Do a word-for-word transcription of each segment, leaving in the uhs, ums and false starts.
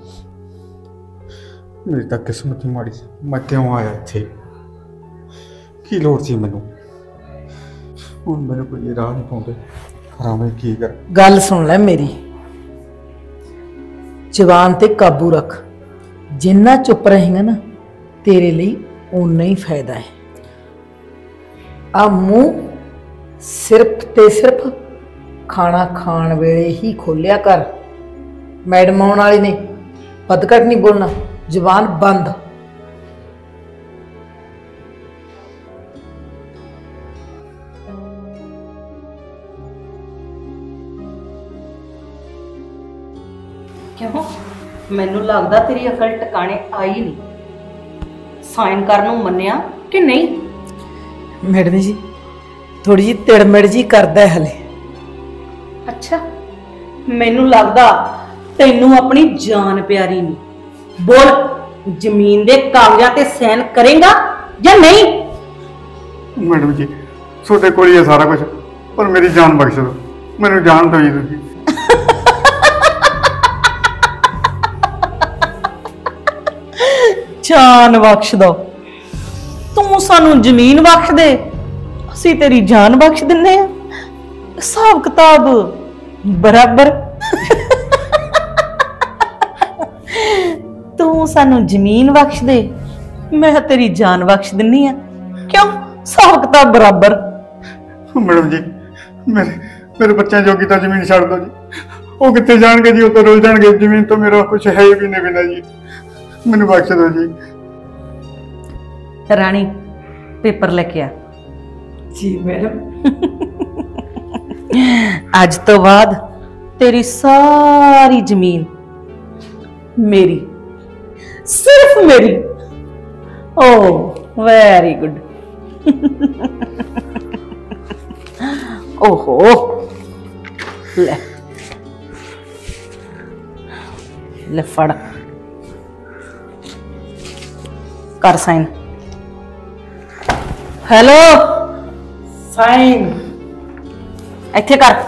मेरी तो किस्मत ही माड़ी सी। मैं क्यों आया इत्थे? की लोड़ सी मैनू? हुण मैनू कोई राह नहीं पाउंदे, करा मैं की कर? गल सुन ले मेरी, जबान ते काबू रख। जिन्ना चुप रहेगा ना तेरे लिए उन्ना ही फायदा है। आ मुंह सिर्फ ते सिर्फ खाना खाण वेले ही खोलिया कर। मैडम आने वाली ने, बदघट नहीं बोलना, जबान बंद। क्यों मैनू लगता तेरी अकल टिकाने आई नहीं। साइन करन नूं मन्निया कि नहीं? मैडम जी थोड़ी जी तिड़मिड़ जी करदा है हले। अच्छा, मैनू लगता तैनू अपनी जान प्यारी नहीं। बोल, जमीन दे कागजां ते साइन करेगा या नहीं? मैडम जी छोटे कोल ही है सारा कुछ, पर मेरी जान बख्श दो, मैनू जान दो जी तुसीं। जान बख्श दो? तू सानू जमीन बख्श दे, असी तेरी जान बख्श दिन्ने आ। हिसाब किताब बराबर। तू सानू जमीन बख्श दे, मैं तेरी जान बख्श दिन्नी आ। क्यों हिसाब किताब बराबर? मैडम जी मेरे मेरे बच्चों जोगी तो जमीन छड़ दो जी, वो कितने जाएंगे जी? वो तो रुल जाएंगे, जमीन तो मेरा कुछ है ही भी नहीं बिना जी, मैनू बख्श दो जी। रानी पेपर लेके आ। जी मैडम। आज तो बाद तेरी सारी जमीन मेरी, सिर्फ मेरी। Oh very good. ओहो ले ले फड़ कर साइन। हेलो साइन इत्थे कर।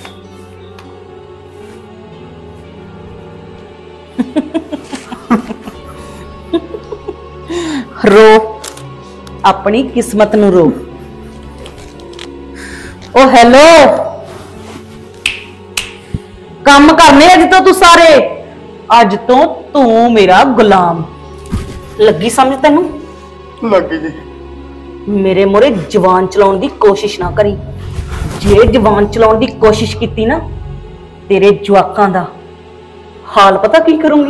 रो, अपनी किस्मत नू रो। ओ हेलो, काम करने अज तो तू सारे, अज तो तू मेरा गुलाम। लगी समझ तेनू? लगी जी। मेरे मोरे जवान चलाउण दी कोशिश ना करी। जे जवान चलाउण दी कोशिश की ना, तेरे जवाकां दा हाल पता की करूंगी?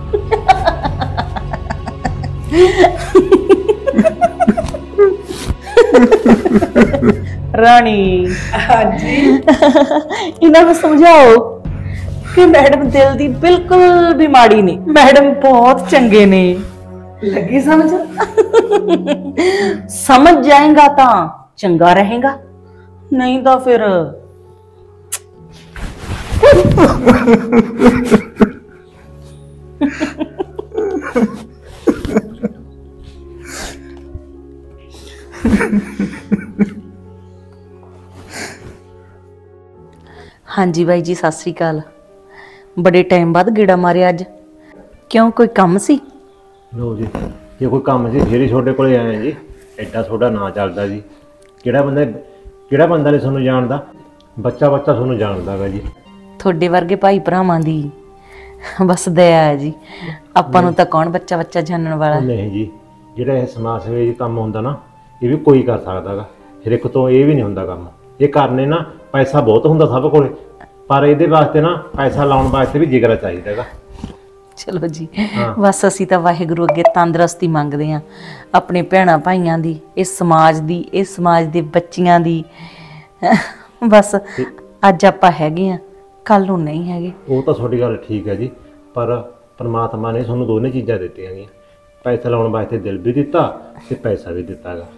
रानी हाँ जी। इन्हां को समझाओ कि मैडम दिल दी बिल्कुल भी माड़ी नहीं, मैडम बहुत चंगे ने। लगी समझ? समझ जाएगा तो चंगा रहेगा, नहीं तो फिर हाँ जी भाई जी सत श्री अकाल। बड़े टाइम बाद गेड़ा मारे अज, क्यों कोई काम सी? लो जी ये कोई काम सी फिर ही छोटे को आए जी। एडा थोड़ा ना चलता जी। किहड़ा बंदा किहड़ा बंदा नहीं तुहानूं जानदा? बच्चा बच्चा तुहानूं जानदा है जी। थोड़े वर्गे भाई भरावां दी बस दया है जी, आपां नूं तां कौन बच्चा बच्चा जानण वाला। नहीं जी, जिहड़ा इह समाज सेवा काम हुंदा ना, ये भी कोई कर सकदा गा। फिर एक तो ये भी नहीं हुंदा काम। ये करने ना पैसा बहुत हुंदा सब कोले, पर इहदे वास्ते ना पैसा लाउण वास्ते भी जिगरा चाहिदा गा। चलो जी बस असी तो वाहिगुरू अगे तंदुरुस्ती मंगते हैं अपने भैणों भाइयों की, इस समाज की, इस समाज के बच्चियां की। बस अज आपां हैगे आ, कल नूं नहीं हैगे। वो तो तुहाडी गल ठीक है जी, पर परमात्मा ने तुहानूं दोनों चीज़ां दित्तियां गईयां। पैसा लाउण वास्ते दिल भी दिता ते पैसा भी दिता गा।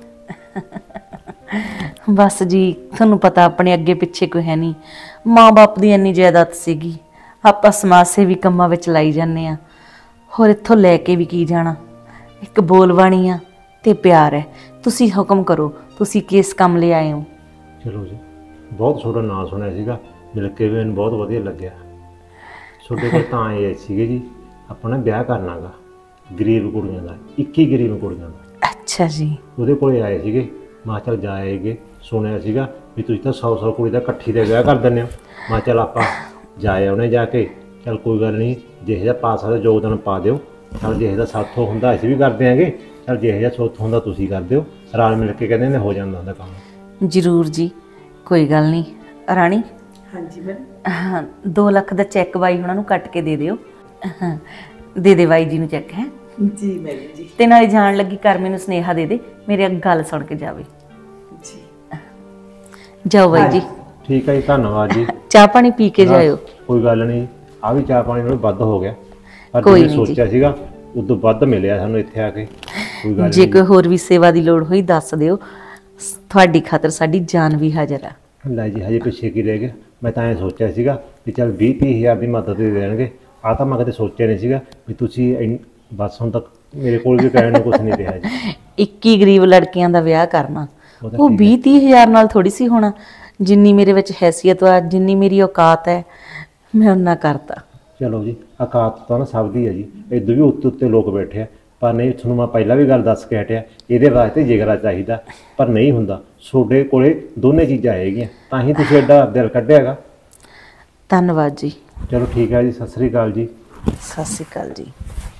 बस जी तुहानूं पता अपने अगे पिछे कोई है नहीं, माँ बाप की इन्नी जायदाद सीगी, आपां समाज सेवी कंमां विच लाई जाने आ, होर इत्थों लैके भी की जाना। एक बोलबाणी आ ते प्यार है। तुसी हुक्म करो, तुसी किस काम ले आए हो? चलो जी, बहुत थोड़ा नाम सुनिया सीगा, मिल के भी मैनूं बहुत वधिया लग्गिया। छोटे कोल तां आए सीगे जी, ਆਪਾਂ ਨੇ ਵਿਆਹ ਕਰਨਾਗਾ ਗਰੀਬ ਕੁੜੀਆਂ ਦਾ, ਇੱਕੀ ਗਰੀਬ ਕੁੜੀਆਂ ਦਾ। ਅੱਛਾ ਜੀ। ਉਹਦੇ ਕੋਲੇ ਆਏ ਸੀਗੇ, ਮੈਂ ਕਿਹਾ ਚੱਲ ਜਾ ਆਏਗੇ, ਸੁਣਿਆ ਸੀਗਾ ਵੀ ਤੁਸੀਂ ਤਾਂ ਸੌ ਸੌ ਕੁੜੀ ਦਾ ਇਕੱਠੀ ਦੇ ਵਿਆਹ ਕਰ ਦਿੰਦੇ ਹੋ। ਮੈਂ ਕਿਹਾ ਚੱਲ ਆਪਾਂ ਜਾਏ ਉਹਨੇ ਜਾ ਕੇ, ਚੱਲ ਕੋਈ ਗੱਲ ਨਹੀਂ, ਜਿਹੋ ਜਿਹਾ ਪਾ ਸਕਦਾ ਯੋਗਦਾਨ ਪਾ ਦਿਓ। ਚੱਲ ਜਿਹੋ ਜਿਹਾ ਸਾਥੋਂ ਹੁੰਦਾ ਅਸੀਂ ਵੀ ਕਰਦੇ ਆਂਗੇ, ਚੱਲ ਜਿਹੋ ਜਿਹਾ ਸੋਥੋਂ ਹੁੰਦਾ ਤੁਸੀਂ ਕਰ ਦਿਓ, ਰਲ ਮਿਲ ਕੇ ਕਹਿੰਦੇ ਨੇ ਹੋ ਜਾਂਦਾ ਹੁੰਦਾ ਕੰਮ। ਜ਼ਰੂਰ ਜੀ, ਕੋਈ ਗੱਲ ਨਹੀਂ। ਰਾਣੀ, ਹਾਂਜੀ ਮੈਡਮ। ਹਾਂ, ਦੋ ਲੱਖ ਦਾ ਚੈੱਕ ਬਾਈ ਉਹਨਾਂ ਨੂੰ ਕੱਟ ਕੇ ਦੇ ਦਿਓ। ਹਾਂ, ਦੇ ਦੇ ਬਾਈ ਜੀ ਨੂੰ ਚੈੱਕ। ਹੈ ਜੀ ਮੈਡਮ ਜੀ। ਤੇ ਨਾਲੇ ਜਾਣ ਲੱਗੀ ਕਰ ਮੈਨੂੰ ਸੁਨੇਹਾ ਦੇ ਦੇ, ਮੇਰੀ ਗੱਲ ਸੁਣ ਕੇ ਜਾਵੇ। ਜੀ ਜਾਓ ਬਾਈ ਜੀ। ਠੀਕ ਹੈ ਜੀ, ਧੰਨਵਾਦ ਜੀ। ਚਾਹ ਪਾਣੀ ਪੀ ਕੇ ਜਾਇਓ। ਕੋਈ ਗੱਲ ਨਹੀਂ, ਆ ਵੀ ਚਾਹ ਪਾਣੀ ਨਾਲ ਵੱਧ ਹੋ ਗਿਆ, ਪਰ ਕੋਈ ਜਿਵੇਂ ਨਹੀਂ ਸੋਚਿਆ ਸੀਗਾ ਉਦੋਂ ਵੱਧ ਮਿਲਿਆ ਸਾਨੂੰ ਇੱਥੇ ਆ ਕੇ। ਕੋਈ ਗੱਲ ਜੇ ਕੋਈ ਹੋਰ ਵੀ ਸੇਵਾ ਦੀ ਲੋੜ ਹੋਈ ਦੱਸ ਦਿਓ, ਤੁਹਾਡੀ ਖਾਤਰ ਸਾਡੀ ਜਾਨ ਵੀ ਹਾਜ਼ਰ ਆ। ਲੈ ਜੀ, ਹਜੇ ਪਿੱਛੇ ਕੀ ਰਹਿ ਗਿਆ। ਮੈਂ ਤਾਂ ਐਂ ਸੋਚਿਆ ਸੀਗਾ ਵੀ ਚੱਲ ਵੀਹ ਤੀਹ ਹਜ਼ਾਰ ਦੀ ਮਦਦ ਦੇ ਦੇਣਗੇ। ਆ ਤਾਂ ਮੈਂ ਕਦੇ ਸੋਚਿਆ ਨਹੀਂ ਸੀਗਾ ਵੀ ਤੁਸੀਂ ਇੰਨ- ਬਸ ਹੁਣ ਤੱਕ ਮੇਰੇ ਕੋਲ ਵੀ ਕਹਿਣ ਨੂੰ ਕੁਝ ਨਹੀਂ ਰਿਹਾ ਜੀ। ਇੱਕੀ ਗਰੀਬ ਲੜਕੀਆਂ ਦਾ ਵਿਆਹ ਕਰਨਾ, ਉਹ ਤਾਂ ਉਹ ਠੀਕ ਵੀਹ ਤੀਹ ਹਜ਼ਾਰ ਨਾਲ ਥੋੜੀ ਸੀ ਹੋਣਾ। ਜਿੰਨੀ ਮੇਰੇ ਵਿੱਚ ਹੈਸੀਅਤ ਆ, ਜਿੰਨੀ ਮੇਰੀ ਔਕਾਤ ਹੈ, ਮੈਂ ਉਹਨਾਂ ਕਰਤਾ। ਚਲੋ ਜੀ, ਔਕਾਤ ਤਾਂ ਨਾ ਸਭ ਦੀ ਹੈ ਜੀ। ਇੱਦੋਂ ਵੀ ਉੱਤੇ ਉੱਤੇ ਲੋਕ ਬੈਠੇ ਆ, ਪਰ ਨਹੀਂ, ਤੁਹਾਨੂੰ ਮੈਂ ਪਹਿਲਾਂ ਵੀ ਗੱਲ ਦੱਸ ਕੇ ਹਟਿਆ, ਇਹਦੇ ਵਾਸਤੇ ਜਿਗਰਾ ਚਾਹੀਦਾ, ਪਰ ਨਹੀਂ ਹੁੰਦਾ। ਤੁਹਾਡੇ ਕੋਲੇ ਦੋਨੇ ਚੀਜ਼ਾਂ ਹੈਗੀਆਂ, ਤਾਂ ਹੀ ਤੁਸੀਂ ਐਡਾ ਦਿਲ ਕੱਢਿਆਗਾ। ਧੰਨਵਾਦ ਜੀ। ਚਲੋ ਠੀਕ ਹੈ ਜੀ, ਸਤਿ ਸ੍ਰੀ ਅਕਾਲ ਜੀ। ਸਤਿ ਸ਼੍ਰੀ ਅਕਾਲ ਜੀ।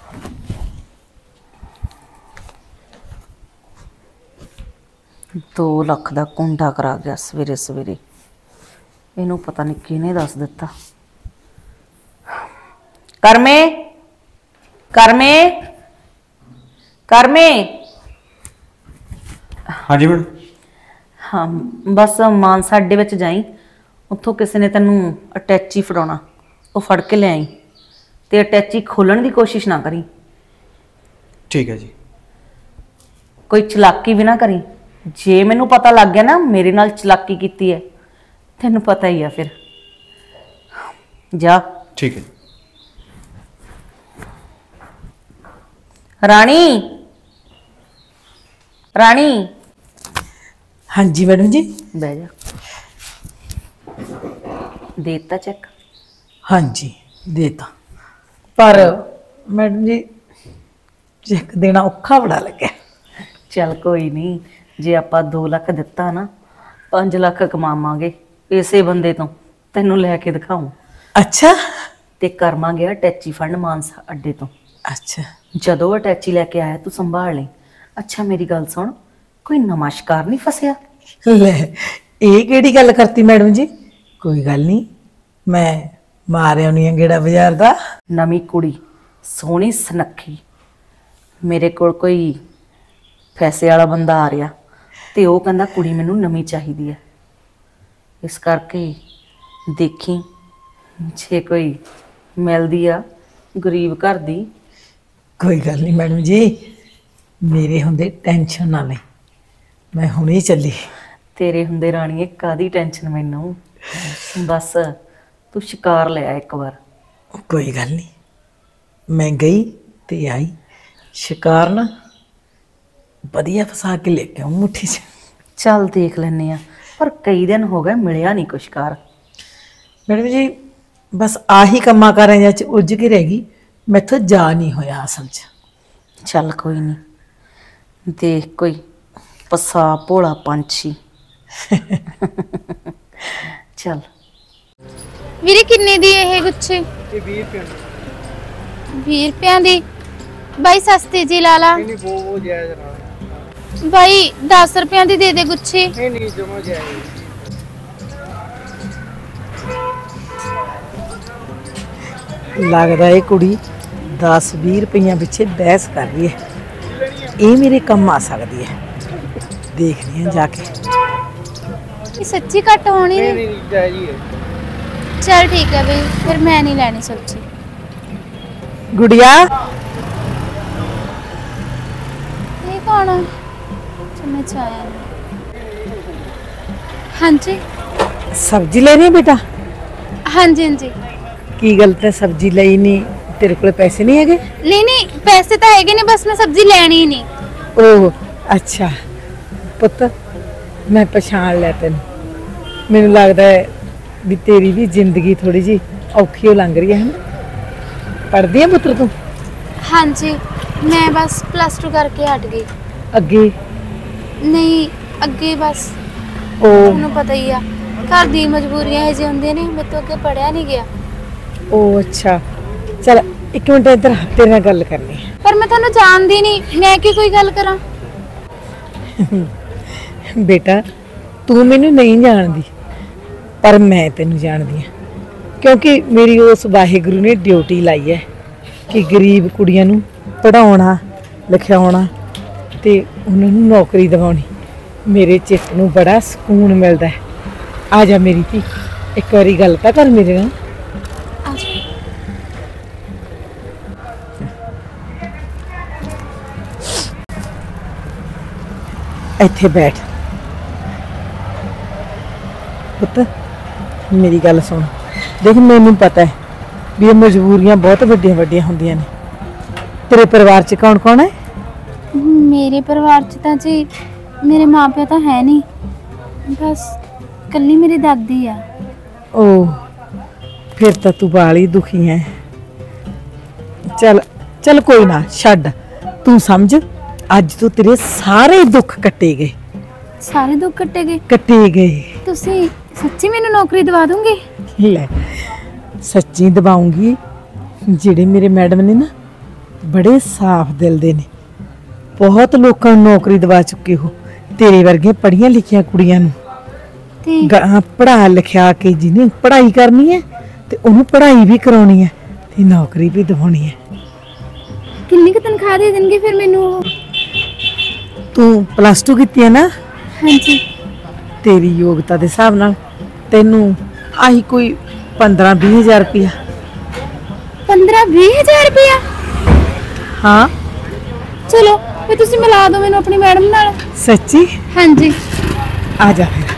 ਦੋ ਲੱਖ ਦਾ ਕੁੰਡਾ ਕਰਾ ਗਿਆ ਸਵੇਰੇ ਸਵੇਰੇ। ਇਹਨੂੰ ਪਤਾ ਨਹੀਂ ਕਿਹਨੇ ਦੱਸ ਦਿੱਤਾ। ਕਰਮੇ, ਕਰਮੇ, ਕਰਮੇ। ਹਾਂਜੀ ਮੈਡਮ। ਹਾਂ, ਬਸ ਮਾਨਸਾ ਅੱਡੇ ਵਿੱਚ ਜਾਈ, ਉੱਥੋਂ ਕਿਸੇ ਨੇ ਤੈਨੂੰ ਅਟੈਚੀ ਫੜਾਉਣਾ, ਉਹ ਫੜ ਕੇ ਲੈ ਆਈ ਤੇ ਅਟੈਚੀ ਖੋਲਣ ਦੀ ਕੋਸ਼ਿਸ਼ ਨਾ ਕਰੀ। ਠੀਕ ਹੈ ਜੀ। ਕੋਈ ਚਲਾਕੀ ਵੀ ਨਾ ਕਰੀ। ਜੇ ਮੈਨੂੰ ਪਤਾ ਲੱਗ ਗਿਆ ਨਾ ਮੇਰੇ ਨਾਲ ਚਲਾਕੀ ਕੀਤੀ ਹੈ, ਤੈਨੂੰ ਪਤਾ ਹੀ ਆ ਫਿਰ। ਜਾ। ਠੀਕ ਹੈ। ਰਾਣੀ, ਰਾਣੀ। ਹਾਂਜੀ ਮੈਡਮ ਜੀ। ਬਹਿ ਜਾ। ਦੇ ਦਿੱਤਾ ਚੈੱਕ? ਹਾਂਜੀ ਦੇਤਾ, ਪਰ ਮੈਡਮ ਜੀ ਚੈੱਕ ਦੇਣਾ ਔਖਾ ਬੜਾ ਲੱਗਿਆ। ਚੱਲ ਕੋਈ ਨਹੀਂ, ਜੇ ਆਪਾਂ ਦੋ ਲੱਖ ਦਿੱਤਾ ਨਾ, ਪੰਜ ਲੱਖ ਕਮਾਵਾਂਗੇ ਇਸੇ ਬੰਦੇ ਤੋਂ। ਤੈਨੂੰ ਲੈ ਕੇ ਦਿਖਾਉਂ। ਅੱਛਾ ਤੇ ਕਰਮਾਂਗੇ ਅਟੈਚੀ ਫੰਡ ਮਾਨਸਾ ਅੱਡੇ ਤੋਂ। ਅੱਛਾ। ਜਦੋਂ ਅਟੈਚੀ ਲੈ ਕੇ ਆਇਆ ਤੂੰ ਸੰਭਾਲ ਲਈ। ਅੱਛਾ ਮੇਰੀ ਗੱਲ ਸੁਣ, ਕੋਈ ਨਵਾਂ ਸ਼ਿਕਾਰ ਨਹੀਂ ਫਸਿਆ? ਲੈ ਇਹ ਕਿਹੜੀ ਗੱਲ ਕਰਤੀ ਮੈਡਮ ਜੀ? ਕੋਈ ਗੱਲ ਨਹੀਂ, ਮੈਂ ਮਾਰ ਆਉਣੀ ਆ ਗੇੜਾ ਬਾਜ਼ਾਰ ਦਾ। ਨਵੀਂ ਕੁੜੀ, ਸੋਹਣੀ ਸੁਨੱਖੀ, ਮੇਰੇ ਕੋਲ ਕੋਈ ਪੈਸੇ ਵਾਲਾ ਬੰਦਾ ਆ ਰਿਹਾ ਤੇ ਉਹ ਕਹਿੰਦਾ ਕੁੜੀ ਮੈਨੂੰ ਨਵੀਂ ਚਾਹੀਦੀ ਹੈ। ਇਸ ਕਰਕੇ ਦੇਖੀ ਜੇ ਕੋਈ ਮਿਲਦੀ ਆ ਗਰੀਬ ਘਰ ਦੀ। ਕੋਈ ਗੱਲ ਨਹੀਂ ਮੈਡਮ ਜੀ, ਮੇਰੇ ਹੁੰਦੇ ਟੈਨਸ਼ਨ ਨਾ ਲੈ, ਮੈਂ ਹੁਣੇ ਚੱਲੀ। ਤੇਰੇ ਹੁੰਦੇ ਰਾਣੀਏ ਕਾਦੀ ਟੈਨਸ਼ਨ ਮੈਨੂੰ, ਬਸ ਤੂੰ ਸ਼ਿਕਾਰ ਲਿਆ ਇੱਕ ਵਾਰ। ਕੋਈ ਗੱਲ ਨਹੀਂ, ਮੈਂ ਗਈ ਤੇ ਆਈ। ਸ਼ਿਕਾਰ ਨਾ ਵਧੀਆ ਫਸਾ ਕੇ ਲੈ ਕੇ ਆਉਂ ਮੁੱਠੀ 'ਚ। ਚੱਲ ਦੇਖ ਲੈਨੇ ਆ, ਪਰ ਕਈ ਦਿਨ ਹੋ ਗਏ ਮਿਲਿਆ ਨਹੀਂ ਕੁਛ ਕਾਰ। ਮੈਡਮ ਜੀ ਬਸ ਆਹੀ ਕੰਮਾਂ ਕਾਰਾਂ ਜਿਹੇ 'ਚ ਉਲਝ ਕੇ ਰਹਿ ਗਈ, ਮੈਥੋਂ ਜਾ ਨਹੀਂ ਹੋਇਆ ਅਸਲ 'ਚ। ਚੱਲ ਕੋਈ ਨਹੀਂ, ਦੇਖ ਕੋਈ ਪਸਾ ਭੋਲਾ ਪੰਛੀ। ਚੱਲ। ਵੀਰੇ ਕਿੰਨੇ ਦੀ ਇਹ ਗੁੱਛੇ? ਇਹ ਵੀਹ ਰੁਪਏ ਵੀਹ ਰੁਪਿਆਂ ਦੀ? ਬਾਈ ਸਸਤੇ ਜੀ ਲਾ ਲਾ। ਨਹੀਂ ਨਹੀਂ ਉਹ ਉਹ ਜਾਇਜ਼ ਰਹਾ। ਬਾਈ ਦਸ ਰੁਪਿਆਂ ਦੀ ਦੇ ਦੇ ਗੁੱਛੇ। ਨਹੀਂ ਨਹੀਂ ਜਮਾ ਜਾਇਜ਼। ਲੱਗਦਾ ਇਹ ਕੁੜੀ ਦਸ ਵੀਹ ਰੁਪਈਆਂ ਪਿੱਛੇ ਬਹਿਸ ਕਰ ਰਹੀ ਹੈ। ਇਹ ਮੇਰੇ ਕੰਮ ਆ ਸਕਦੀ ਹੈ, ਦੇਖਦੇ ਹਾਂ ਜਾ ਕੇ। ਇਹ ਸੱਚੀ ਘੱਟ ਹੋਣੀ ਨਹੀਂ ਨੇ? ਨਹੀਂ ਜਾਇਜ਼ ਹੀ ਹੈ। ਚਲ ਠੀਕ ਹੈ ਬਈ, ਫਿਰ ਮੈਂ ਨਹੀਂ ਲੈਣੀ ਸਬਜ਼ੀ। ਗੁੜੀਆ ਇਹ ਕੌਣ ਆ? ਸਮਝ ਚ ਆਇਆ ਨਹੀਂ। ਹਾਂਜੀ ਸਬਜ਼ੀ ਲੈਣੀ ਹੈ ਬੇਟਾ? ਹਾਂਜੀ ਹਾਂਜੀ। ਕੀ ਗੱਲ ਤੇ ਸਬਜ਼ੀ ਲਈ ਨਹੀਂ? ਤੇਰੇ ਕੋਲ ਪੈਸੇ ਨਹੀਂ ਹੈਗੇ? ਨਹੀਂ ਨਹੀਂ ਪੈਸੇ ਤਾਂ ਹੈਗੇ ਨੇ, ਬਸ ਮੈਂ ਸਬਜ਼ੀ ਲੈਣੀ ਹੀ ਨਹੀਂ। ਓਹ ਅੱਛਾ ਪੁੱਤ, ਮੈਂ ਪਛਾਣ ਲਿਆ ਤੈਨੂੰ। ਮੈਨੂੰ ਲੱਗਦਾ ਹੈ ਵੀ ਤੇਰੀ ਵੀ ਜ਼ਿੰਦਗੀ ਥੋੜੀ ਜੀ ਔਖੀ ਹੋ ਲੰਘ ਰਹੀ ਹੈ ਨਾ। पढ़दी है पुत्र तू? हाँ जी, मैं बस प्लस टू करके हट गई। अगे नहीं अगे बस ओ ਤੁਹਾਨੂੰ पता ही आ घर दी मजबूरियां ਇਹ ਜਿਹੀ ਹੁੰਦੀਆਂ ਨੇ ਮੇਰੇ ਤੋਂ ਅੱਗੇ ਪੜਿਆ ਨਹੀਂ ਗਿਆ। ओ अच्छा चल एक मिनट इधर तेरे नाल गल करनी है। पर मैं ਤੁਹਾਨੂੰ ਜਾਣਦੀ ਨਹੀਂ, मैं की कोई गल करा? बेटा तू मैनू नहीं जानदी पर मैं तेनू जानदी हाँ, क्योंकि मेरी उस वाहिगुरू ने ड्यूटी लाई है कि गरीब कुड़ियां नू पढ़ाउणा लिखाउणा ते उन्हां नू नौकरी दिवाउणी। मेरे चित्त नू बड़ा सुकून मिलदा है। आ जा मेरी धी, एक बारी गल तां कर मेरे नाल। ਇੱਥੇ ਬੈਠ ਪੁੱਤ, ਮੇਰੀ ਗੱਲ ਸੁਣ। ਦੇਖ ਮੈਨੂੰ ਪਤਾ ਹੈ ਵੀ ਇਹ ਮਜਬੂਰੀਆਂ ਬਹੁਤ ਵੱਡੀਆਂ ਵੱਡੀਆਂ ਹੁੰਦੀਆਂ ਨੇ। ਤੇਰੇ ਪਰਿਵਾਰ 'ਚ ਕੌਣ ਕੌਣ ਹੈ? मेरे परिवार च तां जी मेरे माँ प्यो तो है नहीं, बस कल्ली मेरी दादी आ। ओ फिर तो तू बाली दुखी है। चल चल कोई ना छड्ड, तू समझ अज तो तेरे सारे दुख कट्टे गए। सारे दुख कट्टे गए? कट्टे गए। तुसी सच्ची मैनू नौकरी दिवा दोगे? ले सच्ची दबाऊंगी। जेड़े मेरे मैडम ने ना बड़े साफ दिल दे ने, बहुत लोगों को नौकरी दवा चुके हो। तेरे वर्गे पढ़िया लिखिया कुड़ियां नू ते गां पढ़ा लिखा के जिन्हें पढ़ाई करनी है ते उन्हें पढ़ाई भी करानी है ते नौकरी भी दिवानी है। कितनी की तनख्वाह दे देंगे फिर मैनू? तू प्लस टू की है ना? हाँ जी। तेरी योग्यता के हिसाब नाल तेनू आई कोई पंद्रह बीस हजार रुपया। पंद्रह बीस हजार रुपया? हाँ चलो फिर तुसी मिला दो मैनू अपनी मैडम नाल। सच्ची? हाँ जी। आ जा फिर।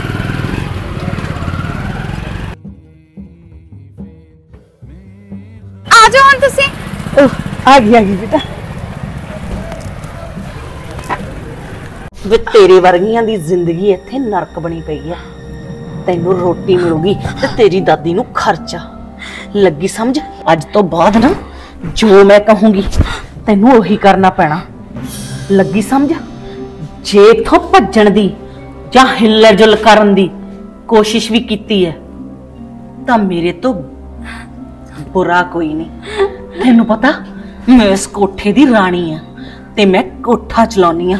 आ जाओ हुण तुसी। ओह, आ गई आ गई बेटा। ਵੇ ਤੇਰੇ ਵਰਗੀਆਂ ਦੀ ਜ਼ਿੰਦਗੀ ਇੱਥੇ ਨਰਕ ਬਣੀ ਪਈ ਆ। ਤੈਨੂੰ ਰੋਟੀ ਮਿਲੂਗੀ ਤੇ ਤੇਰੀ ਦਾਦੀ ਨੂੰ ਖਰਚਾ। ਲੱਗੀ ਸਮਝ? ਅੱਜ ਤੋਂ ਬਾਅਦ ਨਾ ਜੋ ਮੈਂ ਕਹੂੰਗੀ ਤੈਨੂੰ ਉਹੀ ਕਰਨਾ ਪੈਣਾ। ਲੱਗੀ ਸਮਝ? ਜੇ ਇੱਥੋਂ ਭੱਜਣ ਦੀ ਜਾਂ ਹਿੱਲਰ ਜੁਲ ਕਰਨ ਦੀ ਕੋਸ਼ਿਸ਼ ਵੀ ਕੀਤੀ ਹੈ ਤਾਂ ਮੇਰੇ ਤੋਂ ਬੁਰਾ ਕੋਈ ਨਹੀਂ। ਤੈਨੂੰ ਪਤਾ ਮੈਂ ਇਸ ਕੋਠੇ ਦੀ ਰਾਣੀ ਆ ਤੇ ਮੈਂ ਕੋਠਾ ਚਲਾਉਣੀ ਆ।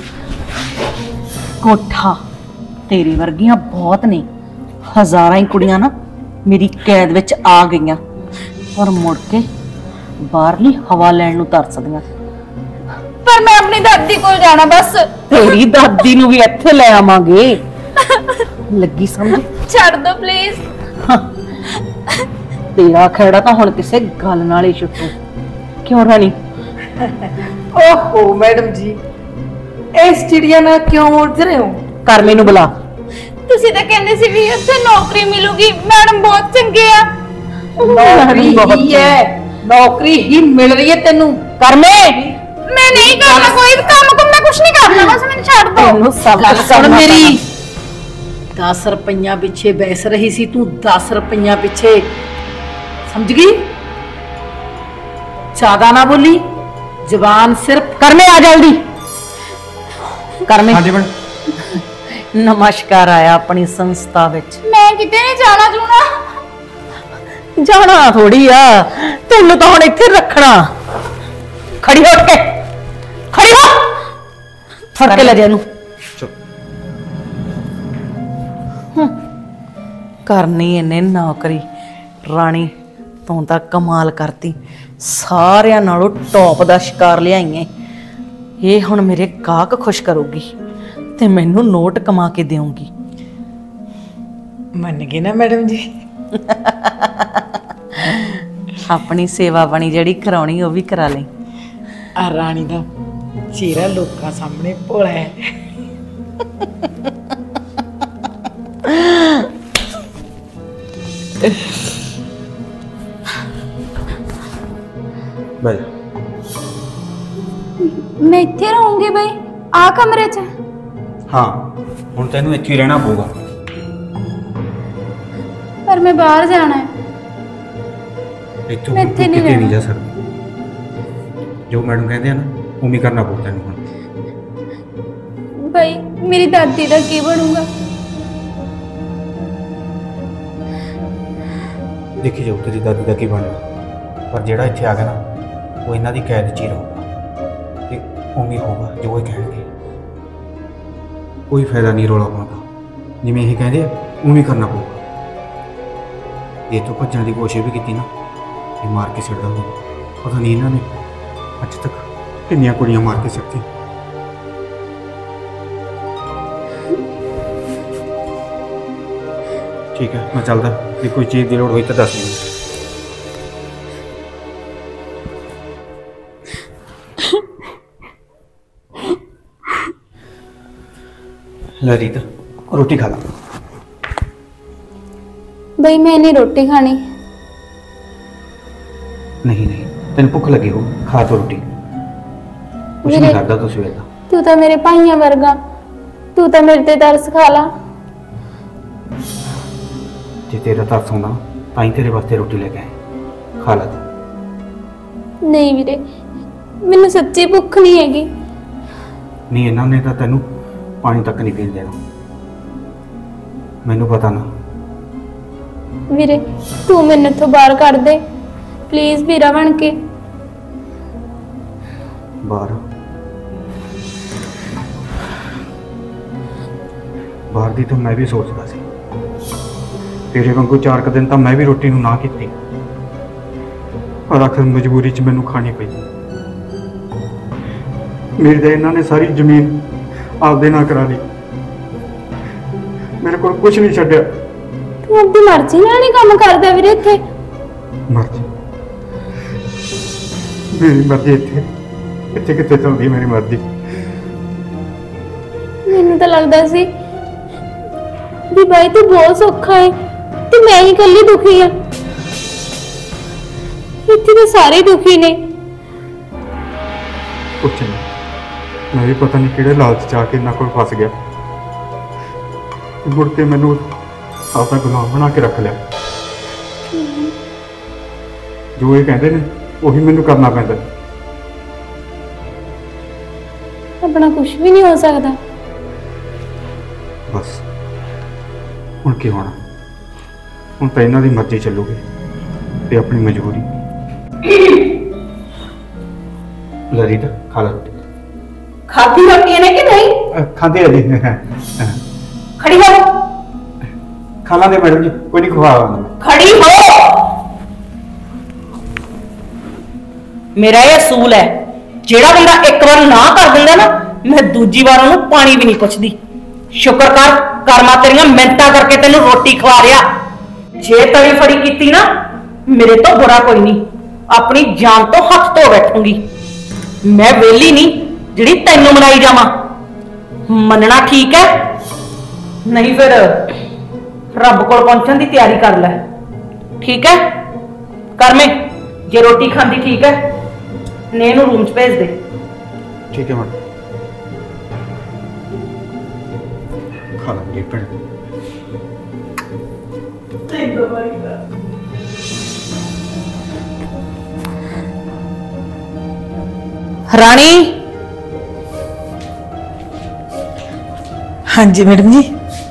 ਕੋਠਾ ਤੇਰੀ ਵਰਗੀਆਂ ਬਹੁਤ ਨੇ, ਹਜ਼ਾਰਾਂ ਹੀ ਕੁੜੀਆਂ ਨਾ ਮੇਰੀ ਕੈਦ ਵਿੱਚ ਆ ਗਈਆਂ ਪਰ ਮੁੜ ਕੇ ਬਾਹਰਲੀ ਹਵਾ ਲੈਣ ਨੂੰ ਤਰਸਦੀਆਂ। पर मैं अपनी दादी को जाना बस। ਤੇਰੀ ਦਾਦੀ ਨੂੰ ਵੀ ਇੱਥੇ ਲੈ ਆਵਾਂਗੇ। ਲੱਗੀ ਸਮਝ? ਛੱਡ ਦੋ ਪਲੀਜ਼। ਤੇਰਾ ਖੇੜਾ ਤਾਂ ਹੁਣ ਕਿਸੇ ਗੱਲ ਨਾਲ ਹੀ ਛੁੱਟੂ। ਕਿਉਂ ਰਾਣੀ? ओहो मैडम जी, इस चिड़िया ना क्यों उड़ रहे हो? ਕਰ ਮੈਨੂੰ ਬੁਲਾ। ਤੁਸੀਂ ਤਾਂ ਕਹਿੰਦੇ ਸੀ ਵੀ ਉੱਥੇ ਨੌਕਰੀ ਮਿਲੂਗੀ, ਮੈਡਮ ਬਹੁਤ ਚੰਗੇ ਆ। नौकरी ही है, नौकरी ही मिल रही है तेनू। ਕਰ ਮੈਂ ਮੈਂ ਨਹੀਂ ਕਰਨਾ ਕੋਈ ਕੰਮ ਕੰਮ, ਮੈਂ ਕੁਝ ਨਹੀਂ ਕਰਨਾ, ਬਸ ਮੈਨੂੰ ਛੱਡ ਦੋ। ਤੈਨੂੰ ਸਭ गल कुछ सुन करना मेरी, पैना। दस रुपया पिछे बैस रही सी तू, दस रुपया पिछे, समझ गई? ज्यादा ना बोली, जबान सिर्फ ਕਰ ਮੈਂ ਆ ਜਲਦੀ ਕਰ ਮੈਂ। ਹਾਂਜੀ ਮੈਡਮ। ਨਮਸਕਾਰ ਆਇਆ ਆਪਣੀ ਸੰਸਥਾ ਵਿੱਚ। ਮੈਂ ਕਿਤੇ ਨਹੀਂ ਜਾਣਾ ਜੂਣਾ। ਜਾਣਾ ਥੋੜੀ ਆ, ਤੈਨੂੰ ਤਾਂ ਹੁਣ ਇੱਥੇ ਰੱਖਣਾ। ਖੜੀ ਹੋ ਕੇ, ਖੜੀ ਹੋ, ਫੜ ਕੇ ਲੈ ਜਾ ਇਹਨੂੰ। ਕਰਨੀ ਇਹਨੇ ਨੌਕਰੀ। ਰਾਣੀ ਤੂੰ ਤਾਂ ਕਮਾਲ ਕਰਤੀ, ਸਾਰਿਆਂ ਨਾਲੋਂ ਟੌਪ ਦਾ ਸ਼ਿਕਾਰ ਲਿਆਈਏ। ਇਹ ਹੁਣ ਮੇਰੇ ਗਾਹਕ ਖੁਸ਼ ਕਰੂਗੀ ਤੇ ਮੈਨੂੰ ਨੋਟ ਕਮਾ ਕੇ ਦੇਊਗੀ। मन गए ना मैडम जी? ਆਪਣੀ ਸੇਵਾ ਬਣੀ ਜਿਹੜੀ ਕਰਾਉਣੀ ਉਹ ਵੀ ਕਰਾ ਲਈ। आ रानी दा चेहरा लोकां सामने भोला है। ਬਹਿ ਜਾ। ਮੈਂ ਇੱਥੇ ਰਹੂੰਗੀ ਬਈ, ਆ ਕਮਰੇ 'ਚ। ਹਾਂ ਹੁਣ ਤੈਨੂੰ ਇੱਥੇ ਹੀ ਰਹਿਣਾ ਪਊਗਾ। ਪਰ ਮੈਂ ਬਾਹਰ ਜਾਣਾ ਹੈ। ਇੱਥੋਂ ਮੈਂ ਹੁਣ ਇੱਥੇ ਤੂੰ ਨਹੀਂ ਕਿਤੇ ਨਹੀਂ ਰਹਿਣਾ। ਜਾ ਸਕਦੀ। ਜੋ ਮੈਡਮ ਕਹਿੰਦੇ ਆ ਨਾ ਉਵੇਂ ਹੀ ਕਰਨਾ ਪਊ ਤੈਨੂੰ ਹੁਣ। ਭਾਈ ਮੇਰੀ ਦਾਦੀ ਦਾ ਕੀ ਬਣੂਗਾ? ਦੇਖੀ ਜਾਓ ਤੇਰੀ ਦਾਦੀ ਦਾ ਕੀ ਬਣਨਾ, ਪਰ ਜਿਹੜਾ ਇੱਥੇ ਆ ਗਿਆ ਨਾ ਉਹ ਇਹਨਾਂ ਦੀ ਕੈਦ 'ਚ ਹੀ ਰਹੂਗਾ ਤੇ ਉਵੇਂ ਹੀ ਹੋਊਗਾ ਜੋ ਇਹ ਕਹਿਣਗੇ। ਕੋਈ ਫਾਇਦਾ ਨਹੀਂ ਰੌਲਾ ਪਾਉਣ ਦਾ, ਜਿਵੇਂ ਇਹ ਕਹਿੰਦੇ ਆ ਉਵੇਂ ਹੀ ਕਰਨਾ ਪਊਗਾ। ਜੇ ਤੂੰ ਭੱਜਣ ਦੀ ਕੋਸ਼ਿਸ਼ ਵੀ ਕੀਤੀ ਨਾ ਇਹ ਮਾਰ ਕੇ ਛੱਡ ਦਾਂਗੇ। ਪਤਾ ਨਹੀਂ ਇਹਨਾਂ ਨੇ ਅੱਜ ਤੱਕ ਕਿੰਨੀਆਂ ਕੁੜੀਆਂ ਮਾਰ ਕੇ ਛੱਡਤੀਆਂ। ਠੀਕ ਹੈ ਮੈਂ ਚੱਲਦਾ, ਜੇ ਕੋਈ ਚੀਜ਼ ਦੀ ਲੋੜ ਹੋਈ ਤਾਂ ਦੱਸ ਦੇ। ਲੈ ਰੀਤ ਰੋਟੀ ਖਾ ਲਾ। ਭਾਈ ਮੈਂ ਨਹੀਂ ਰੋਟੀ ਖਾਣੀ। ਨਹੀਂ ਨਹੀਂ ਤੈਨੂੰ ਭੁੱਖ ਲੱਗੀ ਹੋ, ਖਾ ਤੋ ਰੋਟੀ। ਕੁਛ ਨਹੀਂ ਵੀਰੇ- ਖਾਦਾ ਤੂੰ ਸਵੇਰ ਦਾ। ਤੂੰ ਤਾਂ ਮੇਰੇ ਭਾਈਆਂ ਵਰਗਾ, ਤੂੰ ਤਾਂ ਮੇਰੇ ਤੇ ਤਰਸ ਖਾ ਲਾ। ਜੇ ਤੇਰਾ ਤਰਸ ਆਉਂਦਾ ਤਾਂ ਹੀ ਤੇਰੇ ਵਾਸਤੇ ਰੋਟੀ ਲੈ ਕੇ ਆਏ, ਖਾ ਲਾ ਤੂੰ। ਨਹੀਂ ਵੀਰੇ, ਮੈਨੂੰ ਸੱਚੀ ਭੁੱਖ ਨਹੀਂ ਹੈਗੀ। ਨਹੀਂ ਇਹਨਾਂ ਨੇ ਤਾਂ ਤੈਨੂੰ ਪਾਣੀ ਤੱਕ ਨਹੀਂ ਪੀਣ ਦੇਣਾ। ਮੈਨੂੰ ਪਤਾ ਨਾ। ਵੀਰੇ ਤੂੰ ਮੈਨੂੰ ਇੱਥੋਂ ਬਾਹਰ ਕੱਢ ਦੇ ਪਲੀਜ਼, ਵੀਰਾ ਬਣ ਕੇ। ਬਾਹਰ ਬਾਹਰ ਦੀ ਤਾਂ ਮੈਂ ਵੀ ਸੋਚਦਾ ਸੀ। ਤੇਰੇ ਵਾਂਗੂ ਚਾਰ ਕੁ ਦਿਨ ਤਾਂ ਮੈਂ ਵੀ ਰੋਟੀ ਨੂੰ ਨਾ ਕੀਤੀ, ਪਰ ਆਖਰ ਮਜਬੂਰੀ 'ਚ ਮੈਨੂੰ ਖਾਣੀ ਪਈ। ਮੇਰੀ ਤਾਂ ਇਹਨਾਂ ਨੇ ਸਾਰੀ ਜ਼ਮੀਨ ਆਪਦੇ ਨਾਲ ਕਰਾ ਲਈ, ਮੇਰੇ ਕੋਲ ਕੁਝ ਨਹੀਂ ਛੱਡਿਆ। ਤੂੰ ਆਪਣੀ ਮਰਜ਼ੀ ਨਾਲ ਨਹੀਂ ਕੰਮ ਕਰਦਾ ਵੀਰੇ ਇੱਥੇ। ਮਰਜ਼ੀ ਮੇਰੀ ਮਰਜ਼ੀ ਇੱਥੇ ਇੱਥੇ ਕਿੱਥੇ ਚੱਲਦੀ ਮੇਰੀ ਮਰਜ਼ੀ। ਮੈਨੂੰ ਤਾਂ ਲੱਗਦਾ ਸੀ ਵੀ ਬਾਈ ਤੂੰ ਬਹੁਤ ਸੌਖਾ ਹੈ ਤੇ ਮੈਂ ਹੀ ਇਕੱਲੀ ਦੁਖੀ ਆ। ਇੱਥੇ ਤਾਂ ਸਾਰੇ ਦੁਖੀ ਨੇ। ਕੁਛ ਨਹੀਂ, ਮੈਂ ਵੀ ਪਤਾ ਨਹੀਂ ਕਿਹੜੇ ਲਾਲਚ ਚ ਆ ਕੇ ਇਹਨਾਂ ਕੋਲ ਫਸ ਗਿਆ। ਮੁੜ ਕੇ ਮੈਨੂੰ ਆਪਦਾ ਗੁਲਾਮ ਬਣਾ ਕੇ ਰੱਖ ਲਿਆ। ਜੋ ਇਹ ਕਹਿੰਦੇ ਨੇ ਉਹੀ ਮੈਨੂੰ ਕਰਨਾ ਪੈਂਦਾ। ਆਪਣਾ ਕੁਝ ਵੀ ਨਹੀਂ ਹੋ ਸਕਦਾ। ਬਸ ਹੁਣ ਕੀ ਹੋਣਾ, ਹੁਣ ਤਾਂ ਇਹਨਾਂ ਦੀ ਮਰਜ਼ੀ ਚੱਲੂਗੀ ਤੇ ਆਪਣੀ ਮਜਬੂਰੀ। ਲਰੀ ਤਾਂ ਖਾ ਲਾ ਰੋਟੀ। ਖਾਦੀ ਰੋਟੀ ਨੇ ਕਿ ਨਹੀਂ? ਅਹ ਖਾਂਦੇ ਆ ਜੀ। ਖੜੀ ਹੋ, ਖਾ ਲਾਂਗੇ ਮੈਡਮ ਜੀ, ਕੋਈ ਨਹੀਂ ਖਵਾ। ਖੜੀ ਹੋ। ਮੇਰਾ ਇਹ ਅਸੂਲ ਹੈ, ਜਿਹੜਾ ਬੰਦਾ ਇੱਕ ਵਾਰ ਨਾ ਕਰ ਦਿੰਦਾ ਨਾ, ਮੈਂ ਦੂਜੀ ਵਾਰ ਉਹਨੂੰ ਪਾਣੀ ਵੀ ਨਹੀਂ ਪੁੱਛਦੀ। ਸ਼ੁਕਰ ਕਰ ਕਰਮਾ ਤੇਰੀਆਂ ਮਿੰਟਾਂ ਕਰਕੇ ਤੈਨੂੰ ਰੋਟੀ ਖਵਾ ਰਿਹਾ। ਜੇ ਤਵੀ ਫੜੀ ਕੀਤੀ ਨਾ, ਮੇਰੇ ਤੋਂ ਬੁਰਾ ਕੋਈ ਨਹੀਂ। ਆਪਣੀ ਜਾਨ ਤੋਂ ਹੱਥ ਧੋ ਬੈਠੂੰਗੀ। ਮੈਂ ਵੇਲੀ ਨਹੀਂ ਜਿਹੜੀ ਤੈਨੂੰ ਮਨਾਈ ਜਾਵਾਂ। ਮੰਨਣਾ ਠੀਕ ਹੈ, ਨਹੀਂ ਫਿਰ ਰੱਬ ਕੋਲ ਪਹੁੰਚਣ ਦੀ ਤਿਆਰੀ ਕਰ ਲੈ। ਠੀਕ ਹੈ ਕਰਮੇ, ਜੇ ਰੋਟੀ ਖਾਂਦੀ ਠੀਕ ਹੈ, ਨੇ ਇਹਨੂੰ ਰੂਮ 'ਚ ਭੇਜ ਦੇ। ਠੀਕ ਹੈ ਮੈਡਮ, ਖਾ ਲਾਂਗੇ ਭੈਣ। ਰਾਣੀ। ਹਾਂਜੀ ਮੈਡਮ ਜੀ।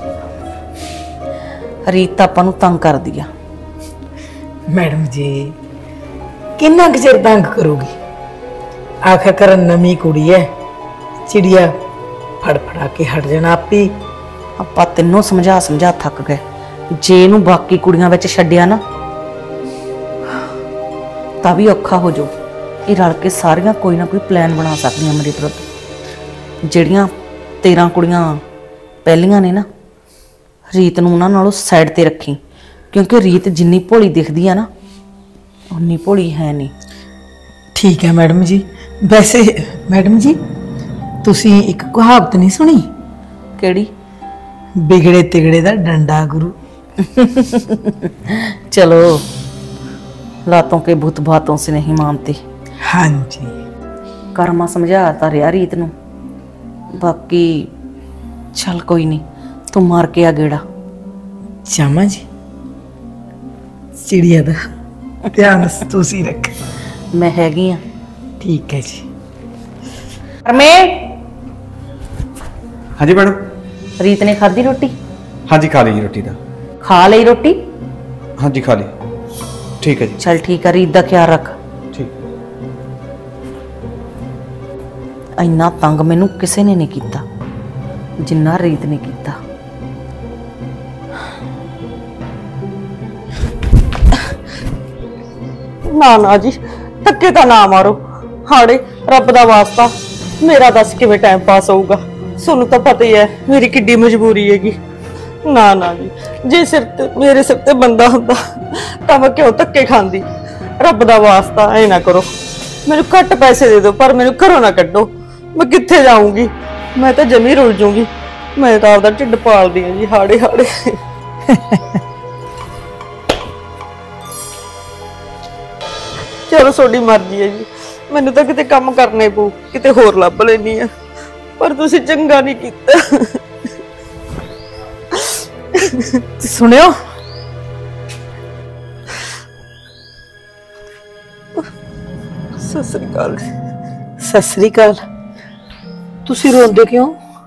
ਰੀਤ ਤਾਂ ਆਪਾਂ ਨੂੰ ਤੰਗ ਕਰਦੀ ਆ। ਮੈਡਮ ਜੀ ਕਿੰਨਾ ਕੁ ਚਿਰ ਤੰਗ ਕਰੂਗੀ? ਆਖਰਕਾਰ ਨਵੀਂ ਕੁੜੀ ਹੈ, ਚਿੜੀਆ ਫੜਫੜਾ ਕੇ ਹਟ ਜਾਣਾ ਆਪੀ। ਆਪਾਂ ਤੈਨੂੰ ਸਮਝਾ ਸਮਝਾ ਥੱਕ ਗਏ। ਜੇ ਇਹਨੂੰ ਬਾਕੀ ਕੁੜੀਆਂ ਵਿੱਚ ਛੱਡਿਆ ਨਾ ਤਾਂ ਵੀ ਔਖਾ ਹੋ ਜਾਊ। ਇਹ ਰਲ ਕੇ ਸਾਰੀਆਂ ਕੋਈ ਨਾ ਕੋਈ ਪਲਾਨ ਬਣਾ ਸਕਦੀਆਂ ਮੇਰੇ ਵਿਰੁੱਧ। ਜਿਹੜੀਆਂ ਤੇਰਾਂ ਕੁੜੀਆਂ ਪਹਿਲੀਆਂ ਨੇ ਨਾ, ਰੀਤ ਨੂੰ ਉਹਨਾਂ ਨਾਲੋਂ ਸਾਈਡ ਤੇ ਰੱਖੀ, ਕਿਉਂਕਿ ਰੀਤ ਜਿੰਨੀ ਭੋਲੀ ਦਿਖਦੀ ਆ ਨਾ, ਉਨੀ ਭੋਲੀ ਹੈ ਨਹੀਂ। ਠੀਕ ਹੈ ਮੈਡਮ ਜੀ। ਵੈਸੇ ਮੈਡਮ ਜੀ ਤੁਸੀਂ ਇੱਕ ਕਹਾਵਤ ਨਹੀਂ ਸੁਣੀ? ਕਿਹੜੀ? ਬਿਗੜੇ ਤਿਗੜੇ ਦਾ ਡੰਡਾ ਗੁਰੂ। ਚਲੋ, ਲਾਤੋਂ ਕੇ ਭੂਤ ਬਾਤੋਂ ਸੇ ਨਹੀਂ ਮਾਨਤੇ। ਹਾਂਜੀ ਕਰਮਾ ਸਮਝਾਤਾ ਰਿਹਾ ਰੀਤ ਨੂੰ। ਬਾਕੀ ਚੱਲ ਕੋਈ ਨਹੀਂ, ਤੂੰ ਮਾਰ ਕੇ ਆ ਗੇੜਾ। ਚਾਮਾ ਜੀ ਚਿੜੀਆ ਦਾ ਧਿਆਨ ਤੁਸੀਂ ਰੱਖ। ਮੈਂ ਹੈਗੀ ਆ। ਠੀਕ ਹੈ ਜੀ। ਪਰਮੇ, ਹਾਂਜੀ ਮੈਡਮ। ਰੀਤ ਨੇ ਖਾਧੀ ਰੋਟੀ? ਹਾਂਜੀ ਖਾ ਲਈ ਜੀ ਰੋਟੀ ਤਾਂ। ਖਾ ਲਈ ਰੋਟੀ? ਹਾਂਜੀ ਖਾ ਲਈ। ਠੀਕ ਹੈ ਜੀ। ਚਲ ਠੀਕ ਆ, ਰੀਤ ਦਾ ਖਿਆਲ ਰੱਖ। ਠੀਕ। ਇੰਨਾ ਤੰਗ ਮੈਨੂੰ ਕਿਸੇ ਨੇ ਨਹੀਂ ਕੀਤਾ ਜਿੰਨਾ ਰੀਤ ਨੇ ਕੀਤਾ। ਨਾ ਨਾ ਜੀ, ਧੱਕੇ ਤਾਂ ਨਾ ਮਾਰੋ। ਹਾੜੇ ਰੱਬ ਦਾ ਵਾਸਤਾ, ਮੇਰਾ ਦੱਸ ਕਿਵੇਂ ਟਾਈਮ ਪਾਸ ਹੋਊਗਾ? ਤੁਹਾਨੂੰ ਤਾਂ ਪਤਾ ਹੀ ਹੈ ਮੇਰੀ ਕਿੱਡੀ ਮਜਬੂਰੀ ਹੈਗੀ। ਨਾ ਨਾ ਜੀ, ਜੇ ਸਿਰ ਤੇ ਮੇਰੇ ਸਿਰ ਤੇ ਬੰਦਾ ਹੁੰਦਾ ਤਾਂ ਮੈਂ ਕਿਉਂ ਧੱਕੇ ਖਾਂਦੀ? ਰੱਬ ਦਾ ਵਾਸਤਾ ਐ ਨਾ ਕਰੋ, ਮੈਨੂੰ ਘੱਟ ਪੈਸੇ ਦੇ ਦਿਓ ਪਰ ਮੈਨੂੰ ਘਰੋਂ ਨਾ ਕੱਢੋ। ਮੈਂ ਕਿੱਥੇ ਜਾਊਂਗੀ? ਮੈਂ ਤਾਂ ਜਮੀ ਰੁਲ ਜੂੰਗੀ। ਮੈਂ ਤਾਂ ਆਪਦਾ ਢਿੱਡ ਪਾਲਦੀ ਹਾਂ ਜੀ, ਹਾੜੇ ਹਾੜੇ। ਚਲੋ ਤੁਹਾਡੀ ਮਰਜ਼ੀ ਹੈ ਜੀ, ਮੈਨੂੰ ਤਾਂ ਕਿਤੇ ਕੰਮ ਕਰਨੇ ਪਊ, ਕਿਤੇ ਹੋਰ ਲੱਭ ਲੈਣੀ ਆ, ਪਰ ਤੁਸੀਂ ਚੰਗਾ ਨਹੀਂ ਕੀਤਾ। ਸੁਣਿਓ, ਸਤਿ ਸ੍ਰੀ ਅਕਾਲ। ਸਤਿ ਸ੍ਰੀ ਅਕਾਲ। ਤੁਸੀਂ ਰੋਂਦੇ ਕਿਉਂ?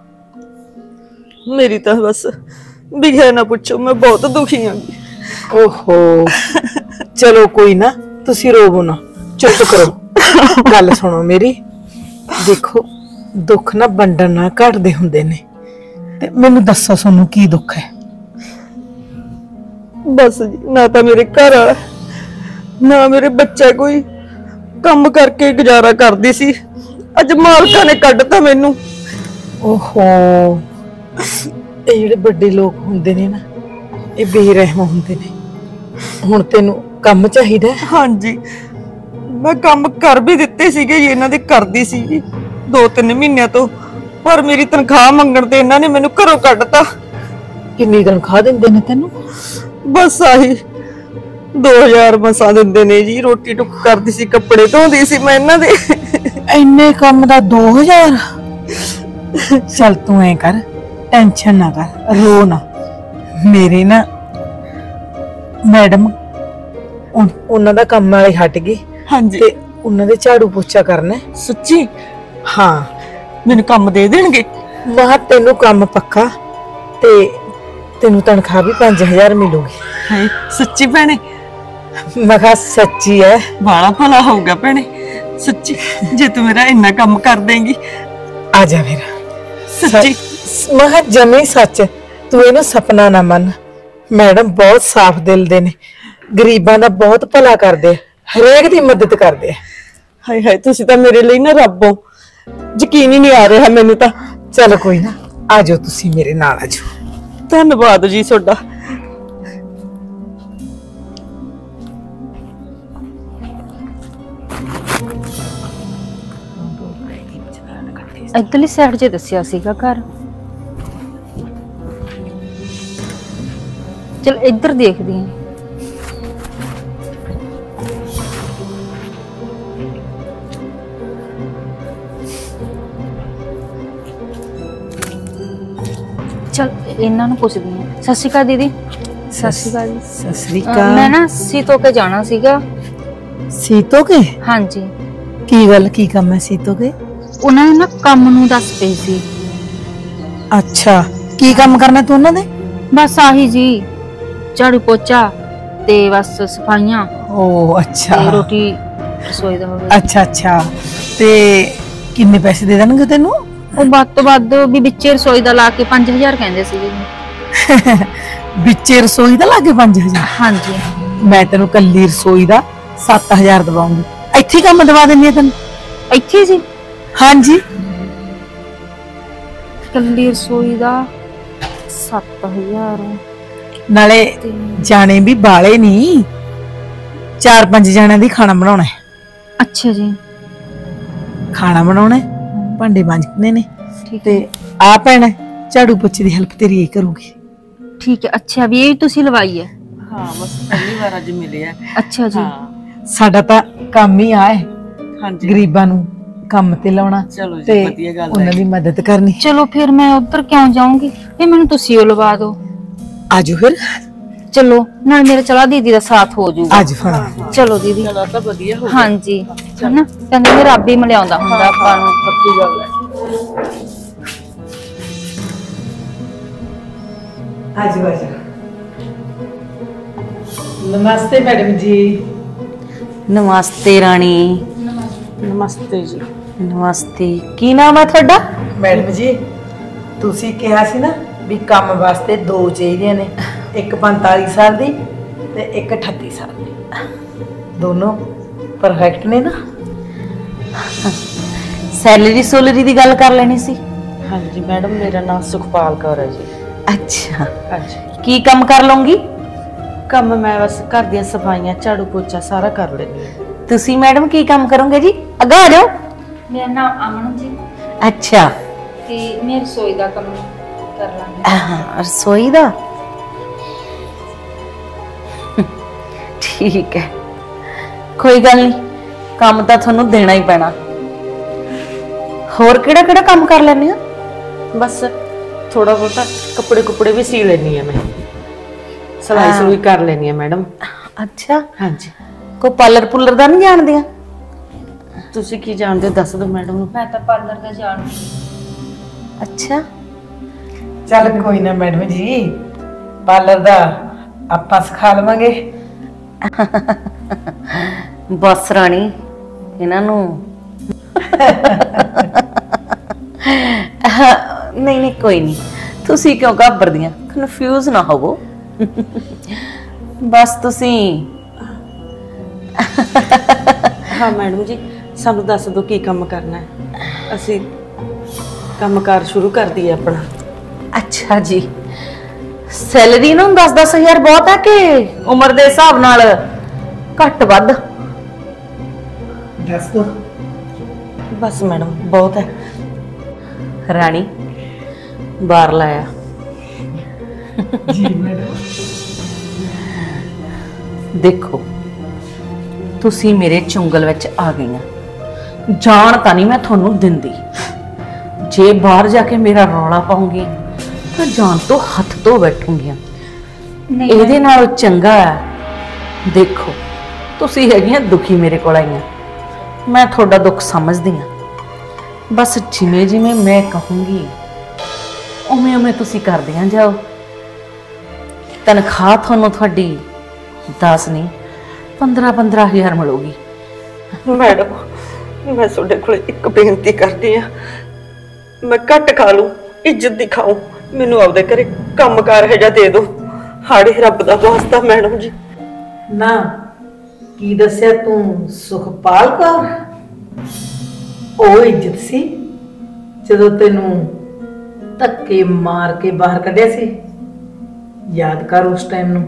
ਮੇਰੀ ਤਾਂ ਬਸ ਬਿਘੇ ਨਾ ਪੁੱਛੋ, ਮੈਂ ਬਹੁਤ ਦੁਖੀ ਹਾਂ। ਓਹੋ, ਚਲੋ ਕੋਈ ਨਾ, ਤੁਸੀਂ ਰੋਵੋ ਨਾ, ਚੁੱਪ ਕਰੋ। ਗੱਲ ਸੁਣੋ ਮੇਰੀ, ਦੇਖੋ ਦੁੱਖ ਨਾ ਵੰਡਣ ਨਾਲ ਘਟਦੇ ਹੁੰਦੇ ਨੇ, ਤੇ ਮੈਨੂੰ ਦੱਸੋ ਤੁਹਾਨੂੰ ਕੀ ਦੁੱਖ ਹੈ? ਬਸ ਜੀ, ਨਾ ਤਾਂ ਮੇਰੇ ਘਰ ਵਾਲਾ ਨਾ ਮੇਰੇ ਬੱਚਾ ਕੋਈ ਕੰਮ ਕਰਕੇ ਗੁਜ਼ਾਰਾ ਕਰਦੀ ਸੀ, ਅੱਜ ਮਾਲਕਾਂ ਨੇ ਕੱਢਤਾ ਮੈਨੂੰ। ਓਹੋ, ਇਹ ਜਿਹੜੇ ਵੱਡੇ ਲੋਕ ਹੁੰਦੇ ਨੇ ਨਾ, ਇਹ ਬੇਰਹਿਮ ਹੁੰਦੇ ਨੇ। ਹੁਣ ਤੈਨੂੰ ਕੰਮ ਚਾਹੀਦਾ ਹੈ? ਹਾਂਜੀ, ਮੈਂ ਕੰਮ ਕਰ ਵੀ ਦਿੱਤੇ ਸੀਗੇ ਜੀ, ਇਹਨਾਂ ਦੇ ਕਰਦੀ ਸੀ ਜੀ ਦੋ ਤਿੰਨ ਮਹੀਨਿਆਂ ਤੋਂ, ਪਰ ਮੇਰੀ ਤਨਖਾਹ ਮੰਗਣ ਤੇ ਇਹਨਾਂ ਨੇ ਮੈਨੂੰ ਘਰੋਂ ਕੱਢਤਾ। ਕਿੰਨੀ ਤਨਖਾਹ ਦਿੰਦੇ ਨੇ ਤੈਨੂੰ? ਬਸ ਆਹੀ ਦੋ ਹਜ਼ਾਰ ਮਸਾਂ ਦਿੰਦੇ ਨੇ ਜੀ। ਰੋਟੀ ਟੁੱਕ ਕਰਦੀ ਸੀ, ਕੱਪੜੇ ਧੋਂਦੀ ਸੀ ਮੈਂ ਇਹਨਾਂ ਦੇ। ਇੰਨੇ ਕੰਮ ਦਾ ਦੋ ਹਜ਼ਾਰ? ਚੱਲ ਤੂੰ ਐ ਕਰ, ਟੈਨਸ਼ਨ ਨਾ ਕਰ, ਰੋ ਨਾ। ਮੇਰੇ ਨਾ ਮੈਡਮ ਉਹਨਾਂ ਦਾ ਕੰਮ ਵਾਲੇ ਹਟ ਗਏ। ਹਾਂਜੀ, ਤੇ ਉਹਨਾਂ ਦੇ ਝਾੜੂ ਪੋਚਾ ਕਰਨਾ। ਸੱਚੀ? ਹਾਂ, ਮੈਨੂੰ ਕੰਮ ਦੇ ਦੇਣਗੇ? ਮਾ ਤੈਨੂੰ ਕੰਮ ਪੱਕਾ, ਤੇ ਤੈਨੂੰ ਤਨਖਾਹ ਵੀ ਪੰਜ ਹਜ਼ਾਰ ਮਿਲੂਗੀ। ਹੈ ਸੱਚੀ ਭੈਣੇ? ਮੈਂ ਕਿਹਾ ਸੱਚੀ ਹੈ। ਬਾਲਾ ਭਲਾ ਹੋਊਗਾ ਭੈਣੇ, ਸੱਚੀ ਜੇ ਤੂੰ ਮੇਰਾ ਇੰਨਾ ਕੰਮ ਕਰ ਦੇਂਗੀ। ਆ ਜਾ ਮੇਰਾ, ਸੱਚੀ ਮੈਂ ਕਿਹਾ ਜਮੀ ਸੱਚ। ਤੂੰ ਇਹਨੂੰ ਸੁਪਨਾ ਨਾ ਮੰਨ, ਮੈਡਮ ਬਹੁਤ ਸਾਫ਼ ਦਿਲ ਦੇ ਨੇ, ਗਰੀਬਾਂ ਦਾ ਬਹੁਤ ਭਲਾ ਕਰਦੇ ਆ, ਹਰੇਕ ਦੀ ਮਦਦ ਕਰਦੇ ਆ। ਹਾਏ ਹਾਏ, ਤੁਸੀਂ ਤਾਂ ਮੇਰੇ ਲਈ ਨਾ ਰੱਬ ਹੋ, ਯਕੀਨ ਹੀ ਨਹੀਂ ਆ ਰਿਹਾ ਮੈਨੂੰ ਤਾਂ। ਚਲ ਕੋਈ ਨਾ, ਆ ਜਾਓ ਤੁਸੀਂ ਮੇਰੇ ਨਾਲ, ਆ ਜਾਓ। ਧੰਨਵਾਦ ਜੀ ਤੁਹਾਡਾ। ਇੱਧਰਲੀ ਸਾਈਡ 'ਚ ਦੱਸਿਆ ਸੀਗਾ ਘਰ। ਚਲ ਇੱਧਰ ਦੇਖਦੀ ਹਾਂ। चल इन्हां नूं पुछदी हां। सत श्री अकाल दीदी। सत श्री अकाल जी। सत श्री अ, अकाल। मैं ना सीतो के जाना सीगा। सीतो के? हाँ जी। की गल की काम है सीतो के? उन्होंने ना काम नूं दस पे सी। अच्छा, की काम करना तू उन्हां दे? बस आही जी, झाड़ू पोचा ते बस सफाइयां। ओ अच्छा। ते रोटी रसोई दा होवे। अच्छा अच्छा, ते किन्ने पैसे दे देणगे तैनू? ਉਹ ਵੱਧ ਤੋਂ ਵੱਧ ਵੀ ਵਿੱਚੇ ਰਸੋਈ ਦਾ ਲਾ ਕੇ ਪੰਜ ਹਜ਼ਾਰ ਕਹਿੰਦੇ ਸੀਗੇ। ਵਿੱਚੇ ਰਸੋਈ ਦਾ ਲਾ ਕੇ ਪੰਜ ਹਜ਼ਾਰ? ਹਾਂਜੀ। ਮੈਂ ਤੈਨੂੰ ਕੱਲੀ ਰਸੋਈ ਦਾ ਸੱਤ ਹਜ਼ਾਰ ਦਵਾਉਂਗੀ। ਇੱਥੇ ਕੰਮ ਦਵਾ ਦਿੰਨੀ ਆ ਤੈਨੂੰ। ਇੱਥੇ ਜੀ? ਹਾਂਜੀ। ਕੱਲੀ ਰਸੋਈ ਦਾ ਸੱਤ ਹਜ਼ਾਰ? ਨਾਲੇ ਜਾਣੇ ਵੀ ਬਾਲੇ ਨਹੀਂ, ਚਾਰ ਪੰਜ ਜਣਿਆਂ ਦੀ ਖਾਣਾ ਬਣਾਉਣਾ ਹੈ। ਅੱਛਾ ਜੀ। ਖਾਣਾ ਬਣਾਉਣਾ ਹੈ, ਭਾਂਡੇ ਮਾਂਜਣੇ ਨੇ, ਤੇ ਆ ਭੈਣ ਝਾੜੂ ਪੋਚੇ ਦੀ ਹੈਲਪ ਤੇਰੀ ਇਹ ਕਰੂਗੀ। ਠੀਕ ਹੈ। ਅੱਛਾ, ਵੀ ਇਹ ਤੁਸੀਂ ਲਵਾਈ ਹੈ? ਹਾਂ, ਬਸ ਪਹਿਲੀ ਵਾਰ ਅੱਜ ਮਿਲਿਆ। ਅੱਛਾ ਜੀ। ਸਾਡਾ ਤਾਂ ਕੰਮ ਹੀ ਆ ਹੈ, ਹਾਂਜੀ, ਗਰੀਬਾਂ ਨੂੰ ਕੰਮ ਤੇ ਲਾਉਣਾ ਤੇ ਉਹਨਾਂ ਦੀ ਮਦਦ ਕਰਨੀ। ਚਲੋ ਫਿਰ ਮੈਂ ਉਧਰ ਕਿਉਂ ਜਾਊਂਗੀ, ਫਿਰ ਮੈਨੂੰ ਤੁਸੀਂ ਉਹ ਲਵਾ ਦਿਓ। ਆਜੋ ਫਿਰ, ਚਲੋ ਨਾਲ ਮੇਰੇ ਚਲਾ ਦੀਦੀ ਦਾ ਸਾਥ ਹੋ ਜਾਊਗਾ। ਅੱਜ ਫੜਾ ਚਲੋ ਦੀਦੀ ਚਲੋ ਤਾਂ ਵਧੀਆ ਹੋ ਹਾਂਜੀ ਹਨਾ ਕਹਿੰਦੇ ਨੇ ਰੱਬ ਹੀ ਮਿਲਾਉਂਦਾ ਹੁੰਦਾ ਆਪਾਂ ਨੂੰ। ਪੱਕੀ ਗੱਲ ਹੈ। आज बाजा नमस्ते मैडम जी। ਨਮਸਤੇ ਰਾਣੀ। नमस्ते जी। ਨਮਸਤੇ। ਕੀ ਨਾਮ ਹੈ ਤੁਹਾਡਾ? मैडम जी ਤੁਸੀਂ ਕਿਹਾ ਸੀ ਨਾ ਵੀ ਕੰਮ ਵਾਸਤੇ ਦੋ ਚਾਹੀਦੀਆਂ ਨੇ, ਇੱਕ ਪੰਤਾਲੀ ਸਾਲ ਦੀ ਤੇ ਇੱਕ ਅਠੱਤੀ ਸਾਲ ਦੀ। ਦੋਨੋਂ ਪਰਫੈਕਟ ਨੇ ਨਾ? ਸੈਲਰੀ ਸੋਲਰੀ ਦੀ ਗੱਲ ਕਰ ਲੈਣੀ ਸੀ। ਹਾਂਜੀ ਮੈਡਮ ਮੇਰਾ ਨਾਮ ਸੁਖਪਾਲ ਕੌਰ ਹੈ ਜੀ। ਅੱਛਾ, ਹਾਂਜੀ ਕੀ ਕੰਮ ਕਰ ਲਓਗੀ? ਕੰਮ ਮੈਂ ਬਸ ਘਰ ਦੀਆਂ ਸਫਾਈਆਂ ਝਾੜੂ ਪੋਚਾ ਸਾਰਾ ਕਰ ਲੈਂਦੀ ਹਾਂ। ਤੁਸੀਂ ਮੈਡਮ ਕੀ ਕੰਮ ਕਰੋਗੇ ਜੀ? ਅੱਗਾ ਆ ਜਾਓ। ਮੇਰਾ ਨਾਮ ਅਮਨ ਜੀ ਅੱਛਾ, ਤੇ ਮੈਂ ਰਸੋਈ ਦਾ ਕੰਮ ਕਰ ਲਾਂਗੀ। ਆਹ, ਰਸੋਈ ਦਾ ਠੀਕ ਹੈ, ਕੋਈ ਗੱਲ ਨਹੀਂ, ਕੰਮ ਤਾਂ ਤੁਹਾਨੂੰ ਦੇਣਾ ਹੀ ਪੈਣਾ। ਹੋਰ ਕਿਹੜਾ ਕਿਹੜਾ ਕੰਮ ਕਰ ਲੈਂਦੇ ਆ? ਬਸ ਥੋੜਾ ਬਹੁਤਾ ਕੱਪੜੇ ਕੁਪੜੇ ਵੀ ਸੀ ਲੈਣੀ ਆ ਮੈਂ, ਸਲਾਈ ਹਾਂ। ਸਲੂਈ ਕਰ ਲੈਣੀ ਆ ਮੈਡਮ। ਅੱਛਾ, ਹਾਂਜੀ ਕੋਈ ਪਾਰਲਰ ਪੁਲਰ ਦਾ ਨਹੀਂ ਜਾਣਦੇ ਆ? ਤੁਸੀਂ ਕੀ ਜਾਣਦੇ ਹੋ ਦੱਸ ਦਿਓ ਮੈਡਮ ਨੂੰ। ਮੈਂ ਤਾਂ ਪਾਰਲਰ ਦਾ ਜਾਣਦੀ। ਅੱਛਾ, ਚੱਲ ਕੋਈ ਨਾ ਮੈਡਮ ਜੀ, ਪਾਰਲਰ ਦਾ ਆਪਾਂ ਸਿਖਾ ਲਵਾਂਗੇ। ਬਸ ਰਾਣੀ, ਇਹਨਾਂ ਨੂੰ ਨਹੀਂ ਨਹੀਂ ਕੋਈ ਨਹੀਂ, ਤੁਸੀਂ ਕਿਉਂ ਘਬਰਦੀਆਂ, ਕਨਫਿਊਜ਼ ਨਾ ਹੋਵੋ। ਬਸ ਤੁਸੀਂ ਹਾਂ ਮੈਡਮ ਜੀ ਸਾਨੂੰ ਦੱਸ ਦਿਓ ਕੀ ਕੰਮ ਕਰਨਾ ਹੈ, ਅਸੀਂ ਕੰਮਕਾਰ ਸ਼ੁਰੂ ਕਰ ਦਈਏ ਆਪਣਾ। ਅੱਛਾ ਜੀ, ਸੈਲਰੀ ਨਾ ਦਸ ਦਸ ਹਜ਼ਾਰ ਬਹੁਤ ਹੈ ਕਿ ਉਮਰ ਦੇ ਹਿਸਾਬ ਨਾਲ ਘੱਟ ਵੱਧ? ਦੱਸ ਦੋ। ਬਸ ਮੈਡਮ ਬਹੁਤ ਹੈ। ਰਾਣੀ ਬਾਹਰ ਲਾਇਆ। ਜੀ ਮੈਡਮ। ਦੇਖੋ ਤੁਸੀਂ ਮੇਰੇ ਚੁੰਗਲ ਵਿੱਚ ਆ ਗਈਆਂ, ਜਾਣ ਤਾਂ ਨਹੀਂ ਮੈਂ ਤੁਹਾਨੂੰ ਦਿੰਦੀ। ਜੇ ਬਾਹਰ ਜਾ ਕੇ ਮੇਰਾ ਰੌਲਾ ਪਾਉਂਗੀ ਤਾਂ ਜਾਨ ਤੋਂ ਹੱਥ ਧੋ ਬੈਠੂੰਗੀਆਂ। ਨਹੀਂ ਇਹਦੇ ਨਾਲੋਂ ਚੰਗਾ ਹੈ, ਦੇਖੋ ਤੁਸੀਂ ਹੈਗੀਆਂ ਦੁਖੀ ਮੇਰੇ ਕੋਲ ਆਈਆਂ, ਮੈਂ ਤੁਹਾਡਾ ਦੁੱਖ ਸਮਝਦੀ ਹਾਂ। ਬਸ ਜਿਵੇਂ ਜਿਵੇਂ ਮੈਂ ਕਹੂੰਗੀ ਉਵੇਂ ਉਵੇਂ ਤੁਸੀਂ ਕਰਦੀਆਂ ਜਾਓ। ਤਨਖਾਹ ਤੁਹਾਨੂੰ ਤੁਹਾਡੀ ਦਸ ਨਹੀਂ ਪੰਦਰਾਂ ਪੰਦਰਾਂ ਹਜ਼ਾਰ ਮਿਲੂਗੀ। ਮੈਡਮ ਮੈਂ ਤੁਹਾਡੇ ਕੋਲ ਇੱਕ ਬੇਨਤੀ ਕਰਦੀ ਆ, ਮੈਂ ਘੱਟ ਖਾ ਲੂੰ ਇੱਜ਼ਤ ਦਿਖਾਉ, ਮੈਨੂੰ ਆਪਦੇ ਘਰੇ ਕੰਮਕਾਰ ਹੈ ਜਾਂ ਦੇ ਦਿਓ, ਹਾੜੇ ਰੱਬ ਦਾ ਵਾਸਤਾ ਮੈਡਮ ਜੀ। ਨਾ ਕੀ ਦੱਸਿਆ ਤੂੰ? ਸੁਖਪਾਲ ਕੌਰ? ਉਹ ਇੱਜ਼ਤ ਸੀ ਜਦੋਂ ਤੈਨੂੰ ਧੱਕੇ ਮਾਰ ਕੇ ਬਾਹਰ ਕੱਢਿਆ ਸੀ, ਯਾਦ ਕਰ ਉਸ ਟਾਈਮ ਨੂੰ।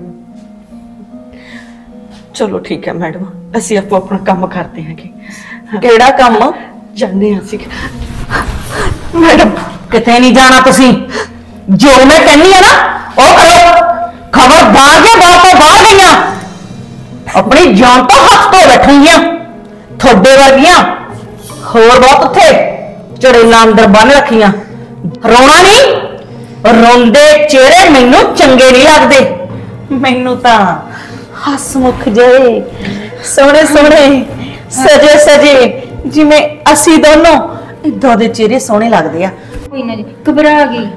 ਚਲੋ ਠੀਕ ਹੈ ਮੈਡਮ, ਅਸੀਂ ਆਪੋ ਆਪਣਾ ਕੰਮ ਕਰਦੇ ਹਾਂਗੇ। ਕਿਹੜਾ ਕੰਮ? ਜਾਂਦੇ ਹਾਂ ਅਸੀਂ। ਮੈਡਮ ਕਿਤੇ ਨਹੀਂ ਜਾਣਾ ਤੁਸੀਂ, ਜੋ ਮੈਂ ਕਹਿੰਦੀ ਆ ਨਾ ਉਹ ਕਰੋ। ਖਬਰਦਾਰ ਜੇ ਬਾਹਰ ਤੋਂ ਬਾਹਰ ਗਈਆਂ ਆਪਣੀ ਜਾਨ ਤੋਂ ਹੱਥ ਧੋ ਬੈਠੂਗੀਆਂ। ਤੁਹਾਡੇ ਵਰਗੀਆਂ ਹੋਰ ਬਹੁਤ ਉੱਥੇ ਚੜੇਲਾਂ ਅੰਦਰ ਬੰਨ ਰੱਖੀਆਂ। ਰੋਣਾ ਨਹੀਂ, ਰੋਂਦੇ ਚਿਹਰੇ ਮੈਨੂੰ ਚੰਗੇ ਨਹੀਂ ਲੱਗਦੇ। ਮੈਨੂੰ ਤਾਂ ਹਸਮੁਖ ਜਿਹੇ ਸੋਹਣੇ ਸੋਹਣੇ ਸਜੇ ਸਜੇ ਜਿਵੇਂ ਅਸੀਂ ਦੋਨੋਂ ਇਦਾਂ ਦੇ ਚਿਹਰੇ ਸੋਹਣੇ ਲੱਗਦੇ ਆ। ਕੋਈ ਨਾ ਜੀ, ਘਬਰਾ ਗਈ।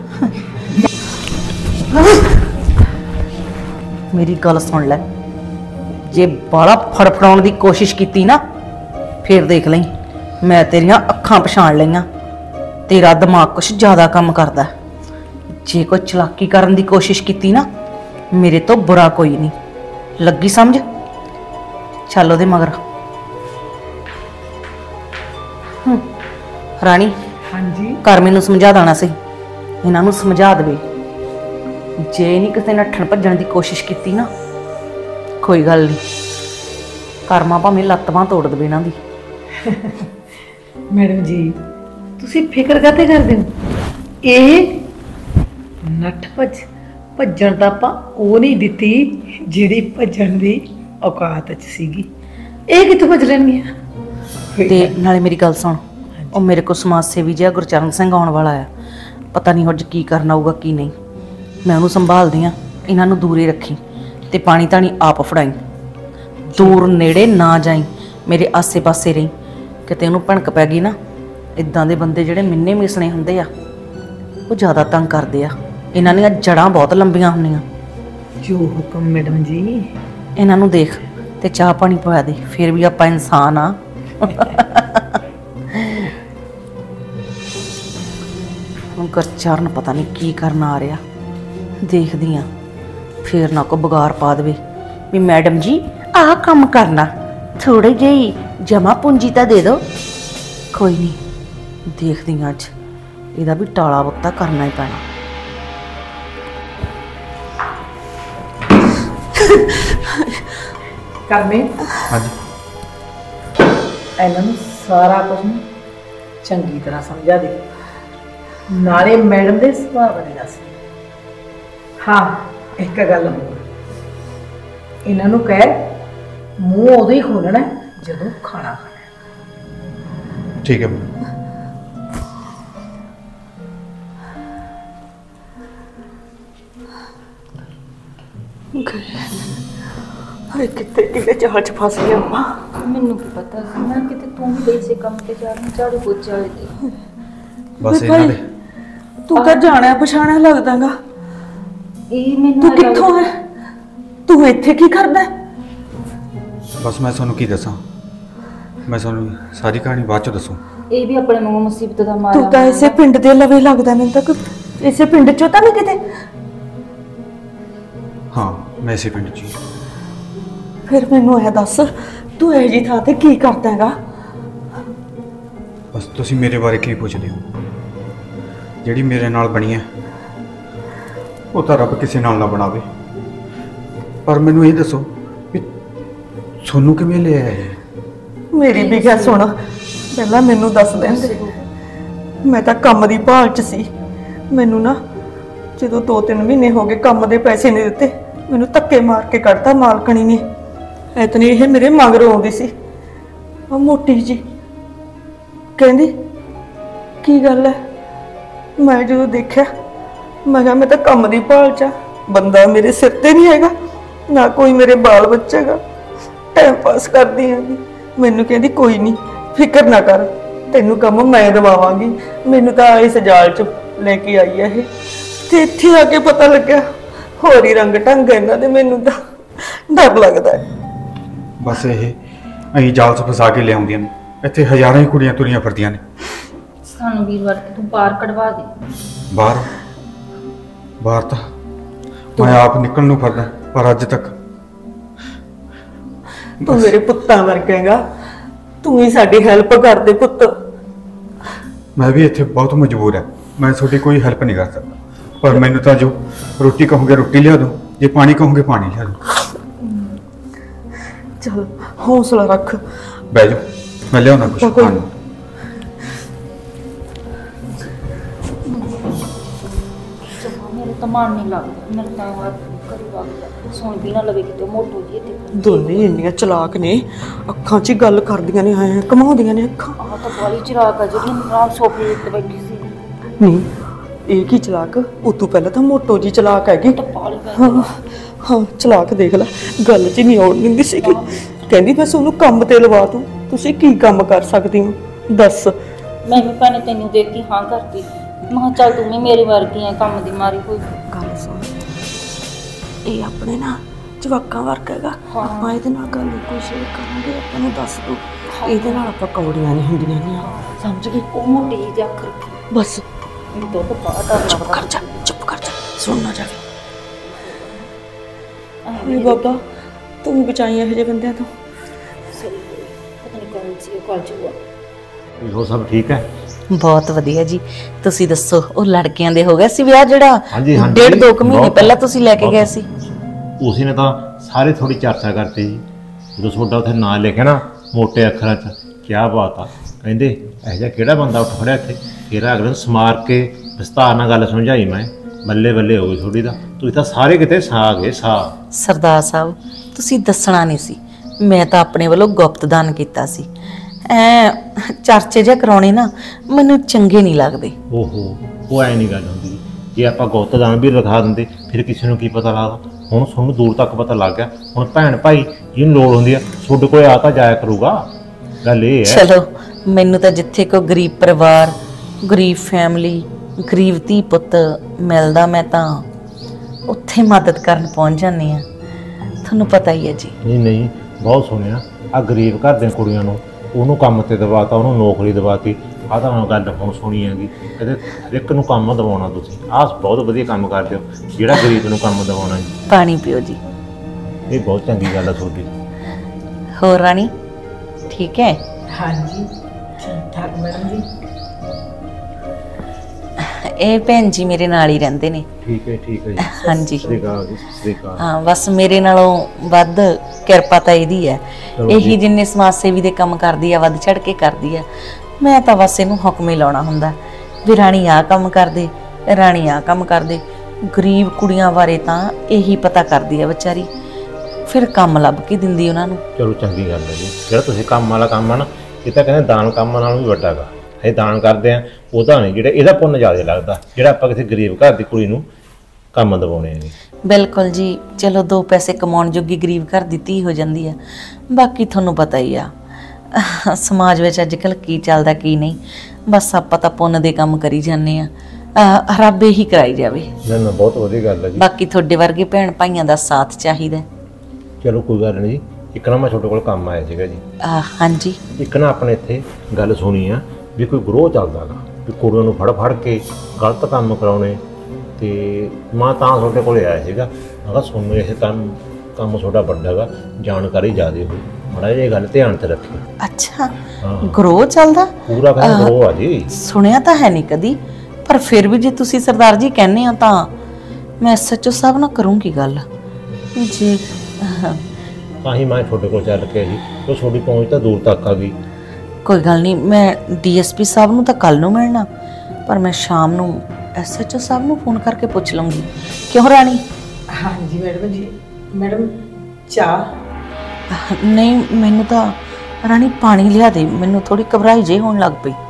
ਮੇਰੀ ਗੱਲ ਸੁਣ ਲੈ, ਜੇ ਬਾਲਾ ਫੜਫੜਾਉਣ ਦੀ ਕੋਸ਼ਿਸ਼ ਕੀਤੀ ਨਾ ਫੇਰ ਦੇਖ ਲਈ ਮੈਂ ਤੇਰੀਆਂ ਅੱਖਾਂ ਪਛਾਣ ਲਈਆਂ। ਤੇਰਾ ਦਿਮਾਗ ਕੁਛ ਜ਼ਿਆਦਾ ਕੰਮ ਕਰਦਾ। ਜੇ ਕੋਈ ਚਲਾਕੀ ਕਰਨ ਦੀ ਕੋਸ਼ਿਸ਼ ਕੀਤੀ ਨਾ ਮੇਰੇ ਤੋਂ ਬੁਰਾ ਕੋਈ ਨਹੀਂ, ਲੱਗੀ ਸਮਝ? ਚੱਲ ਉਹਦੇ ਮਗਰ। ਹੂੰ, ਰਾਣੀ ਹਾਂਜੀ ਘਰ ਮੈਨੂੰ ਸਮਝਾ ਦੇਣਾ ਸੀ, ਇਹਨਾਂ ਨੂੰ ਸਮਝਾ ਦੇਵੇ। ਜੇ ਨਹੀਂ ਕਿਸੇ ਨੱਠਣ ਭੱਜਣ ਦੀ ਕੋਸ਼ਿਸ਼ ਕੀਤੀ ਨਾ ਕੋਈ ਗੱਲ ਨਹੀਂ, ਕਰਮਾ ਭਾਵੇਂ ਲੱਤ ਬਾਂਹ ਤੋੜ ਦੇਵੇ ਇਹਨਾਂ ਦੀ। ਮੈਡਮ ਜੀ ਤੁਸੀਂ ਫਿਕਰ ਕਾਤੇ ਕਰਦੇ ਹੋ? ਇਹ ਨੱਠ ਭੱਜ ਭੱਜਣ ਤਾਂ ਆਪਾਂ ਉਹ ਨਹੀਂ ਦਿੱਤੀ ਜਿਹੜੀ ਭੱਜਣ ਦੀ ਔਕਾਤ 'ਚ ਸੀਗੀ। ਇਹ ਕਿੱਥੋਂ ਭੱਜ ਲੈਣਗੀਆਂ? ਤੇ ਨਾਲੇ ਮੇਰੀ ਗੱਲ ਸੁਣ, ਉਹ ਮੇਰੇ ਕੋਲ ਸਮਾਜ ਸੇਵੀ ਜਿਹਾ ਗੁਰਚਰਨ ਸਿੰਘ ਆਉਣ ਵਾਲਾ ਆ, ਪਤਾ ਨਹੀਂ ਅੱਜ ਕੀ ਕਰਨਾ ਹੋਊਗਾ ਕੀ ਨਹੀਂ। ਮੈਂ ਉਹਨੂੰ ਸੰਭਾਲਦੀ ਆ, ਇਹਨਾਂ ਨੂੰ ਦੂਰੇ ਰੱਖੀ। ਤੇ ਪਾਣੀ ਤਾਣੀ ਆਪ ਫੜਾਈ। ਦੂਰ ਨੇੜੇ ਨਾ ਜਾਈ, ਮੇਰੇ ਆਸੇ-ਪਾਸੇ ਰਹੀ। ਕਿਤੇ ਉਹਨੂੰ ਭਣਕ ਪੈ ਗਈ ਨਾ, ਇਦਾਂ ਦੇ ਬੰਦੇ ਜਿਹੜੇ ਮਿੰਨੇ ਮਿਸਣੇ ਹੁੰਦੇ ਆ ਉਹ ਜ਼ਿਆਦਾ ਤੰਗ ਕਰਦੇ ਆ। ਇਹਨਾਂ ਦੀਆਂ ਜੜਾਂ ਬਹੁਤ ਲੰਬੀਆਂ ਹੁੰਦੀਆਂ। ਜੋ ਹੁਕਮ ਮੈਡਮ ਜੀ। ਇਹਨਾਂ ਨੂੰ ਦੇਖ ਤੇ ਚਾਹ ਪਾਣੀ ਪਵਾ ਦੇ, ਫਿਰ ਵੀ ਆਪਾਂ ਇਨਸਾਨ ਆ। ਹੁਣ ਗੁਰਚਰਨ ਪਤਾ ਨਹੀਂ ਕੀ ਕਰਨ ਆ ਰਿਹਾ, ਦੇਖਦੀ ਆ ਫਿਰ ਨਾ ਕੋ ਬਗਾਰ ਪਾ ਦੇਵੇ ਵੀ ਮੈਡਮ ਜੀ ਆਹ ਕੰਮ ਕਰਨਾ, ਥੋੜੀ ਜਿਹੀ ਜਮਾ ਪੂੰਜੀ ਤਾਂ ਦੇ ਦਿਓ। ਕੋਈ ਨਹੀਂ, ਦੇਖਦੀ ਆ ਅੱਜ ਇਹਦਾ ਵੀ ਟਾਲਾ ਵਕਤਾ ਕਰਨਾ ਹੀ ਪੈਣਾ। ਕਰਮੇ, ਹਾਂਜੀ ਇਹਨਾਂ ਨੂੰ ਸਾਰਾ ਕੁਝ ਨਾ ਚੰਗੀ ਤਰ੍ਹਾਂ ਸਮਝਾ ਦੇ, ਨਾਲੇ ਮੈਡਮ ਦੇ ਸੁਭਾਅ ਬਾਰੇ ਦੱਸ। ਹਾਂ, ਇੱਕ ਗੱਲ ਹੋਰ, ਇਹਨਾਂ ਨੂੰ ਕਹਿ ਮੂੰਹ ਉਦੋਂ ਹੀ ਖੋਲਣਾ ਜਦੋਂ ਖਾਣਾ ਖਾਣਾ। ਠੀਕ ਹੈ ਮੈਡਮ। ਹਾਏ ਕਿਤੇ ਕਿਤੇ ਚਾਲ ਚ ਫਸ ਗਿਆ ਆਪਾਂ। ਮੈਨੂੰ ਕੀ ਪਤਾ ਸੀ ਨਾ ਕਿਤੇ ਤੂੰ ਵੀ ਇਸੇ ਕੰਮ ਤੇ ਜਾਣਾ, ਝਾੜੂ ਪੋਚਾ ਵਾਲੇ ਬਸ ਇਹਨਾਂ ਦੇ ਤੂੰ ਕਾ ਜਾਣਿਆ ਪਛਾਣਿਆ ਲੱਗਦਾਗਾ। ਇਹ ਮੈਨੂੰ ਤੂੰ ਕਿੱਥੋਂ ਹੈ? ਤੂੰ ਇੱਥੇ ਕੀ ਕਰਦਾ? ਬਸ ਮੈਂ ਤੁਹਾਨੂੰ ਕੀ ਦੱਸਾਂ, ਮੈਂ ਤੁਹਾਨੂੰ ਸਾਰੀ ਕਹਾਣੀ ਬਾਅਦ ਚ ਦੱਸੂ। ਇਹ ਵੀ ਆਪਣੇ ਵਾਂਗੂ ਮੁਸੀਬਤ ਦਾ ਮਾਰਾ। ਤੂੰ ਤਾਂ ਇਸੇ ਪਿੰਡ ਦੇ ਲਵੇ ਲੱਗਦਾ ਮੈਨੂੰ ਤਾਂ, ਇਸੇ ਪਿੰਡ ਚੋਂ ਤਾਂ ਨਹੀਂ ਕਿਤੇ। ਹਾਂ ਮੈਂ ਇਸੇ ਪਿੰਡ ਚ ਹੀ। ਫਿਰ ਮੈਨੂੰ ਇਹ ਦੱਸ ਤੂੰ ਇਹ ਜੀ ਥਾਂ ਤੇ ਕੀ ਕਰਦਾ ਹੈਗਾ? ਬਸ ਤੁਸੀਂ ਮੇਰੇ ਬਾਰੇ ਕੀ ਪੁੱਛਦੇ ਹੋ? ਜਿਹੜੀ ਮੇਰੇ ਨਾਲ ਬਣੀ ਹੈ ਉਹ ਤਾਂ ਰੱਬ ਕਿਸੇ ਨਾਲ ਨਾ ਬਣਾਵੇ, ਪਰ ਮੈਨੂੰ ਇਹ ਦੱਸੋ ਵੀ ਤੁਹਾਨੂੰ ਕਿਵੇਂ ਲਿਆ ਹੈ? ਮੇਰੀ ਵੀ ਗੱਲ ਸੁਣ, ਪਹਿਲਾਂ ਮੈਨੂੰ ਦੱਸ ਦਿੰਦੇ। ਮੈਂ ਤਾਂ ਕੰਮ ਦੀ ਭਾਲ 'ਚ ਸੀ। ਮੈਨੂੰ ਨਾ ਜਦੋਂ ਦੋ ਤਿੰਨ ਮਹੀਨੇ ਹੋ ਗਏ ਕੰਮ ਦੇ ਪੈਸੇ ਨਹੀਂ ਦਿੱਤੇ, ਮੈਨੂੰ ਧੱਕੇ ਮਾਰ ਕੇ ਕੱਢਤਾ ਮਾਲਕਣੀ ਨੇ। ਐਤਨੀ ਇਹ ਮੇਰੇ ਮਗਰ ਆਉਂਦੀ ਸੀ, ਆ ਮੋਟੀ ਜੀ, ਕਹਿੰਦੀ ਕੀ ਗੱਲ ਹੈ? ਮੈਂ ਜਦੋਂ ਦੇਖਿਆ ਮੈਂ ਕਿਹਾ ਮੈਂ ਤਾਂ ਕੰਮ ਦੀ ਭਾਲ 'ਚ ਆ, ਬੰਦਾ ਮੇਰੇ ਸਿਰ ਤੇ ਨਹੀਂ ਹੈਗਾ, ਨਾ ਕੋਈ ਮੇਰੇ ਬਾਲ ਬੱਚਾ ਹੈਗਾ, ਟਾਈਮ ਪਾਸ ਕਰਦੀ ਹਾਂ। ਮੈਨੂੰ ਕਹਿੰਦੀ ਕੋਈ ਨਹੀਂ ਫਿਕਰ ਨਾ ਕਰ, ਤੈਨੂੰ ਕੰਮ ਮੈਂ ਦਵਾਵਾਂਗੀ। ਮੈਨੂੰ ਤਾਂ ਇਸ ਜਾਲ 'ਚ ਲੈ ਕੇ ਆਈ ਹੈ ਇਹ, ਤੇ ਇੱਥੇ ਆ ਕੇ ਪਤਾ ਲੱਗਿਆ ਹੋਰ ਹੀ ਰੰਗ ਢੰਗ ਇਹਨਾਂ ਦੇ। ਮੈਨੂੰ ਤਾਂ ਡਰ ਲੱਗਦਾ ਹੈ। ਬਸ ਇਹ ਅਸੀਂ ਜਾਲ 'ਚ ਫਸਾ ਕੇ ਲਿਆਉਂਦੀਆਂ ਨੇ, ਇੱਥੇ ਹਜ਼ਾਰਾਂ ਹੀ ਕੁੜੀਆਂ ਤੁਰੀਆਂ ਫਿਰਦੀਆਂ ਨੇ। ਸਾਨੂੰ ਵੀਰਵਾਰ ਤੂੰ ਬਾਹਰ ਕਢਵਾ ਦੇ। ਬਾਹਰ ਬਾਹਰ ਤਾਂ ਮੈਂ ਆਪ ਨਿਕਲਣ ਨੂੰ ਫਿਰਦਾ, ਪਰ ਅੱਜ ਤੱਕ ਤੂੰ ਮੇਰੇ ਪੁੱਤਾਂ ਵਰਗਾ ਹੈਗਾ, ਤੂੰ ਹੀ ਸਾਡੀ ਹੈਲਪ ਕਰ ਦੇ ਪੁੱਤ। ਮੈਂ ਵੀ ਇੱਥੇ ਬਹੁਤ ਮਜਬੂਰ ਹੈ, ਮੈਂ ਤੁਹਾਡੀ ਕੋਈ ਹੈਲਪ ਨਹੀਂ ਕਰ ਸਕਦਾ, ਪਰ ਮੈਨੂੰ ਤਾਂ ਜੋ ਰੋਟੀ ਕਹੋਗੇ ਰੋਟੀ ਲਿਆ ਦਿਓ, ਜੇ ਪਾਣੀ ਕਹੋਗੇ ਪਾਣੀ ਲਿਆ ਦਿਓ। ਚਲ ਹੌਸਲਾ ਰੱਖ, ਬਹਿ ਜਾਓ, ਮੈਂ ਲਿਆਉਣਾ ਕੁਛ ਤਾਂ ਕੋਈ- ਖਾਣ ਨੂੰ। ਮੇਰੇ ਤਾਂ ਮਨ ਨਹੀਂ ਲੱਗਦਾ, ਮੇਰੇ ਤਾਂ ਆਹ ਕਰੀ ਵਗਦਾ ਸੁਣ ਵੀ ਨਾ ਲਵੇ ਕਿਤੇ ਮੋਟੋ ਜੀ ਤੇ। ਦੋਨੇ ਇੰਨੀਆਂ ਚਲਾਕ ਨੇ, ਅੱਖਾਂ 'ਚ ਹੀ ਗੱਲ ਕਰਦੀਆਂ ਨੇ, ਐ ਘਮਾਉਂਦੀਆਂ ਨੇ ਅੱਖਾਂ। ਆਹ ਤਾਂ ਬਾਲੀ ਚਰਾਕ ਆ ਜਿਹੜੀ ਆਰਾਮ ਸੋਫੇ ਉੱਤੇ ਬੈਠੀ ਸੀ। ਨਹੀਂ ਇਹ ਕੀ ਚਲਾਕ, ਉਹ ਤੋਂ ਪਹਿਲਾਂ ਤਾਂ ਮੋਟੋ ਜੀ ਚਲਾਕ ਹੈਗੀ। ਟਪਾਲੀ ਪੈ ਹਾਂ ਹਾਂ ਚਲਾਕ ਦੇਖ ਲੈ, ਗੱਲ 'ਚ ਨਹੀਂ ਆਉਣ ਦਿੰਦੀ ਸੀਗੀ। ਕਹਿੰਦੀ ਬਸ ਉਹਨੂੰ ਕੰਮ ਤੇ ਲਵਾ ਦੂੰ। ਤੁਸੀਂ ਕੀ ਕੰਮ ਕਰ ਸਕਦੀ ਹੋ ਦੱਸ? ਮੈਂ ਵੀ ਭੈਣੇ ਤੈਨੂੰ ਦੇਖ ਕੇ ਹਾਂ ਕਰਦੀ, ਮੈਂ ਕਿਹਾ ਚੱਲ ਤੂੰ ਵੀ ਮੇਰੀ ਵਰਗੀ ਆ ਕੰਮ ਦੀ ਮਾਰੀ ਹੋਈ। ਗੱਲ ਸੁਣ, ਇਹ ਆਪਣੇ ਨਾ ਜਵਾਕਾਂ ਵਰਗਾ ਹੈਗਾ, ਆਪਾਂ ਇਹਦੇ ਨਾਲ ਗੱਲ ਕੋਈ ਸ਼ੇਅਰ ਕਰਾਂਗੇ, ਆਪਾਂ ਨੂੰ ਦੱਸ ਦੋ, ਇਹਦੇ ਨਾਲ ਆਪਾਂ ਕੌੜੀਆਂ ਨਹੀਂ ਹੁੰਦੀਆਂ ਨੇ, ਸਮਝ ਗਈ? ਉਹ ਮੋਟੀ ਜਿਹੀ ਤੇ ਅੱਖ ਰੱਖੀ ਬਸ ਮੈਨੂੰ ਤਾਂ ਪਤਾ ਤਾਂ ਚੁੱਪ ਕਰ ਜਾ, ਚੁੱਪ ਕਰ ਜਾ, ਸੁਣ ਨਾ ਜਾਵੇ। ਇਹ ਬਾਬਾ ਤੂੰ ਵੀ ਬਚਾਈ ਇਹੋ ਜਿਹੇ ਬੰਦਿਆਂ ਤੋਂ। ਪਤਾ ਨਹੀਂ ਕੌਣ ਸੀ ਉਹ ਕਾਲ ਚੂਆ। ਉਹ ਸਭ ਠੀਕ ਹੈ? ਬਹੁਤ ਵਧੀਆ ਜੀ, ਤੁਸੀਂ ਦੱਸੋ ਉਹ ਲੜਕਿਆਂ ਦੇ ਹੋ ਗਿਆ ਸੀ ਵਿਆਹ ਜਿਹੜਾ ਹਾਂਜੀ, ਹਾਂਜੀ, ਡੇਢ ਦੋ ਕੁ ਮਹੀਨੇ ਬਹੁਤ- ਪਹਿਲਾਂ ਤੁਸੀਂ ਲੈ ਕੇ ਗਏ ਬਹੁਤ। ਸੀ? ਉਸੇ ਨੇ ਤਾਂ ਸਾਰੇ ਥੋੜੀ ਚਰਚਾ ਕਰਤੀ ਜੀ, ਜਦੋਂ ਤੁਹਾਡਾ ਉੱਥੇ ਨਾਂ ਲਿਖਿਆ ਨਾ ਮੋਟੇ ਅੱਖਰਾਂ 'ਚ, ਕਿਆ ਬਾਤ ਆ, ਕਹਿੰਦੇ ਇਹੋ ਜਿਹਾ ਕਿਹੜਾ ਬੰਦਾ ਉੱਠ ਖੜਿਆ ਇੱਥੇ। ਫਿਰ ਅਗਲੇ ਨੂੰ ਸਮਾਰ ਕੇ ਵਿਸਤਾਰ ਨਾਲ ਗੱਲ ਸਮਝਾਈ ਮੈਂ, ਬੱਲੇ ਬੱਲੇ ਹੋ ਗਈ ਥੋੜੀ ਦਾ। ਤੁਸੀਂ ਤਾਂ ਸਾਰੇ ਕਿਤੇ ਸਾ ਗਏ ਸਾ। ਸਰਦਾਰ ਸਾਹਿਬ ਤੁਸੀਂ ਦੱਸਣਾ ਨਹੀਂ ਸੀ, ਮੈਂ ਤਾਂ ਆਪਣੇ ਵੱਲੋਂ ਗੁਪਤ ਦਾਨ ਕੀਤਾ ਸੀ। ਐ ਚਰਚੇ ਜਿਹਾ ਕਰਾਉਣੇ ਨਾ ਮੈਨੂੰ ਚੰਗੇ ਨਹੀਂ ਲੱਗਦੇ। ਓਹੋ, ਉਹ ਐ ਨਹੀਂ ਗੱਲ ਹੁੰਦੀ। ਜੇ ਆਪਾਂ ਗੁਪਤ ਦਾਨ ਵੀ ਰਖਾ ਦਿੰਦੇ ਫਿਰ ਕਿਸੇ ਨੂੰ ਕੀ ਪਤਾ ਲੱਗਦਾ। ਹੁਣ ਤੁਹਾਨੂੰ ਦੂਰ ਤੱਕ ਪਤਾ ਲੱਗ ਗਿਆ। ਹੁਣ ਭੈਣ ਭਾਈ ਜਿਹਨੂੰ ਲੋੜ ਹੁੰਦੀ ਆ ਤੁਹਾਡੇ ਕੋਲ ਆ ਤਾਂ ਜਾਇਆ ਕਰੂਗਾ। ਗੱਲ ਇਹ ਹੈ। ਚਲੋ ਮੈਨੂੰ ਤਾਂ ਜਿੱਥੇ ਕੋਈ ਗਰੀਬ ਪਰਿਵਾਰ, ਗਰੀਬ ਫੈਮਿਲੀ, ਗਰੀਬ ਧੀ ਪੁੱਤ ਮਿਲਦਾ ਮੈਂ ਤਾਂ ਉੱਥੇ ਮਦਦ ਕਰਨ ਪਹੁੰਚ ਜਾਂਦੀ ਆ। ਤੁਹਾਨੂੰ ਪਤਾ ਹੀ ਹੈ ਜੀ। ਨਹੀਂ ਨਹੀਂ ਬਹੁਤ ਸੁਣਿਆ ਆ ਗਰੀਬ ਘਰ ਦੀਆਂ ਕੁੜੀਆਂ ਨੂੰ ਉਹਨੂੰ ਕੰਮ ਤੇ ਦਵਾਤਾ, ਉਹਨੂੰ ਨੌਕਰੀ ਦਵਾਤੀ। ਆਹ ਤਾਂ ਗੱਲ ਹੁਣ ਸੁਣੀ ਹੈਗੀ। ਇਹਦੇ ਹਰ ਇੱਕ ਨੂੰ ਕੰਮ ਦਿਵਾਉਣਾ ਤੁਸੀਂ। ਆਹ ਬਹੁਤ ਵਧੀਆ ਕੰਮ ਕਰਦੇ ਹੋ ਜਿਹੜਾ ਗਰੀਬ ਨੂੰ ਕੰਮ ਦਿਵਾਉਣਾ ਜੀ। ਪਾਣੀ ਪੀਓ ਜੀ। ਇਹ ਬਹੁਤ ਚੰਗੀ ਗੱਲ ਆ ਤੁਹਾਡੀ। ਹੋਰ ਰਾਣੀ ਠੀਕ ਹੈ? ਹਾਂਜੀ ਠੀਕ ਠਾਕ ਮੈਡਮ ਜੀ। ਇਹ ਭੈਣ ਜੀ ਮੇਰੇ ਨਾਲ ਹੀ ਰਹਿੰਦੇ ਨੇ। ਠੀਕ ਹੈ ਠੀਕ ਹੈ ਜੀ। ਹਾਂਜੀ ਸਤਿ ਸ਼੍ਰੀ ਅਕਾਲ ਜੀ। ਸਤਿ ਸ਼੍ਰੀ ਅਕਾਲ। ਹਾਂ ਬਸ ਮੇਰੇ ਨਾਲੋਂ ਵੱਧ ਕਿਰਪਾ ਤਾਂ ਇਹਦੀ ਹੈ। ਇਹੀ ਜਿੰਨੇ ਸਮਾਜ ਸੇਵੀ ਦੇ ਕੰਮ ਕਰਦੀ ਆ ਵੱਧ ਚੜ ਕੇ ਕਰਦੀ ਆ। ਮੈਂ ਤਾਂ ਬਸ ਇਹਨੂੰ ਹੁਕਮ ਹੀ ਲਾਉਣਾ ਹੁੰਦਾ ਵੀ ਰਾਣੀ ਆਹ ਕੰਮ ਕਰਦੇ, ਰਾਣੀ ਆਹ ਕੰਮ ਕਰਦੇ। ਗਰੀਬ ਕੁੜੀਆਂ ਬਾਰੇ ਤਾਂ ਇਹੀ ਪਤਾ ਕਰਦੀ ਆ ਵਿਚਾਰੀ, ਫਿਰ ਕੰਮ ਲੱਭ ਕੇ ਦਿੰਦੀ ਉਹਨਾਂ ਨੂੰ। ਚਲੋ ਚੰਗੀ ਗੱਲ ਹੈ ਜੀ। ਜਿਹੜਾ ਤੁਸੀਂ ਕੰਮ ਵਾਲਾ ਕੰਮ ਆ ਨਾ, ਇਹ ਤਾਂ ਕਹਿੰਦੇ ਦਾਨ ਕੰਮ ਨਾਲੋਂ ਵੀ ਵੱਡਾ ਗਾ। ਅਸੀਂ ਦਾਨ ਕਰਦੇ ਆ ਉਹਦਾ ਨਹੀਂ, ਜਿਹੜਾ ਇਹਦਾ ਪੁੰਨ ਜ਼ਿਆਦਾ ਲੱਗਦਾ ਜਿਹੜਾ ਆਪਾਂ ਕਿਸੇ ਗਰੀਬ ਘਰ ਦੀ ਕੁੜੀ ਨੂੰ ਕੰਮ ਦਿਵਾਉਣੇ ਆ ਜੀ। ਬਿਲਕੁਲ ਜੀ। ਚਲੋ ਦੋ ਪੈਸੇ ਕਮਾਉਣ ਜੋਗੀ ਗਰੀਬ ਘਰ ਦੀ ਧੀ ਹੋ ਜਾਂਦੀ ਆ। ਬਾਕੀ ਤੁਹਾਨੂੰ ਪਤਾ ਹੀ ਆ ਸਮਾਜ ਵਿੱਚ ਅੱਜ ਕੱਲ੍ਹ ਕੀ ਚੱਲਦਾ ਕੀ ਨਹੀਂ। ਬਸ ਆਪਾਂ ਤਾਂ ਪੁੰਨ ਦੇ ਕੰਮ ਕਰੀ ਜਾਂਦੇ ਆ। ਰੱਬ ਇਹੀ ਕਰਾਈ ਜਾਵੇ। ਨਾ ਨਾ ਬਹੁਤ ਵਧੀਆ ਗੱਲ ਹੈ ਜੀ। ਬਾਕੀ ਤੁਹਾਡੇ ਵਰਗੇ ਭੈਣ ਭਾਈਆਂ ਦਾ ਸਾਥ ਚਾਹੀਦਾ। ਚਲੋ ਕੋਈ ਗੱਲ ਨਹੀਂ ਜੀ। ਇੱਕ ਨਾ ਮੈਂ ਤੁਹਾਡੇ ਕੋਲ ਕੰਮ ਆਇਆ ਸੀਗਾ ਜੀ। ਹਾਂਜੀ। ਇੱਕ ਨਾ ਆਪਣੇ ਇੱਥੇ ਗੱਲ ਸੁਣੀ ਆ ਵੀ ਕੋਈ ਗਰੋਹ ਚੱਲਦਾ ਗਾ ਵੀ ਕੁੜੀਆਂ ਨੂੰ ਫੜ ਫੜ ਕੇ ਗਲਤ ਕੰਮ ਕਰਾਉਣੇ। ਤੇ ਮੈਂ ਤਾਂ ਤੁਹਾਡੇ ਕੋਲ ਆਇਆ ਸੀਗਾ। ਮੈਂ ਕਿਹਾ ਸੁਣ ਇਹ ਕੰਮ ਕੰਮ ਤੁਹਾਡਾ ਵੱਡਾ ਗਾ, ਜਾਣਕਾਰੀ ਜ਼ਿਆਦਾ ਹੋਈ, ਮਾੜਾ ਜਿਹਾ ਇਹ ਗੱਲ ਧਿਆਨ 'ਚ ਰੱਖਿਓ। ਅੱਛਾ ਗਰੋਹ ਚੱਲਦਾ? ਪੂਰਾ ਕਹਿੰਦਾ ਗਰੋਹ ਆ ਜੀ। ਸੁਣਿਆ ਤਾਂ ਹੈ ਨਹੀਂ ਕਦੀ, ਪਰ ਫਿਰ ਵੀ ਜੇ ਤੁਸੀਂ ਸਰਦਾਰ ਜੀ ਕਹਿੰਦੇ ਆ ਤਾਂ ਮੈਂ ਐਸਐਚਓ ਸਾਹਿਬ ਨਾਲ ਕਰੂੰਗੀ ਗੱਲ ਜੀ। ਤਾਂ ਹੀ ਮੈਂ ਤੁਹਾਡੇ ਕੋਲ ਚੱਲ ਕੇ ਜੀ, ਉਹ ਤੁਹਾਡੀ ਪਹੁੰਚ ਤਾਂ ਦੂਰ ਤੱਕ ਆ ਗਈ। ਕੋਈ ਗੱਲ ਨਹੀਂ, ਮੈਂ ਡੀਐਸਪੀ ਸਾਹਿਬ ਨੂੰ ਤਾਂ ਕੱਲ ਨੂੰ ਮਿਲਣਾ, ਪਰ ਮੈਂ ਸ਼ਾਮ ਨੂੰ ਐਸਐਚਓ ਸਾਹਿਬ ਨੂੰ ਫੋਨ ਕਰਕੇ ਪੁੱਛ ਲਵਾਂਗੀ। ਕਿਉਂ ਰਾਣੀ? ਹਾਂਜੀ ਮੈਡਮ ਜੀ। ਮੈਡਮ ਚਾਹ? ਨਹੀਂ ਮੈਨੂੰ ਤਾਂ ਰਾਣੀ ਪਾਣੀ ਲਿਆ ਦੇ, ਮੈਨੂੰ ਥੋੜੀ ਘਬਰਾਈ ਜੇ ਹੋਣ ਲੱਗ ਪਈ।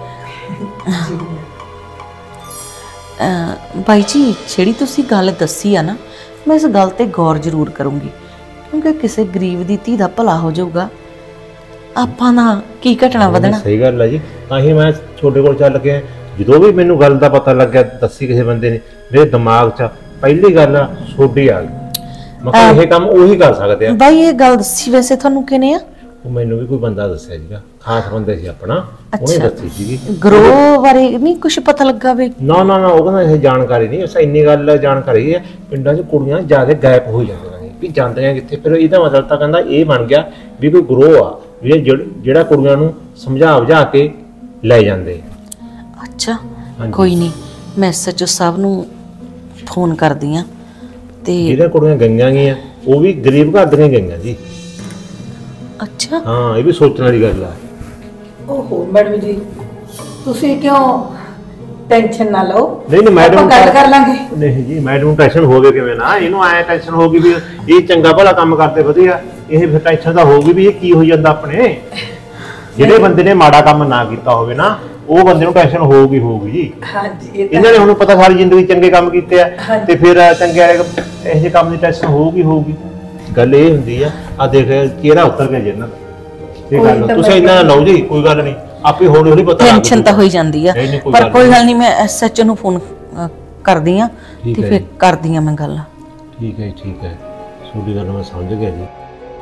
ਬਾਈ ਜੀ ਜਿਹੜੀ ਤੁਸੀਂ ਗੱਲ ਦੱਸੀ ਆ ਨਾ, ਮੈਂ ਇਸ ਗੱਲ ਤੇ ਗੌਰ ਜ਼ਰੂਰ ਕਰੂੰਗੀ, ਕਿਉਂਕਿ ਕਿਸੇ ਗਰੀਬ ਦੀ ਧੀ ਦਾ ਭਲਾ ਹੋ ਜਾਊਗਾ। ਆਪਾਂ ਨਾ ਕੀ ਘਟਣਾ ਵਧਣਾ। ਸਹੀ ਗੱਲ ਹੈ ਜੀ। ਤਾਂ ਹੀ ਮੈਂ ਤੁਹਾਡੇ ਕੋਲ ਚੱਲ ਕੇ ਜਦੋਂ ਵੀ ਮੈਨੂੰ ਗੱਲ ਦਾ ਪਤਾ ਲੱਗਿਆ ਦੱਸੀ ਕਿਸੇ ਬੰਦੇ ਨੇ, ਮੇਰੇ ਦਿਮਾਗ 'ਚ ਪਹਿਲੀ ਗੱਲ ਛੋਡੀ ਆ ਗਈ। ਮੈਂ ਕਿਹਾ ਇਹ ਕੰਮ ਉਹੀ ਕਰ ਸਕਦੇ ਆ। ਬਾਈ ਇਹ ਗੱਲ ਦੱਸੀ ਵੈਸੇ ਤੁਹਾਨੂੰ ਕਿਨੇ ਆ? ਉਹ ਮੈਨੂੰ ਵੀ ਕੋਈ ਬੰਦਾ ਦੱਸਿਆ ਸੀਗਾ, ਖਾਸ ਬੰਦੇ ਸੀ ਆਪਣਾ, ਉਹਨੇ ਦੱਸੀ ਸੀਗੀ। ਗਰੋਹ ਬਾਰੇ ਨਹੀਂ ਕੁਝ ਪਤਾ ਲੱਗਾ ਵੇ? ਨਾ ਨਾ ਨਾ ਉਹ ਕਹਿੰਦਾ ਇਹ ਜਾਣਕਾਰੀ ਨਹੀਂ। ਅਸਾਂ ਇੰਨੀ ਗੱਲ ਜਾਣਕਾਰੀ ਹੈ ਪਿੰਡਾਂ 'ਚ ਕੁੜੀਆਂ ਜ਼ਿਆਦਾ ਗਾਇਬ ਹੋ ਜਾਂਦੀਆਂ ਨੇ ਵੀ ਜਾਂਦੀਆਂ ਕਿੱਥੇ। ਫਿਰ ਇਹਦਾ ਮਤਲਬ ਤਾਂ ਕਹਿੰਦਾ ਇਹ ਬਣ ਗਿਆ ਵੀ ਕੋਈ ਗਰੋਹ ਆ ਵੀ ਜਿਹੜਾ ਕੁੜੀਆਂ ਨੂੰ ਸਮਝਾ ਬੁਝਾ ਕੇ ਲੈ ਜਾਂਦੇ। ਅੱਛਾ ਕੋਈ ਨਹੀਂ, ਮੈਂ ਐਸਐਚਓ ਸਾਹਿਬ ਨੂੰ ਫੋਨ ਕਰਦੀ ਆ। ਤੇ ਜਿਹੜੀਆਂ ਕੁੜੀਆਂ ਗਈਆਂ ਗਈਆਂ ਉਹ ਵੀ ਗਰੀਬ ਘਰ ਦੀਆਂ ਗਈਆਂ ਜੀ। ਅੱਛਾ ਹਾਂ ਇਹ ਵੀ ਸੋਚਣ ਵਾਲੀ ਗੱਲ ਆ। ਓਹੋ ਮੈਡਮ ਜੀ ਤੁਸੀਂ ਕਿਉਂ ਟੈਨਸ਼ਨ ਨਾ ਲਓ। ਨਹੀਂ ਨਹੀਂ ਮੈਡਮ ਗੱਲ ਕਰ ਲਾਂਗੇ। ਨਹੀਂ ਜੀ ਮੈਡਮ ਨੂੰ ਟੈਨਸ਼ਨ ਹੋਵੇ ਕਿਵੇਂ ਨਾ, ਇਹਨੂੰ ਐ ਟੈਨਸ਼ਨ ਹੋਗੀ ਵੀ ਇਹ ਚੰਗਾ ਭਲਾ ਕੰਮ ਕਰਦੇ ਵਧੀਆ, ਇਹ ਫਿਰ ਟੈਨਸ਼ਨ ਤਾਂ ਹੋਊਗੀ ਵੀ ਇਹ ਕੀ ਹੋ ਜਾਂਦਾ ਆਪਣੇ। ਜਿਹੜੇ ਬੰਦੇ ਨੇ ਮਾੜਾ ਕੰਮ ਨਾ ਕੀਤਾ ਹੋਵੇ ਨਾ ਉਹ ਬੰਦੇ ਨੂੰ ਟੈਨਸ਼ਨ ਹੋਊਗੀ ਹੋਊਗੀ ਜੀ। ਹਾਂਜੀ ਇਹਨਾਂ ਨੇ ਹੁਣ ਪਤਾ ਸਾਰੀ ਜ਼ਿੰਦਗੀ ਚੰਗੇ ਕੰਮ ਕੀਤੇ ਆ ਤੇ ਫਿਰ ਚੰਗੇ ਵਾਲੇ ਇਹੋ ਜਿਹੇ ਕੰਮ ਦੀ ਟੈਨਸ਼ਨ ਹੋਊਗੀ ਹੋਊਗੀ। ਗੱਲ ਇਹ ਹੁੰਦੀ ਆ ਆ ਦੇਖ ਚਿਹਰਾ ਉਤਰ ਗਿਆ ਜੀ ਇਹਨਾਂ ਦਾ। ਇਹ ਗੱਲ ਤੁਸੀਂ ਇੰਨਾ ਨਾ ਲਓ ਜੀ, ਕੋਈ ਗੱਲ ਨਹੀਂ, ਆਪੇ ਹੌਲੀ ਹੌਲੀ ਪਤਾ ਲੱਗ ਟੈਨਸ਼ਨ ਤਾਂ ਹੋਈ ਜਾਂਦੀ ਆ, ਪਰ ਕੋਈ ਗੱਲ ਨਹੀਂ, ਮੈਂ ਐਸਐਚਓ ਨੂੰ ਫੋਨ ਕਰਦੀ ਆ ਤੇ ਫਿਰ ਕਰਦੀ ਆ ਮੈਂ ਗੱਲ। ਠੀਕ ਹੈ ਠੀਕ ਹੈ, ਤੁਹਾਡੀ ਗੱਲ ਮੈਂ ਸਮਝ ਗਿਆ ਜੀ।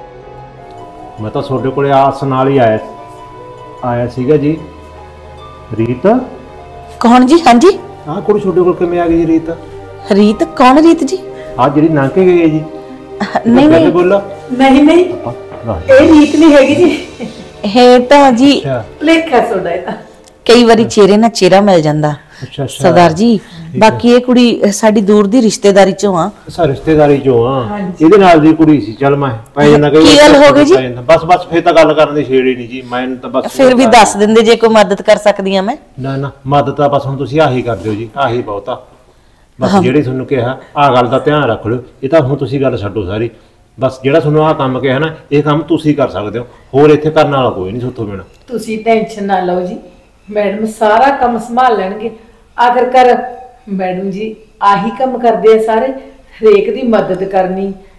ਮੈਂ ਤਾਂ ਤੁਹਾਡੇ ਕੋਲੇ ਆਸ ਨਾਲ ਹੀ ਆਇਆ ਆਇਆ ਸੀਗਾ ਜੀ। ਰੀਤ ਕੌਣ ਜੀ? ਹਾਂਜੀ ਆਹ ਕੁੜੀ ਤੁਹਾਡੇ ਕੋਲ ਕਿਵੇਂ ਆ ਗਈ ਜੀ? ਰੀਤ? ਰੀਤ ਕੌਣ? ਰੀਤ ਜੀ ਆਹ ਜਿਹੜੀ ਲੰਘ ਕੇ ਗਈ ਹੈ ਜੀ। ਨਹੀਂ ਨਹੀਂ ਬੋਲੋ। ਨਹੀਂ ਨਹੀਂ ਇਹ ਰੀਤ ਨਹੀਂ ਹੈਗੀ ਜੀ। ਇਹ ਤਾਂ ਜੀ ਲੇਖਾ ਤੁਹਾਡਾ ਇਹ ਤਾਂ ਕਈ ਵਾਰੀ ਚਿਹਰੇ ਨਾਲ ਚਿਹਰਾ ਮਿਲ ਜਾਂਦਾ ਸਰਦਾਰ ਜੀ। ਬਾਕੀ ਇਹ ਕੁੜੀ ਸਾਡੀ ਦੂਰ ਦੀ ਰਿਸ਼ਤੇਦਾਰੀ ਚੋਂ ਆ। ਅੱਛਾ ਰਿਸ਼ਤੇਦਾਰੀ ਚੋਂ ਆ। ਇਹਦੇ ਨਾਲ ਦੀ ਕੁੜੀ ਸੀ। ਚੱਲ ਮੈਂ ਪੈ ਜਾਂਦਾ ਕਈ ਕੀ ਗੱਲ ਹੋ ਗਈ ਜੀ? ਬਸ ਬਸ ਫੇਰ ਤਾਂ ਗੱਲ ਕਰਨ ਦੀ ਛੇੜ ਹੀ ਨਹੀਂ ਜੀ। ਮੈਂ ਤਾਂ ਬਸ ਫਿਰ ਵੀ ਦੱਸ ਦਿੰਦੇ ਜੇ ਕੋਈ ਮਦਦ ਕਰ ਸਕਦੀ ਆ ਮੈਂ। ਨਾ ਨਾ ਮਦਦ ਤਾਂ ਬਸ ਹੁਣ ਤੁਸੀਂ ਆਹੀ ਕਰ ਦਿਓ ਜੀ, ਆਹੀ ਬਹੁਤ ਆ। ਬਸ ਜਿਹੜੀ ਤੁਹਾਨੂੰ ਕਿਹਾ ਆਹ ਗੱਲ ਦਾ ਧਿਆਨ ਰੱਖ ਲਿਓ। ਇਹ ਤਾਂ ਹੁਣ ਤੁਸੀਂ ਗੱਲ ਛੱਡੋ ਸਾਰੀ, ਬਸ ਜਿਹੜਾ ਤੁਹਾਨੂੰ ਆਹ ਕੰਮ ਕਿਹਾ ਨਾ ਇਹ ਕੰਮ ਤੁਸੀਂ ਕਰ ਸਕਦੇ ਹੋ, ਹੋਰ ਇੱਥੇ ਕਰਨ ਵਾਲਾ ਕੋਈ ਨਹੀਂ ਤੁਹਾਤੋਂ ਬਿਨਾਂ। ਤੁਸੀਂ ਟੈਨਸ਼ਨ ਨਾ ਲਓ ਜੀ, ਮੈਡਮ ਸਾਰਾ ਕੰਮ ਸੰਭਾਲ ਲੈਣਗੇ। ਆਖਰਕਾਰ ਮੈਡਮ ਜੀ ਆਹੀ ਕੰਮ ਕਰਦੇ ਆ ਸਾਰੇ, ਹਰੇਕ ਦੀ ਮਦਦ ਕਰਨੀ,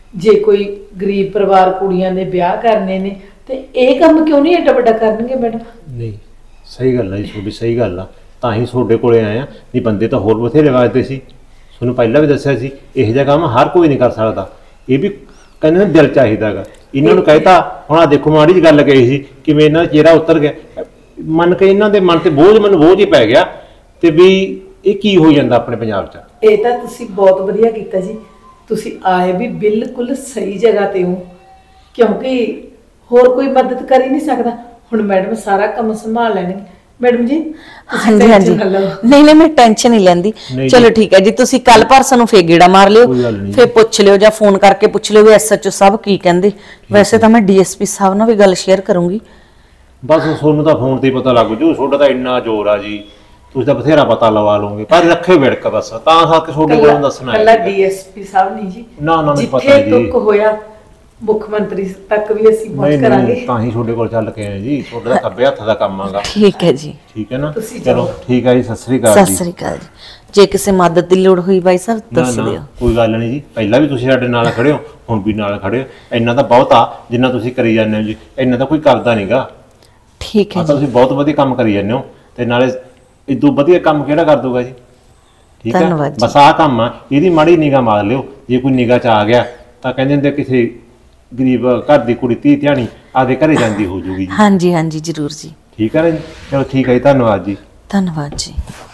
ਜੇ ਕੋਈ ਗਰੀਬ ਪਰਿਵਾਰ ਕੁੜੀਆਂ ਦੇ ਵਿਆਹ ਕਰਨੇ ਨੇ ਤੇ ਇਹ ਕੰਮ ਕਿਉਂ ਨਹੀਂ ਏਡਾ ਵੱਡਾ ਕਰਨਗੇ ਮੈਡਮ? ਨਹੀਂ ਸਹੀ ਗੱਲ ਹੈ ਜੀ, ਤੁਹਾਡੀ ਸਹੀ ਗੱਲ ਆ, ਤਾਂ ਹੀ ਤੁਹਾਡੇ ਕੋਲੇ ਆਏ ਆ। ਨਹੀਂ ਬੰਦੇ ਤਾਂ ਹੋਰ ਬਥੇਰੇ ਵਾਜਦੇ ਸੀ, ਤੁਹਾਨੂੰ ਪਹਿਲਾਂ ਵੀ ਦੱਸਿਆ ਸੀ ਇਹੋ ਜਿਹਾ ਕੰਮ ਹਰ ਕੋਈ ਨਹੀਂ ਕਰ ਸਕਦਾ। ਇਹ ਵੀ ਕਹਿੰਦੇ ਨੇ ਦਿਲ ਚਾਹੀਦਾ ਗਾ। ਇਹਨਾਂ ਨੂੰ ਕਹਿਤਾ ਹੁਣ ਆ ਦੇਖੋ ਮਾੜੀ ਜਿਹੀ ਗੱਲ ਕਹੀ ਸੀ ਕਿਵੇਂ ਇਹਨਾਂ ਦਾ ਚਿਹਰਾ ਉਤਰ ਗਿਆ, ਮੰਨ ਕੇ ਇਹਨਾਂ ਦੇ ਮਨ ਤੇ ਬੋਝ ਮੈਨੂੰ ਬੋਝ ਹੀ ਪੈ ਗਿਆ ਤੇ ਵੀ ਇਹ ਕੀ ਹੋ ਜਾਂਦਾ ਆਪਣੇ ਪੰਜਾਬ 'ਚ। ਇਹ ਤਾਂ ਤੁਸੀਂ ਬਹੁਤ ਵਧੀਆ ਕੀਤਾ ਜੀ, ਤੁਸੀਂ ਆਏ ਵੀ ਬਿਲਕੁਲ ਸਹੀ ਜਗ੍ਹਾ ਤੇ ਹੋ, ਕਿਉਂਕਿ ਹੋਰ ਕੋਈ ਮਦਦ ਕਰ ਹੀ ਨਹੀਂ ਸਕਦਾ। ਹੁਣ ਮੈਡਮ ਸਾਰਾ ਕੰਮ ਸੰਭਾਲ ਲੈਣਗੇ। ਮੈਡਮ ਜੀ ਹਾਂਜੀ ਹਾਂਜੀ ਨਹੀਂ ਨਹੀਂ ਮੈਂ ਟੈਨਸ਼ਨ ਨਹੀਂ ਲੈਂਦੀ। ਚਲੋ ਠੀਕ ਹੈ ਜੀ, ਤੁਸੀਂ ਕੱਲ ਪਰਸੋਂ ਨੂੰ ਫੇਰ ਗੇੜਾ ਮਾਰ ਲਿਓ, ਫੇਰ ਪੁੱਛ ਲਿਓ ਜਾਂ ਫੋਨ ਕਰਕੇ ਪੁੱਛ ਲਿਓ ਵੀ ਐਸਐਚਓ ਸਾਹਿਬ ਕੀ ਕਹਿੰਦੇ। ਵੈਸੇ ਤਾਂ ਮੈਂ ਡੀਐਸਪੀ ਸਾਹਿਬ ਨਾਲ ਵੀ ਗੱਲ ਸ਼ੇਅਰ ਕਰੂੰਗੀ। ਬਸ ਤੁਹਾਨੂੰ ਤਾਂ ਫੋਨ ਤੇ ਪਤਾ ਲੱਗ ਜੂ, ਤੁਹਾਡਾ ਤਾਂ ਇੰਨਾ ਜ਼ੋਰ ਆ ਜੀ, ਤੁਸੀਂ ਤਾਂ ਬਥੇਰਾ ਪਤਾ ਲਵਾ ਲਓਗੇ, ਪਰ ਰੱਖੇ ਵਿੜਕ ਬਸ ਤਾਂ ਸੱਕ ਤੁਹਾਡੇ ਕੋਲੋਂ ਦੱਸਣਾ ਹੈ। ਕੱਲਾ ਡੀਐਸਪੀ ਸਾਹਿਬ ਨਹੀਂ ਜੀ, ਨਾ ਨਾ ਨਹੀਂ ਪਤਾ ਜੀ, ਜਿੱਥੇ ਤੁਕ ਹੋਇਆ ਮੁੱਖ ਮੰਤਰੀ ਤੱਕ ਵੀ ਅਸੀਂ ਪਹੁੰਚ ਕਰਾਂਗੇ। ਤਾਂ ਹੀ ਤੁਹਾਡੇ ਕੋਲ ਚੱਲ ਕੇ ਆਏ ਜੀ, ਤੁਹਾਡਾ ਤਾਂ ਖੱਬੇ ਹੱਥ ਦਾ ਕੰਮ ਆਗਾ। ਠੀਕ ਹੈ ਜੀ, ਠੀਕ ਹੈ ਨਾ, ਚਲੋ ਠੀਕ ਹੈ ਜੀ, ਸਤਿ ਸ੍ਰੀ ਅਕਾਲ ਜੀ। ਸਤਿ ਸ੍ਰੀ ਅਕਾਲ ਜੀ। ਜੇ ਕਿਸੇ ਮਦਦ ਦੀ ਲੋੜ ਹੋਈ ਬਾਈ ਸਾਹਿਬ ਦੱਸ ਦਿਓ। ਕੋਈ ਗੱਲ ਨਹੀਂ ਜੀ, ਪਹਿਲਾਂ ਵੀ ਤੁਸੀਂ ਸਾਡੇ ਨਾਲ ਖੜੇ ਹੋ, ਹੁਣ ਵੀ ਨਾਲ ਖੜੇ ਹੋ। ਇੰਨਾ ਤਾਂ ਬਹੁਤ ਆ ਜਿੰਨਾ ਤੁਸੀਂ ਕਰੀ ਜਾਂਦੇ ਹੋ ਜੀ, ਇੰਨਾ ਤਾਂ ਕੋਈ ਕਰਦਾ ਨਹੀਂਗਾ। ਠੀਕ ਹੈ ਜੀ, ਤੁਸੀਂ ਬਹੁਤ ਵਧੀਆ ਕੰਮ ਕਰੀ ਜਾਂਦੇ ਹੋ ਤੇ ਨਾਲੇ ਇਦੋਂ ਵਧੀਆ ਕੰਮ ਕਿਹੜਾ ਕਰ ਦੂਗਾ ਜੀ। ਠੀਕ ਹੈ, ਬਸ ਆਹ ਕੰਮ ਆ, ਇਹਦੀ ਮਾੜੀ ਨਿਗਾਹ ਮਾਰ ਲਿਓ। ਜੇ ਕੋਈ ਨਿਗਾਹ 'ਚ ਆ ਗਿਆ ਤਾਂ ਕਹਿੰਦੇ ਹੁੰਦੇ ਕਿਸੇ ਗਰੀਬ ਘਰ ਦੀ ਕੁੜੀ ਧੀ ਧਿਆਣੀ ਆਦੇ ਘਰੇ ਜਾਂਦੀ ਹੋ ਜੂਗੀ ਜੀ। ਹਾਂਜੀ ਹਾਂਜੀ ਜ਼ਰੂਰ ਜੀ। ਠੀਕ ਹੈ ਜੀ, ਚਲੋ ਠੀਕ ਹੈ ਜੀ, ਧੰਨਵਾਦ ਜੀ। ਧੰਨਵਾਦ ਜੀ।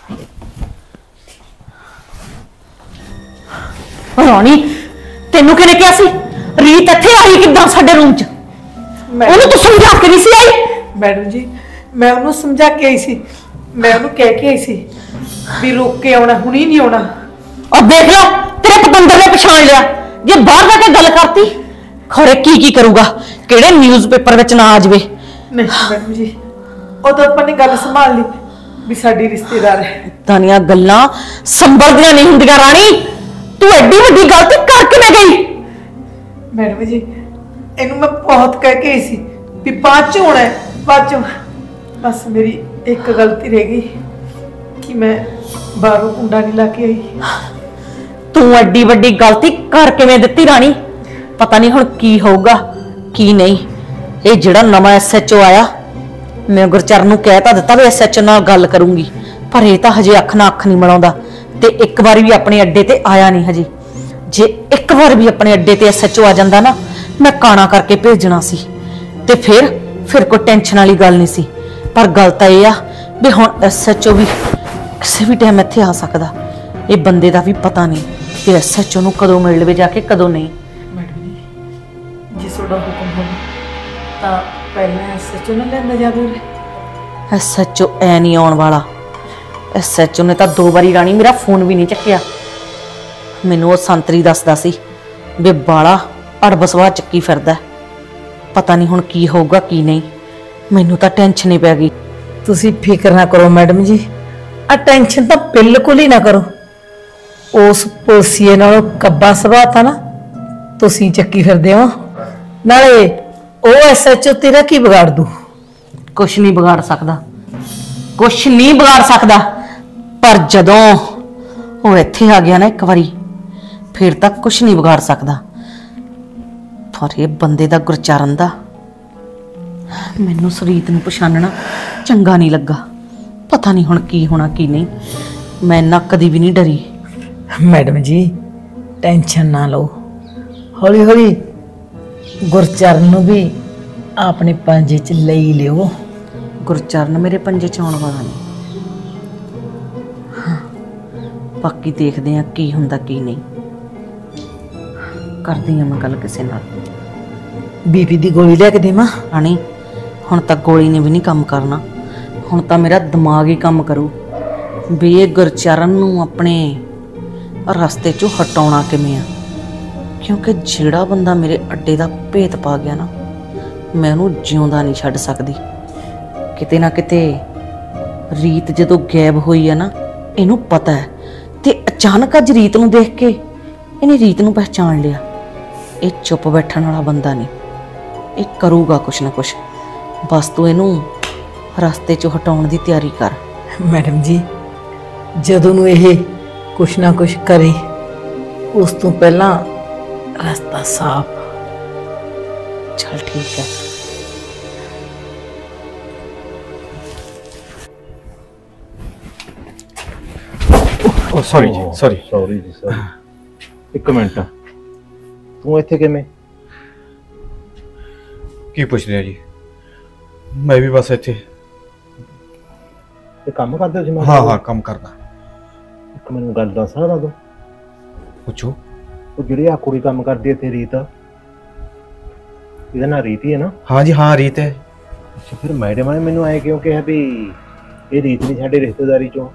ਰਾਣੀ ਤੈਨੂੰ ਕਿਹਨੇ ਕਿਹਾ ਸੀ ਰੀਤ ਇੱਥੇ ਆਈ ਕਿੱਦਾਂ ਸਾਡੇ ਰੂਮ 'ਚ? ਉਹਨੂੰ ਤੂੰ ਸਮਝਾ ਕੇ ਨਹੀਂ ਸੀ ਆਈ? ਮੈਡਮ ਜੀ ਮੈਂ ਉਹਨੂੰ ਸਮਝਾ ਕੇ ਆਈ ਸੀ, ਮੈਂ ਉਹਨੂੰ ਕਹਿ ਕੇ ਆਈ ਸੀ ਵੀ ਰੁਕ ਕੇ ਆਉਣਾ, ਹੁਣੀ ਨਹੀਂ ਆਉਣਾ। ਔਰ ਦੇਖ ਲੈ ਤੇਰੇ ਪਤੰਦਰ ਨੇ ਪਛਾਣ ਲਿਆ, ਜੇ ਬਾਹਰ ਜਾ ਕੇ ਗੱਲ ਕਰਤੀ ਖਰੇ ਕੀ ਕੀ ਕਰੂਗਾ, ਕਿਹੜੇ ਨਿਊਜ਼ਪੇਪਰ ਵਿੱਚ ਨਾ ਆ ਜਾਵੇ। ਨਹੀਂ ਮੈਡਮ ਜੀ, ਉਹ ਤਾਂ ਆਪਾਂ ਨੇ ਗੱਲ ਸੰਭਾਲ ਲਈ ਵੀ ਸਾਡੀ ਰਿਸ਼ਤੇਦਾਰ ਹੈ। ਤਾਨੀਆਂ ਗੱਲਾਂ ਸੰਭਲਦੀਆਂ ਨਹੀਂ ਹੁੰਦੀਆਂ ਰਾਣੀ, ਤੂੰ ਐਡੀ ਵੱਡੀ ਗਲਤੀ ਕਰਕੇ ਨਾ ਗਈ। ਮੈਡਮ ਜੀ ਇਹਨੂੰ ਮੈਂ ਬਹੁਤ ਕਹਿ ਕੇ ਆਈ ਸੀ ਵੀ ਬਾਅਦ ਚ ਹੋਣਾ, ਬਾਅਦ ਚ। ਬਸ ਮੇਰੀ ਇੱਕ ਗਲਤੀ ਰਹਿ ਗਈ ਕਿ ਮੈਂ ਬਾਹਰੋਂ ਕੁੰਡਾ ਨਹੀਂ ਲਾ ਕੇ ਆਈ। ਤੂੰ ਐਡੀ ਵੱਡੀ ਗਲਤੀ ਕਰ ਕਿਵੇਂ ਦਿੱਤੀ ਰਾਣੀ? ਪਤਾ ਨਹੀਂ ਹੁਣ ਕੀ ਹੋਊਗਾ ਕੀ ਨਹੀਂ। ਇਹ ਜਿਹੜਾ ਨਵਾਂ ਐਸਐਚਓ ਆਇਆ, ਮੈਂ ਗੁਰਚਰਨ ਨੂੰ ਕਹਿ ਤਾਂ ਦਿੱਤਾ ਵੀ ਐਸਐਚਓ ਨਾਲ ਗੱਲ ਕਰੂੰਗੀ, ਪਰ ਇਹ ਤਾਂ ਹਜੇ ਅੱਖ ਨਾਲ ਅੱਖ ਨਹੀਂ ਮਿਲਾਉਂਦਾ ਤੇ ਇੱਕ ਵਾਰ ਵੀ ਆਪਣੇ ਅੱਡੇ ਤੇ ਆਇਆ ਨਹੀਂ ਹਜੇ। ਜੇ ਇੱਕ ਵਾਰ ਵੀ ਆਪਣੇ ਅੱਡੇ ਤੇ ਐਸਐਚਓ ਆ ਜਾਂਦਾ ਨਾ, ਮੈਂ ਕਾਣਾ ਕਰਕੇ ਭੇਜਣਾ ਸੀ ਤੇ ਫਿਰ ਫਿਰ ਕੋਈ ਟੈਨਸ਼ਨ ਵਾਲੀ ਗੱਲ ਨਹੀਂ ਸੀ। ਪਰ ਗੱਲ ਤਾਂ ਇਹ ਆ ਵੀ ਹੁਣ ਐਸਐਚਓ ਵੀ ਕਿਸੇ ਵੀ ਟਾਈਮ ਇੱਥੇ ਆ ਸਕਦਾ। ਇਹ ਬੰਦੇ ਦਾ ਵੀ ਪਤਾ ਨਹੀਂ ਕਿ ਐਸਐਚਓ ਨੂੰ ਕਦੋਂ ਮਿਲ ਲਵੇ ਜਾ ਕੇ, ਕਦੋਂ ਨਹੀਂ। ਮੈਡਮ ਜੀ ਜੇ ਤੁਹਾਡਾ ਹੁਕਮ ਹੋਵੇ ਤਾਂ ਪਹਿਲਾਂ ਐਸਐਚਓ ਨਾਲ ਲੈਂਦਾ ਜਾਵੇ। ਐਸਐਚਓ ਐ ਨਹੀਂ ਆਉਣ ਵਾਲਾ। ਐਸਐਚਓ ਨੇ ਤਾਂ ਦੋ ਵਾਰੀ ਰਾਣੀ ਮੇਰਾ ਫੋਨ ਵੀ ਨਹੀਂ ਚੱਕਿਆ। ਮੈਨੂੰ ਉਹ ਸੰਤਰੀ ਦੱਸਦਾ ਸੀ ਵੀ ਬਾਲਾ ਅੜਬਸਵਾ ਚੱਕੀ ਫਿਰਦਾ, ਪਤਾ ਨਹੀਂ ਹੁਣ ਕੀ ਹੋਊਗਾ ਕੀ ਨਹੀਂ। ਮੈਨੂੰ ਤਾਂ ਟੈਨਸ਼ਨ ਹੀ ਪੈ ਗਈ। ਤੁਸੀਂ ਫਿਕਰ ਨਾ ਕਰੋ ਮੈਡਮ ਜੀ, ਆ ਟੈਨਸ਼ਨ ਤਾਂ ਬਿਲਕੁਲ ਹੀ ਨਾ ਕਰੋ। ਉਸ ਪੁਲਸੀਏ ਨਾਲੋਂ ਕੱਬਾ ਸੁਭਾਅ ਤਾਂ ਨਾ ਤੁਸੀਂ ਚੱਕੀ ਫਿਰਦੇ ਹੋ, ਨਾਲੇ ਉਹ ਐਸਐਚਓ ਤੇਰਾ ਕੀ ਵਿਗਾੜ ਦੂ? ਕੁਛ ਨਹੀਂ ਵਿਗਾੜ ਸਕਦਾ, ਕੁਛ ਨਹੀਂ ਵਿਗਾੜ ਸਕਦਾ। ਪਰ ਜਦੋਂ ਉਹ ਇੱਥੇ ਆ ਗਿਆ ਨਾ ਇੱਕ ਵਾਰੀ, ਫਿਰ ਤਾਂ ਕੁਛ ਨਹੀਂ ਵਿਗਾੜ ਸਕਦਾ। ਪਰ ਇਹ ਬੰਦੇ ਦਾ ਗੁਰਚਰਨ ਦਾ ਮੈਨੂੰ ਸਰੀਤ ਨੂੰ ਪਛਾਣਨਾ ਚੰਗਾ ਨਹੀਂ ਲੱਗਾ। ਪਤਾ ਨਹੀਂ ਹੁਣ ਕੀ ਹੋਣਾ ਕੀ ਨਹੀਂ। ਮੈਂ ਨਾ ਕਦੀ ਵੀ ਨਹੀਂ ਡਰੀ। ਮੈਡਮ ਜੀ ਟੈਨਸ਼ਨ ਨਾ ਲਓ, ਹੌਲੀ ਹੌਲੀ ਗੁਰਚਰਨ ਨੂੰ ਵੀ ਆਪਣੇ ਪੰਜੇ 'ਚ ਲਈ ਲਿਓ। ਗੁਰਚਰਨ ਮੇਰੇ ਪੰਜੇ 'ਚ ਆਉਣ ਵਾਲਾ ਨਹੀਂ। ਬਾਕੀ ਦੇਖਦੇ ਆ ਕੀ ਹੁੰਦਾ ਕੀ ਨਹੀਂ। ਕਰਦੀ ਆ ਮੈਂ ਗੱਲ ਕਿਸੇ ਨਾਲ। ਬੀਪੀ ਦੀ ਗੋਲੀ ਲੈ ਕੇ ਦੇਵਾਂ? ਰਾਣੀ ਹੁਣ ਤਾਂ ਗੋਲੀ ਨੇ ਵੀ ਨਹੀਂ ਕੰਮ ਕਰਨਾ, ਹੁਣ ਤਾਂ ਮੇਰਾ ਦਿਮਾਗ ਹੀ ਕੰਮ ਕਰੂ ਵੀ ਇਹ ਗੁਰਚਰਨ ਨੂੰ ਆਪਣੇ ਰਸਤੇ 'ਚੋਂ ਹਟਾਉਣਾ ਕਿਵੇਂ ਆ। ਕਿਉਂਕਿ ਜਿਹੜਾ ਬੰਦਾ ਮੇਰੇ ਅੱਡੇ ਦਾ ਭੇਤ ਪਾ ਗਿਆ ਨਾ, ਮੈਂ ਉਹਨੂੰ ਜਿਉਂਦਾ ਨਹੀਂ ਛੱਡ ਸਕਦੀ। ਕਿਤੇ ਨਾ ਕਿਤੇ ਰੀਤ ਜਦੋਂ ਗਾਇਬ ਹੋਈ ਆ ਨਾ, ਇਹਨੂੰ ਪਤਾ ਹੈ ਤੇ ਅਚਾਨਕ ਅੱਜ ਰੀਤ ਨੂੰ ਦੇਖ ਕੇ ਇਹਨੇ ਰੀਤ ਨੂੰ ਪਹਿਚਾਣ ਲਿਆ। ਇਹ ਚੁੱਪ ਬੈਠਣ ਵਾਲਾ ਬੰਦਾ ਨਹੀਂ, ਇਹ ਕਰੂਗਾ ਕੁਛ ਨਾ ਕੁਛ। ਬਸ ਤੂੰ ਇਹਨੂੰ ਰਸਤੇ 'ਚੋਂ ਹਟਾਉਣ ਦੀ ਤਿਆਰੀ ਕਰ। ਮੈਡਮ ਜੀ ਜਦੋਂ ਨੂੰ ਇਹ ਕੁਛ ਨਾ ਕੁਛ ਕਰੇ, ਉਸ ਤੋਂ ਪਹਿਲਾਂ ਰਸਤਾ ਸਾਫ਼। ਚਲ ਠੀਕ ਹੈ। ਓ ਸੌਰੀ ਜੀ, ਸੌਰੀ ਸੌਰੀ ਜੀ ਸੌਰੀ। ਇੱਕ ਮਿੰਟ, ਤੂੰ ਇੱਥੇ ਕਿਵੇਂ? ਕੀ ਪੁੱਛਦੇ ਆ ਜੀ? ਮੈਂ ਵੀ ਬਸ ਇੱਥੇ ਇਹ ਕੰਮ ਕਰਦੇ ਸੀ? ਮੈਂ ਹਾਂ ਹਾਂ ਕੰਮ ਕਰਦਾ। ਇੱਕ ਮੈਨੂੰ ਗੱਲ ਦੱਸ ਸਕਦਾ ਤੂੰ? ਪੁੱਛੋ। ਉਹ ਜਿਹੜੀ ਆ ਕੁੜੀ ਕੰਮ ਕਰਦੀ ਇੱਥੇ, ਰੀਤ, ਇਹਦਾ ਨਾਂ ਰੀਤ ਹੀ ਹੈ ਨਾ? ਹਾਂ ਜੀ ਹਾਂ, ਰੀਤ ਹੈ। ਅੱਛਾ, ਫਿਰ ਮੈਡਮ ਨੇ ਮੈਨੂੰ ਆਏ ਕਿਉਂ ਕਿਹਾ ਵੀ ਇਹ ਰੀਤ ਨਹੀਂ ਸਾਡੇ ਰਿਸ਼ਤੇਦਾਰੀ ਚੋਂ?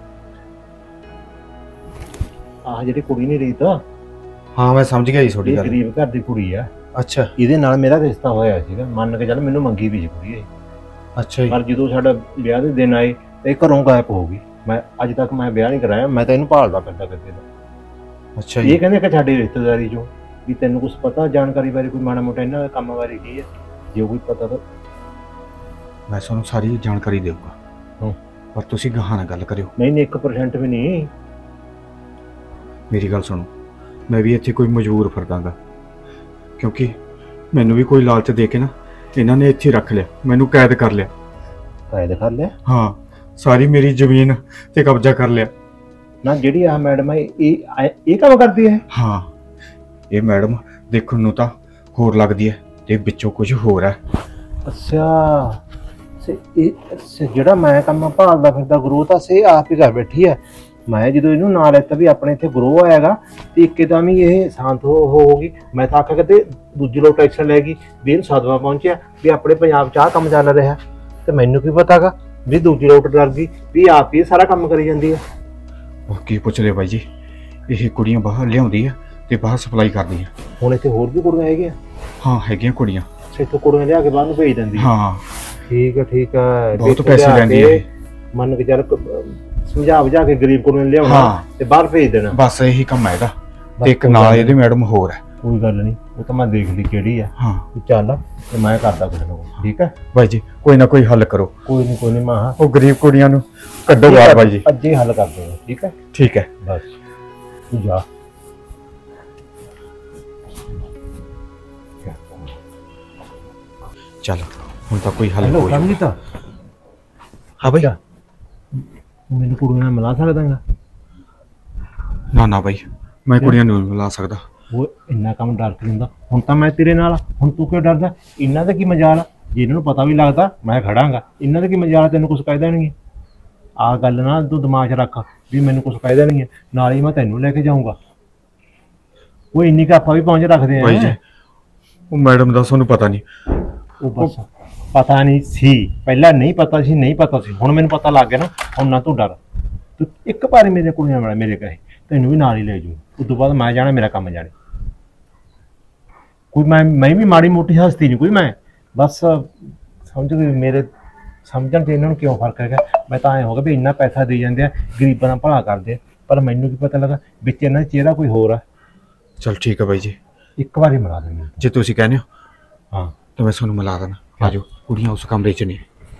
ਆਹ ਜਿਹੜੀ ਕੁੜੀ ਨਹੀਂ ਰੀਤ, ਹਾਂ ਮੈਂ ਸਮਝ ਗਿਆ ਜੀ ਤੁਹਾਡੀ ਇਹ ਗੱਲ। ਗਰੀਬ ਘਰ ਦੀ ਕੁੜੀ ਆ। ਅੱਛਾ ਇਹਦੇ ਨਾਲ ਮੇਰਾ ਰਿਸ਼ਤਾ ਹੋਇਆ ਸੀਗਾ, ਮੰਨ ਕੇ ਚੱਲ ਮੈਨੂੰ ਮੰਗੀ ਵੀ ਸੀ ਕੁੜੀ ਇਹ। ਅੱਛਾ ਜੀ। ਪਰ ਜਦੋਂ ਸਾਡਾ ਵਿਆਹ ਦੇ ਦਿਨ ਆਏ ਇਹ ਘਰੋਂ ਗਾਇਬ ਹੋ ਗਈ। ਮੈਂ ਅੱਜ ਤੱਕ ਮੈਂ ਵਿਆਹ ਨਹੀਂ ਕਰਾਇਆ, ਮੈਂ ਤਾਂ ਇਹਨੂੰ ਭਾਲਦਾ ਫਿਰਦਾ ਕਿਤੇ ਦਾ। ਅੱਛਾ ਜੀ। ਇਹ ਕਹਿੰਦੇ ਕਿ ਸਾਡੀ ਰਿਸ਼ਤੇਦਾਰੀ ਚੋਂ ਵੀ ਤੈਨੂੰ ਕੁਝ ਪਤਾ ਜਾਣਕਾਰੀ ਬਾਰੇ, ਕੋਈ ਮਾੜਾ ਮੋਟਾ ਇਹਨਾਂ ਦੇ ਕੰਮ ਬਾਰੇ ਕੀ ਹੈ? ਜੇ ਕੋਈ ਪਤਾ ਤਾਂ ਮੈਂ ਤੁਹਾਨੂੰ ਸਾਰੀ ਜਾਣਕਾਰੀ ਦੇਊਗਾ। ਹਾਂ ਪਰ ਤੁਸੀਂ ਗਾਹਾਂ ਨਾਲ ਗੱਲ ਕਰਿਓ। ਨਹੀਂ ਨਹੀਂ, ਇੱਕ ਪਰਸੈਂਟ ਵੀ ਨਹੀਂ। ਮੇਰੀ ਗੱਲ ਸੁਣੋ, ਮੈਂ ਵੀ ਇੱਥੇ ਕੋਈ ਮਜਬੂਰ ਫਿਰਦਾਗਾ, ਕਿਉਂਕਿ ਮੈਨੂੰ ਵੀ ਕੋਈ ਲਾਲਚ ਦੇ ਕੇ ਨਾ ਇਹਨਾਂ ਨੇ ਇੱਥੇ ਰੱਖ ਲਿਆ, ਮੈਨੂੰ ਕੈਦ ਕਰ ਲਿਆ। ਕੈਦ ਕਰ ਲਿਆ? ਹਾਂ, ਸਾਰੀ ਮੇਰੀ ਜ਼ਮੀਨ ਤੇ ਕਬਜ਼ਾ ਕਰ ਲਿਆ। ਨਾ ਜਿਹੜੀ ਆ ਮੈਡਮ ਹੈ ਇਹ ਇਹ ਕੰਮ ਕਰਦੀ ਹੈ? ਹਾਂ, ਇਹ ਮੈਡਮ ਦੇਖਣ ਨੂੰ ਤਾਂ ਹੋਰ ਲੱਗਦੀ ਹੈ ਤੇ ਵਿੱਚੋਂ ਕੁਝ ਹੋਰ ਹੈ। ਅੱਛਾ, ਸੇ ਇਹ ਸੇ ਜਿਹੜਾ ਮੈਂ ਕੰਮ ਭਾਲਦਾ ਫਿਰਦਾ ਗੁਰੂ ਤਾਂ ਸੇ ਆਪ ਹੀ ਘਰ ਬੈਠੀ ਹੈ। ਮੈਂ ਜਦੋਂ ਇਹਨੂੰ ਨਾਲ ਲੈਤਾ ਵੀ ਆਪਣੇ ਇੱਥੇ ਗੁਰੂ ਆਏਗਾ ਤੇ ਇੱਕਦਮ ਹੀ ਇਹ ਸ਼ਾਂਤ ਹੋ ਹੋਊਗੀ। ਮੈਂ ਤਾਂ ਆਖਿਆ ਕਿਤੇ ਦੂਜੀ ਲੋਕ ਟੈਕਸ਼ਨ ਲੈ ਗਈ ਵੀ ਇਹਨੂੰ ਸਦਮਾ ਪਹੁੰਚਿਆ ਵੀ ਆਪਣੇ ਪੰਜਾਬ 'ਚ ਆਹ ਕੰਮ ਚੱਲ ਰਿਹਾ, ਤੇ ਮੈਨੂੰ ਕੀ ਪਤਾਗਾ ਵੀ ਦੂਜੀ ਲੋਕ ਡਰ ਗਈ ਵੀ ਆਪ ਹੀ ਸਾਰਾ ਕੰਮ ਕਰੀ ਜਾਂਦੀ ਹੈ। ਉਹ ਕੀ ਪੁੱਛ ਲਿਆ ਬਾਈ ਜੀ, ਇਹ ਕੁੜੀਆਂ ਬਾਹਰ ਲਿਆਉਂਦੀ ਆ ਤੇ ਬਾਹਰ ਸਪਲਾਈ ਕਰਦੀ ਆ। ਹੁਣ ਇੱਥੇ ਹੋਰ ਵੀ ਕੁੜੀਆਂ ਹੈਗੀਆਂ? ਹਾਂ ਹੈਗੀਆਂ ਕੁੜੀਆਂ। ਇੱਥੋਂ ਕੁੜੀਆਂ ਲਿਆ ਕੇ ਬਾਹਰ ਨੂੰ ਭੇਜ ਦਿੰਦੀ? ਹਾਂ ਠੀਕ ਹੈ ਠੀਕ ਹੈ। ਬਹੁਤ ਪੈਸੇ ਲੈਂਦੀ ਹੈ। ਮੰਨ ਕੇ ਚੱਲ ਸਮਝਾ ਬੁਝਾ ਕੇ ਗਰੀਬ ਕੁੜੀਆਂ ਨੂੰ ਲਿਆਉਣਾ ਤੇ ਬਾਹਰ ਭੇਜ ਦੇਣਾ, ਬਸ ਇਹੀ ਕੰਮ ਹੈ ਇਹਦਾ। ਤੇ ਇੱਕ ਨਾਲ ਇਹਦੇ ਮੈਡਮ ਹੋਰ ਹੈ। ਕੋਈ ਗੱਲ ਨਹੀਂ, ਉਹ ਤਾਂ ਮੈਂ ਦੇਖ ਲਈ ਕਿਹੜੀ ਆ। ਹਾਂ ਤੂੰ ਚੱਲ ਤੇ ਮੈਂ ਕਰਦਾ ਕੁਝ ਨਾ ਕੁਛ, ਠੀਕ ਹੈ ਬਾਈ ਜੀ? ਕੋਈ ਨਾ ਕੋਈ ਹੱਲ ਕਰੋ। ਕੋਈ ਨਹੀਂ ਕੋਈ ਨਹੀਂ ਮਾਂ, ਉਹ ਗਰੀਬ ਕੁੜੀਆਂ ਨੂੰ ਕੱਢੋ ਬਾਹਰ ਬਾਈ ਜੀ। ਅੱਜ ਹੀ ਹੱਲ ਕਰ ਦੇਣਾ, ਠੀਕ ਹੈ? ਠੀਕ ਹੈ ਬਸ ਤੂੰ ਜਾ। ਚੱਲ ਹੁਣ ਤਾਂ ਕੋਈ ਹੱਲ ਹੈਲੋ ਹੋ ਸਮਝੀ ਤਾਂ? ਹਾਂ ਬਾਈ। ਮੈਨੂੰ ਕੁੜੀਆਂ ਨਾਲ ਮਿਲਾ ਸਕਦਾ ਹੈਗਾ? ਨਾ ਨਾ ਬਾਈ, ਮੈਂ ਕੁੜੀਆਂ ਨੂੰ ਨਹੀਂ ਮਿਲਾ ਸਕਦਾ। ਉਹ ਇੰਨਾ ਕੰਮ ਡਰ ਕੇ ਹੁੰਦਾ। ਹੁਣ ਤਾਂ ਮੈਂ ਤੇਰੇ ਨਾਲ, ਹੁਣ ਤੂੰ ਕਿਉਂ ਡਰਦਾ? ਇਹਨਾਂ ਦਾ ਕੀ ਮਜਾਲ? ਜੇ ਇਹਨਾਂ ਨੂੰ ਪਤਾ ਵੀ ਲੱਗਦਾ ਮੈਂ ਖੜਾਂਗਾ, ਇਹਨਾਂ ਦਾ ਕੀ ਮਜਾਲ? ਤੈਨੂੰ ਕੁਝ ਕਹਿ ਦੇਣਗੇ। ਆਹ ਗੱਲ ਨਾ ਤੂੰ ਦਿਮਾਗ 'ਚ ਰੱਖ ਵੀ ਮੈਨੂੰ ਕੁਝ ਕਹਿ ਦੇਣਗੇ, ਨਾਲ ਹੀ ਮੈਂ ਤੈਨੂੰ ਲੈ ਕੇ ਜਾਊਂਗਾ। ਉਹ ਇੰਨੀ ਕੁ ਆਪਾਂ ਵੀ ਪਹੁੰਚ ਰੱਖਦੇ ਬਾਈ ਜੀ, ਆ। ਉਹ ਮੈਡਮ ਦਾ ਤੁਹਾਨੂੰ ਪਤਾ ਨਹੀਂ। ਉਹ ਬਸ ਪਤਾ ਨਹੀਂ ਸੀ, ਪਹਿਲਾਂ ਨਹੀਂ ਪਤਾ ਸੀ, ਨਹੀਂ ਪਤਾ ਸੀ, ਹੁਣ ਮੈਨੂੰ ਪਤਾ ਲੱਗ ਗਿਆ ਨਾ। ਹੁਣ ਨਾ ਤੂੰ ਡਰ, ਤੂੰ ਇੱਕ ਵਾਰੀ ਮੇਰੇ ਕੁੜੀਆਂ ਵਾਲਾ ਮੇਰੇ ਕਹੇ ਤੈਨੂੰ ਵੀ ਨਾਲ ਹੀ ਲੈ ਜੂ। ਉਸ ਤੋਂ ਬਾਅਦ ਮੈਂ ਜਾਣਾ, ਮੇਰਾ ਕੰਮ ਜਾਣੇ। ਕੋਈ ਮੈਂ ਮੈਂ ਵੀ ਮਾੜੀ ਮੋਟੀ ਹਸਤੀ ਨਹੀਂ ਕੋਈ, ਮੈਂ ਬਸ ਸਮਝ ਗਏ ਮੇਰੇ ਸਮਝਣ ਤੇ ਇਹਨਾਂ ਨੂੰ ਕਿਉਂ ਫਰਕ ਹੈਗਾ। ਮੈਂ ਤਾਂ ਐਂ ਹੋ ਗਿਆ ਵੀ ਇੰਨਾ ਪੈਸਾ ਦੇ ਜਾਂਦੇ ਆ, ਗਰੀਬਾਂ ਦਾ ਭਲਾ ਕਰਦੇ ਆ, ਪਰ ਮੈਨੂੰ ਕੀ ਪਤਾ ਲੱਗਾ ਵਿੱਚ ਇਹਨਾਂ ਦਾ ਚਿਹਰਾ ਕੋਈ ਹੋਰ ਆ। ਚਲ ਠੀਕ ਹੈ ਬਾਈ ਜੀ, ਇੱਕ ਵਾਰੀ ਮਿਲਾ ਦੇਣੀ ਜੇ ਤੁਸੀਂ ਕਹਿੰਦੇ ਹੋ ਹਾਂ ਤਾਂ ਮੈਂ ਤੁਹਾਨੂੰ ਮਿਲਾ ਦੇਣਾ। ਆ ਜਾਓ, ਕੁੜੀਆਂ ਉਸ ਕਮਰੇ 'ਚ ਨੇ।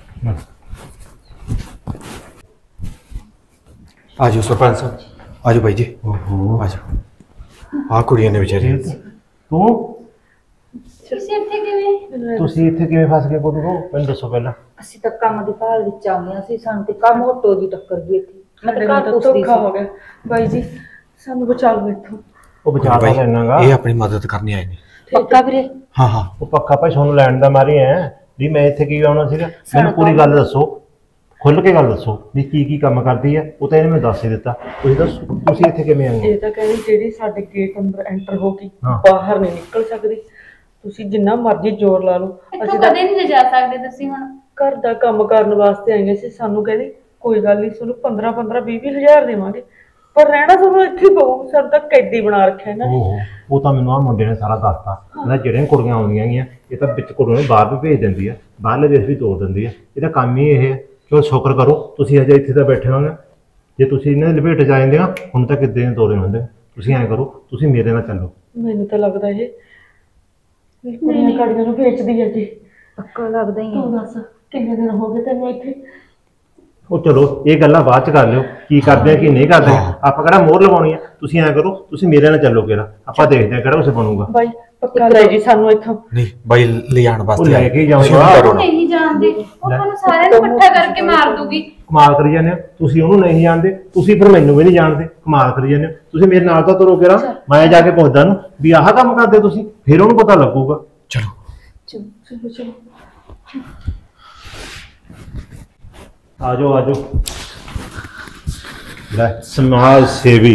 ਆ ਜਾਓ ਸਰਪੰਚ ਸਾਹਿਬ, ਆ ਜਾਓ ਬਾਈ ਜੀ। ਓਹੋ, ਆ ਜਾਓ। ਆਹ ਕੁੜੀਆਂ ਨੇ ਵਿਚਾਰੀਆਂ। ਤੂੰ ਤੁਸੀਂ ਇੱਥੇ ਕਿਵੇਂ? ਤੁਸੀਂ ਇੱਥੇ ਕਿਵੇਂ ਫਸ ਗਏ ਬੋਟੂ? ਮੈਨੂੰ ਦੱਸੋ ਪਹਿਲਾਂ। ਅਸੀਂ ਤਾਂ ਕੰਮ ਦੀ ਭਾਲ ਵਿੱਚ ਆ ਗਏ ਸੀ, ਸਾਨੂੰ ਤੇ ਕੰਮ ਹੋਟੋ ਦੀ ਟੱਕਰ ਗਈ ਇੱਥੇ। ਮੈਂ ਤਾਂ ਘਰ ਪੁੱਛਦੀ ਸੀ। ਹੋ ਗਿਆ ਬਾਈ ਜੀ, ਸਾਨੂੰ ਬਚਾ ਲਓ ਇੱਥੋਂ। ਉਹ ਬਚਾ ਬਾਈ, ਲੈਣਾਗਾ। ਇਹ ਆਪਣੀ ਮਦਦ ਕਰਨੀ ਆਏ ਨੇ। ਪੱਕਾ ਵੀਰੇ? ਹਾਂ ਹਾਂ। ਉਹ ਪੱਕਾ ਭਾਈ ਤੁਹਾਨੂੰ ਲੈਣ ਦਾ ਮਾਰੀ ਐ ਵੀ ਮੈਂ ਇੱਥੇ ਕੀ ਆਉਣਾ ਸੀਗਾ। ਮੈਨੂੰ ਪੂਰੀ ਗੱਲ ਦੱਸੋ, ਖੁੱਲ ਕੇ ਗੱਲ ਦੱਸੋ ਵੀ ਕੀ ਕੀ ਕੰਮ ਕਰਦੀ ਹੈ। ਉਹ ਤਾਂ ਇਹਨੇ ਮੈਨੂੰ ਦੱਸ ਹੀ ਦਿੱਤਾ। ਤੁਸੀਂ ਦੱਸੋ ਤੁਸੀਂ ਇੱਥੇ ਕਿਵੇਂ ਆਏ? ਇਹ ਤਾਂ ਕਹਿੰਦੀ ਜਿਹੜੀ ਸਾਡੇ ਗੇਟ ਅੰਦਰ ਐਂਟਰ ਹੋ ਗਈ ਹਾਂ। ਬਾਹਰ ਨਹੀਂ ਨਿਕਲ ਸਕਦੀ। ਤੁਸੀਂ ਜਿੰਨਾ ਮਰਜ਼ੀ ਜ਼ੋਰ ਲਾ ਲਓ, ਅਸੀਂ ਕਦੇ ਨਹੀਂ ਲਿਜਾ ਸਕਦੇ। ਤੁਸੀਂ ਹੁਣ ਘਰ ਦਾ ਕੰਮ ਕਰਨ ਵਾਸਤੇ ਆਈਆਂ ਸੀ। ਸਾਨੂੰ ਕਹਿੰਦੇ ਕੋਈ ਗੱਲ ਨਹੀਂ, ਤੁਹਾਨੂੰ ਪੰਦਰਾਂ ਪੰਦਰਾਂ ਵੀਹ ਵੀਹ ਹਜ਼ਾਰ ਦੇਵਾਂਗੇ, ਪਰ ਰਹਿਣਾ ਤੁਹਾਨੂੰ ਇੱਥੇ ਪਊ। ਸਾਨੂੰ ਤਾਂ ਕੈਦੀ ਬਣਾ ਰੱਖਿਆ ਇਹਨਾਂ ਨੇ। ਓਹੋ, ਉਹ ਤਾਂ ਮੈਨੂੰ ਆ ਮੁੰਡੇ ਨੇ ਸਾਰਾ ਦੱਸਤਾ। ਕਹਿੰਦਾ ਜਿਹੜੀਆਂ ਕੁੜੀਆਂ ਆਉਂਦੀਆਂ ਗੀਆਂ ਇਹ ਤਾਂ ਵਿੱਚ ਕੁੜੀਆਂ ਨੂੰ ਬਾਹਰ ਵੀ ਭੇਜ ਦਿੰਦੀ ਆ, ਬਾਹਰਲੇ ਦੇਸ਼ ਵੀ ਤੋੜ ਦਿੰਦੀ ਆ। ਇਹਦਾ ਕੰਮ ਹੀ ਇਹ ਹੈ। ਚਲੋ ਸ਼ੁਕਰ ਕਰੋ ਤੁਸੀਂ ਹਜੇ ਇੱਥੇ ਤਾਂ ਬੈਠੇ ਹੋਗੇ। ਜੇ ਤੁਸੀਂ ਇਹਨਾਂ ਦੀ ਲਪੇਟ 'ਚ ਆ ਜਾਂਦੇ ਆ ਹੁਣ ਤਾਂ ਕਿੱਦੇ ਨੇ ਤੋੜੇ ਹੁੰਦੇ। ਤੁਸੀਂ ਐਂ ਕਰੋ, ਤੁਸੀਂ ਮੇਰੇ ਨਾਲ ਚੱਲੋ। ਮੈਨੂੰ ਤਾਂ ਲੱਗਦਾ ਇਹ ਇਹ ਕੁੜੀਆਂ ਕਾੜੀਆਂ ਨੂੰ ਵੇਚਦੀ ਹੈ ਜੀ। ਪੱਕਾ ਲੱਗਦਾ ਹੀ ਤੂੰ ਦੱਸ ਕਿੰਨੇ ਦਿਨ ਹੋ ਗਏ ਤੈਨੂੰ ਇੱਥੇ? ਉਹ ਚਲੋ ਇਹ ਗੱਲਾਂ ਬਾਅਦ ਚ ਕਰ ਲਿਓ, ਕੀ ਕਰਦੇ ਆ ਕੀ ਨਹੀਂ ਕਰਦੇ। ਆਪਾਂ ਕਿਹੜਾ ਮੋਹਰ ਲਵਾਉਣੀ ਆ, ਤੁਸੀਂ ਐਂ ਕਰੋ ਤੁਸੀਂ ਮੇਰੇ ਨਾਲ ਚੱਲੋ ਕਿਹੜਾ, ਆਪਾਂ ਦੇਖਦੇ ਆ ਕਿਹੜਾ ਕੁਛ ਬਣੂਗਾ। ਬਾਈ ਪੱਕਾ ਲੈ ਜੀ ਸਾਨੂੰ ਇੱਥੋਂ। ਨਹੀਂ ਬਾਈ ਲੈ ਜਾਣ ਉਹ ਵਾਸਤੇ ਲੈ ਕੇ ਜਾਊਂਗਾ। ਨਹੀਂ ਜਾਣਦੇ ਉਹ ਤੁਹਾਨੂੰ ਸਾਰਿਆਂ ਨੂੰ ਇਕੱਠਾ ਕਰਕੇ ਮਾਰ ਦੂਗੀ। ਕਮਾਲ ਕਰੀ ਜਾਂਦੇ ਹੋ ਤੁਸੀਂ, ਉਹਨੂੰ ਨਹੀਂ ਜਾਣਦੇ ਤੁਸੀਂ, ਫਿਰ ਮੈਨੂੰ ਵੀ ਨਹੀਂ ਜਾਣਦੇ। ਕਮਾਲ ਕਰੀ ਜਾਂਦੇ ਹੋ ਤੁਸੀਂ, ਮੇਰੇ ਨਾਲ ਤਾਂ ਤੁਰੋ ਕਿਹੜਾ, ਮੈਂ ਜਾ ਕੇ ਪੁੱਛਦਾ ਨੂੰ ਵੀ ਆਹ ਕੰਮ ਕਰਦੇ ਤੁਸੀਂ, ਫਿਰ ਉਹਨੂੰ ਪਤਾ ਲੱਗੂਗਾ। ਚਲੋ ਚਲੋ ਚਲੋ ਆ ਜਾਓ ਆ ਜਾਓ। ਲੈ ਸਮਾਜ ਸੇਵੀ,